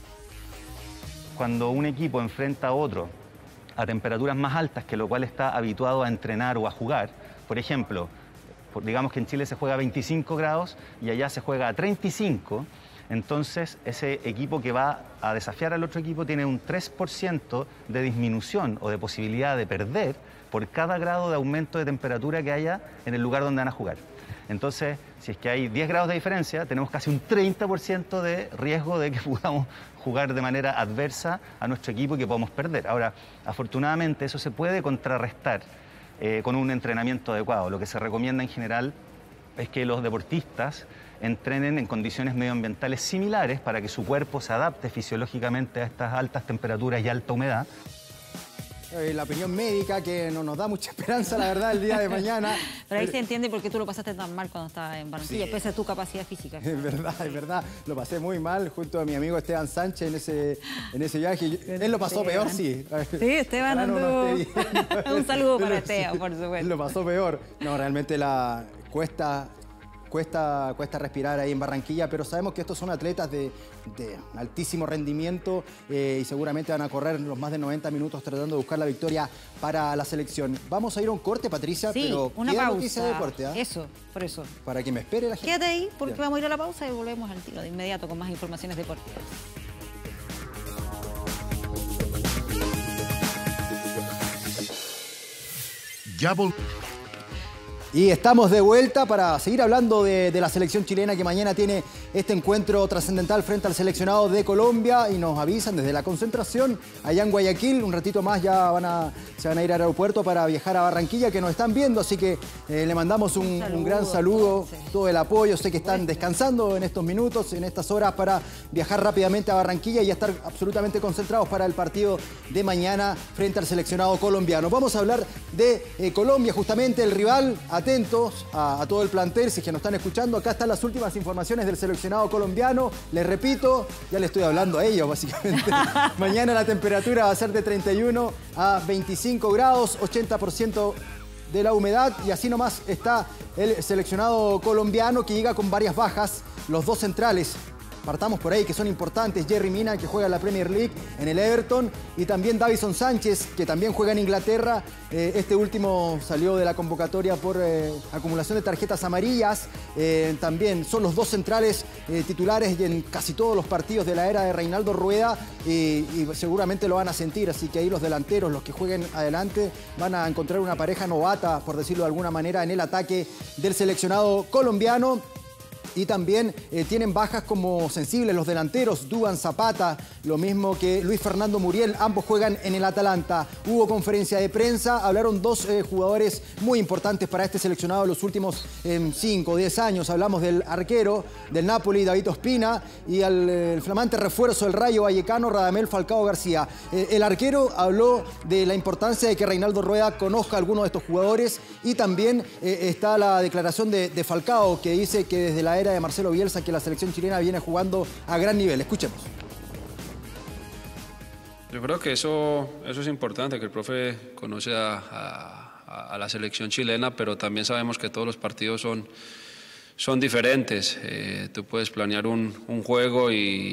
Cuando un equipo enfrenta a otro a temperaturas más altas que lo cual está habituado a entrenar o a jugar, por ejemplo, digamos que en Chile se juega a veinticinco grados y allá se juega a treinta y cinco, entonces ese equipo que va a desafiar al otro equipo tiene un tres por ciento de disminución o de posibilidad de perder por cada grado de aumento de temperatura que haya en el lugar donde van a jugar. Entonces, si es que hay diez grados de diferencia, tenemos casi un treinta por ciento de riesgo de que podamos jugar de manera adversa a nuestro equipo y que podamos perder. Ahora, afortunadamente, eso se puede contrarrestar eh, con un entrenamiento adecuado. Lo que se recomienda en general es que los deportistas entrenen en condiciones medioambientales similares para que su cuerpo se adapte fisiológicamente a estas altas temperaturas y alta humedad. La opinión médica que no nos da mucha esperanza, la verdad, el día de mañana. Pero ahí se entiende por qué tú lo pasaste tan mal cuando estabas en Barranquilla, sí, pese a tu capacidad física. Es verdad, es verdad. Lo pasé muy mal junto a mi amigo Esteban Sánchez en ese, en ese viaje. Él lo pasó peor, sí. Sí, Esteban anduvo... Un saludo para Esteban, por supuesto. Él lo pasó peor. No, realmente la cuesta... Cuesta, cuesta respirar ahí en Barranquilla, pero sabemos que estos son atletas de, de altísimo rendimiento eh, y seguramente van a correr los más de noventa minutos tratando de buscar la victoria para la selección. Vamos a ir a un corte, Patricia, sí, pero una queda pausa. noticia de deporte, ¿eh? Eso, por eso. Para que me espere la gente. Quédate ahí, porque Bien. Vamos a ir a la pausa y volvemos al tiro de inmediato con más informaciones deportivas. Ya vol Y estamos de vuelta para seguir hablando de, de la selección chilena que mañana tiene este encuentro trascendental frente al seleccionado de Colombia y nos avisan desde la concentración allá en Guayaquil. Un ratito más ya van a, se van a ir al aeropuerto para viajar a Barranquilla, que nos están viendo, así que eh, le mandamos un, un, saludo, un gran saludo, sí. Todo el apoyo. Sé que están descansando en estos minutos, en estas horas para viajar rápidamente a Barranquilla y estar absolutamente concentrados para el partido de mañana frente al seleccionado colombiano. Vamos a hablar de eh, Colombia, justamente el rival. Atentos a, a todo el plantel, si es que nos están escuchando. Acá están las últimas informaciones del seleccionado colombiano. Les repito, ya le estoy hablando a ellos básicamente. Mañana la temperatura va a ser de treinta y uno a veinticinco grados, ochenta por ciento de la humedad. Y así nomás está el seleccionado colombiano, que llega con varias bajas. Los dos centrales, partamos por ahí, que son importantes. Yerry Mina, que juega en la Premier League en el Everton, y también Davinson Sánchez, que también juega en Inglaterra. Eh, este último salió de la convocatoria por eh, acumulación de tarjetas amarillas. Eh, también son los dos centrales eh, titulares en casi todos los partidos de la era de Reinaldo Rueda, y, y seguramente lo van a sentir. Así que ahí los delanteros, los que jueguen adelante, van a encontrar una pareja novata, por decirlo de alguna manera, en el ataque del seleccionado colombiano. y también eh, tienen bajas como sensibles los delanteros, Duván Zapata, lo mismo que Luis Fernando Muriel, ambos juegan en el Atalanta. Hubo conferencia de prensa, hablaron dos eh, jugadores muy importantes para este seleccionado en los últimos cinco o diez años. Hablamos del arquero del Napoli, David Ospina, y al el flamante refuerzo del Rayo Vallecano, Radamel Falcao García. Eh, el arquero habló de la importancia de que Reinaldo Rueda conozca a algunos de estos jugadores, y también eh, está la declaración de, de Falcao, que dice que desde la era de Marcelo Bielsa que la selección chilena viene jugando a gran nivel. Escuchemos. Yo creo que eso, eso es importante, que el profe conoce a, a, a la selección chilena, pero también sabemos que todos los partidos son, son diferentes. Eh, tú puedes planear un, un juego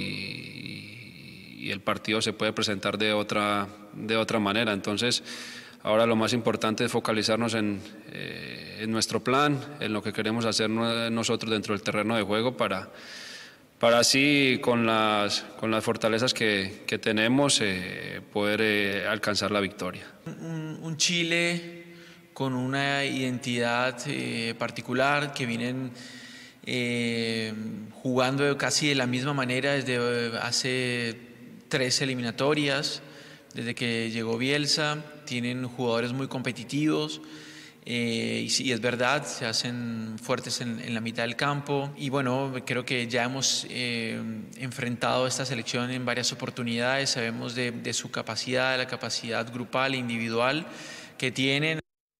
y, y el partido se puede presentar de otra, de otra manera. Entonces, ahora lo más importante es focalizarnos en, eh, en nuestro plan, en lo que queremos hacer nosotros dentro del terreno de juego para... para así, con las, con las fortalezas que, que tenemos, eh, poder eh, alcanzar la victoria. Un, un Chile con una identidad eh, particular, que vienen eh, jugando casi de la misma manera desde hace tres eliminatorias, desde que llegó Bielsa. Tienen jugadores muy competitivos. Eh, y sí, es verdad, se hacen fuertes en, en la mitad del campo, y bueno, creo que ya hemos eh, enfrentado a esta selección en varias oportunidades, sabemos de, de su capacidad, de la capacidad grupal e individual que tienen.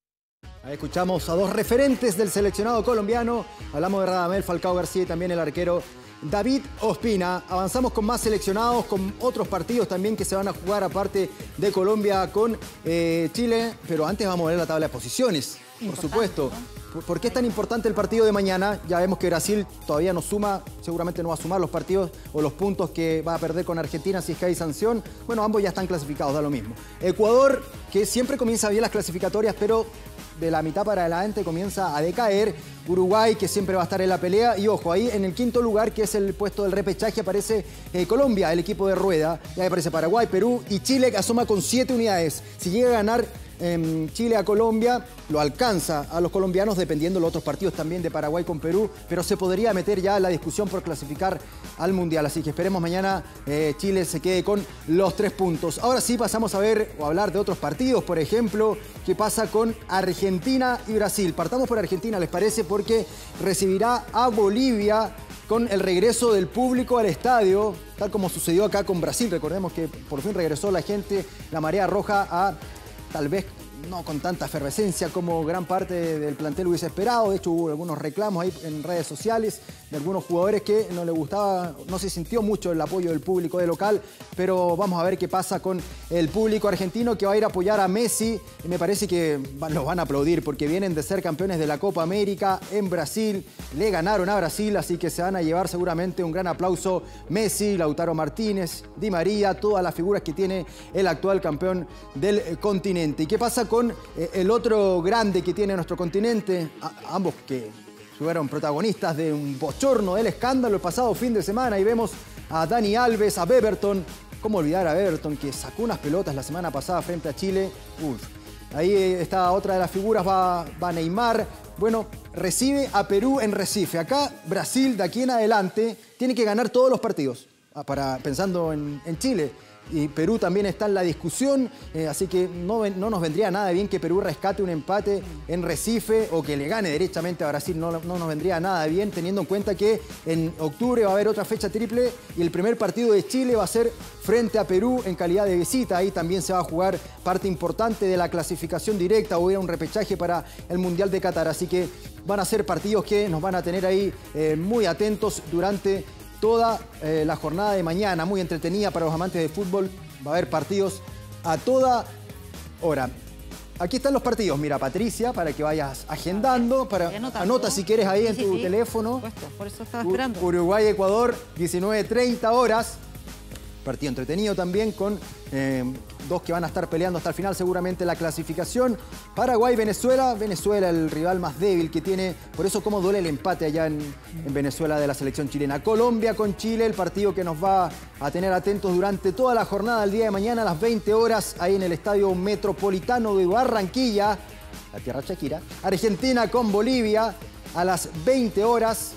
Ahí escuchamos a dos referentes del seleccionado colombiano, hablamos de Radamel Falcao García y también el arquero David Ospina. Avanzamos con más seleccionados, con otros partidos también que se van a jugar aparte de Colombia con eh, Chile. Pero antes vamos a ver la tabla de posiciones, por supuesto. ¿Por, ¿Por qué es tan importante el partido de mañana? Ya vemos que Brasil todavía no suma, seguramente no va a sumar los partidos o los puntos que va a perder con Argentina si es que hay sanción. Bueno, ambos ya están clasificados, da lo mismo. Ecuador, que siempre comienza bien las clasificatorias, pero de la mitad para adelante comienza a decaer. Uruguay, que siempre va a estar en la pelea. Y ojo, ahí en el quinto lugar, que es el puesto del repechaje, aparece eh, Colombia, el equipo de Rueda. Y ahí aparece Paraguay, Perú y Chile, que asoma con siete unidades. Si llega a ganar eh, Chile a Colombia, lo alcanza a los colombianos, dependiendo de los otros partidos también de Paraguay con Perú. Pero se podría meter ya la discusión por clasificar al Mundial. Así que esperemos mañana eh, Chile se quede con los tres puntos. Ahora sí pasamos a ver o a hablar de otros partidos. Por ejemplo, qué pasa con Argentina y Brasil. Partamos por Argentina, ¿les parece? Porque recibirá a Bolivia con el regreso del público al estadio, tal como sucedió acá con Brasil. Recordemos que por fin regresó la gente, la marea roja, a tal vez no con tanta efervescencia como gran parte del plantel hubiese esperado. De hecho, hubo algunos reclamos ahí en redes sociales de algunos jugadores que no les gustaba, no se sintió mucho el apoyo del público de local, pero vamos a ver qué pasa con el público argentino que va a ir a apoyar a Messi. Y me parece que los van a aplaudir porque vienen de ser campeones de la Copa América en Brasil, le ganaron a Brasil, así que se van a llevar seguramente un gran aplauso Messi, Lautaro Martínez, Di María, todas las figuras que tiene el actual campeón del continente. ¿Y qué pasa con el otro grande que tiene nuestro continente? A ambos que fueron protagonistas de un bochorno del escándalo el pasado fin de semana, y vemos a Dani Alves, a Beberton. ¿Cómo olvidar a Beberton, que sacó unas pelotas la semana pasada frente a Chile? Uf. Ahí está otra de las figuras, va, va Neymar. Bueno, recibe a Perú en Recife. Acá Brasil, de aquí en adelante, tiene que ganar todos los partidos, para, pensando en, en Chile. Y Perú también está en la discusión, eh, así que no, no nos vendría nada bien que Perú rescate un empate en Recife o que le gane derechamente a Brasil. No, no nos vendría nada bien, teniendo en cuenta que en octubre va a haber otra fecha triple y el primer partido de Chile va a ser frente a Perú en calidad de visita. Ahí también se va a jugar parte importante de la clasificación directa o ir a un repechaje para el Mundial de Qatar. Así que van a ser partidos que nos van a tener ahí eh, muy atentos durante toda eh, la jornada de mañana, muy entretenida para los amantes de fútbol. Va a haber partidos a toda hora. Aquí están los partidos. Mira, Patricia, para que vayas agendando. Para, anota si quieres ahí en tu teléfono. Por eso estaba esperando. Uruguay-Ecuador, diecinueve treinta horas. Partido entretenido también con eh, dos que van a estar peleando hasta el final seguramente la clasificación. Paraguay-Venezuela. Venezuela, el rival más débil que tiene. Por eso cómo duele el empate allá en, en Venezuela de la selección chilena. Colombia con Chile, el partido que nos va a tener atentos durante toda la jornada del día de mañana a las veinte horas, ahí en el Estadio Metropolitano de Barranquilla, la tierra Shakira. Argentina con Bolivia a las veinte horas.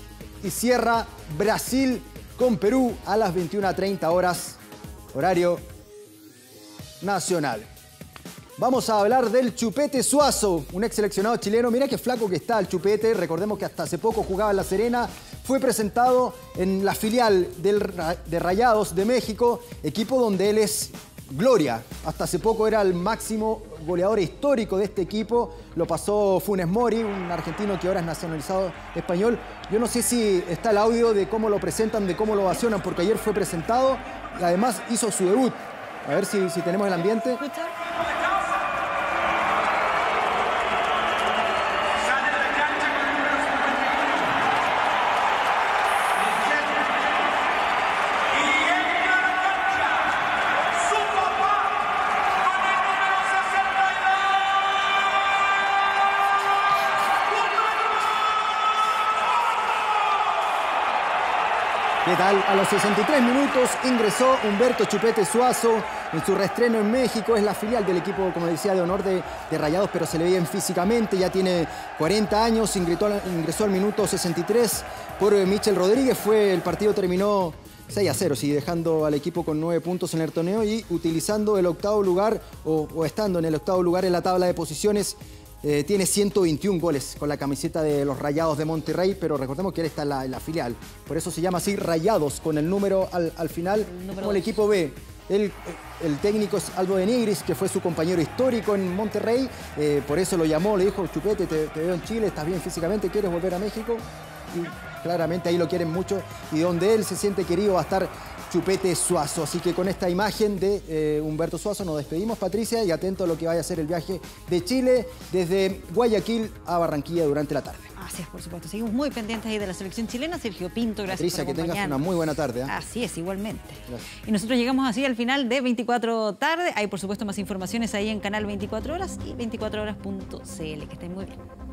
y cierra Brasil con Perú a las veintiuna treinta horas, horario nacional. Vamos a hablar del Chupete Suazo, un ex seleccionado chileno. Mira qué flaco que está el Chupete. Recordemos que hasta hace poco jugaba en La Serena. Fue presentado en la filial del, de Rayados de México, equipo donde él es gloria. Hasta hace poco era el máximo goleador histórico de este equipo. Lo pasó Funes Mori, un argentino que ahora es nacionalizado español. Yo no sé si está el audio de cómo lo presentan, de cómo lo ovacionan, porque ayer fue presentado y además hizo su debut. A ver si, si tenemos el ambiente. ¿Escucha? ¿Qué tal? A los sesenta y tres minutos ingresó Humberto Chupete Suazo en su reestreno en México. Es la filial del equipo, como decía, de honor de, de Rayados, pero se le ve bien físicamente. Ya tiene cuarenta años, ingresó, ingresó al minuto sesenta y tres por Michel Rodríguez. Fue, el partido terminó seis a cero, sí, dejando al equipo con nueve puntos en el torneo y utilizando el octavo lugar o, o estando en el octavo lugar en la tabla de posiciones. Eh, tiene ciento veintiún goles con la camiseta de los Rayados de Monterrey, pero recordemos que él está en la, en la filial. Por eso se llama así Rayados, con el número al, al final, el como el equipo B. El, el técnico es Aldo de Nigris, que fue su compañero histórico en Monterrey. Eh, por eso lo llamó, le dijo, Chupete, te, te veo en Chile, estás bien físicamente, ¿quieres volver a México? Y claramente ahí lo quieren mucho. Y donde él se siente querido va a estar Chupete Suazo. Así que con esta imagen de eh, Humberto Suazo nos despedimos, Patricia, y atento a lo que vaya a ser el viaje de Chile desde Guayaquil a Barranquilla durante la tarde. Así es, por supuesto. Seguimos muy pendientes ahí de la selección chilena. Sergio Pinto, gracias Patricia, por que tengas una muy buena tarde. ¿eh? Así es, igualmente. Gracias. Y nosotros llegamos así al final de veinticuatro tarde. Hay, por supuesto, más informaciones ahí en Canal veinticuatro horas y veinticuatro horas punto c l. Que estén muy bien.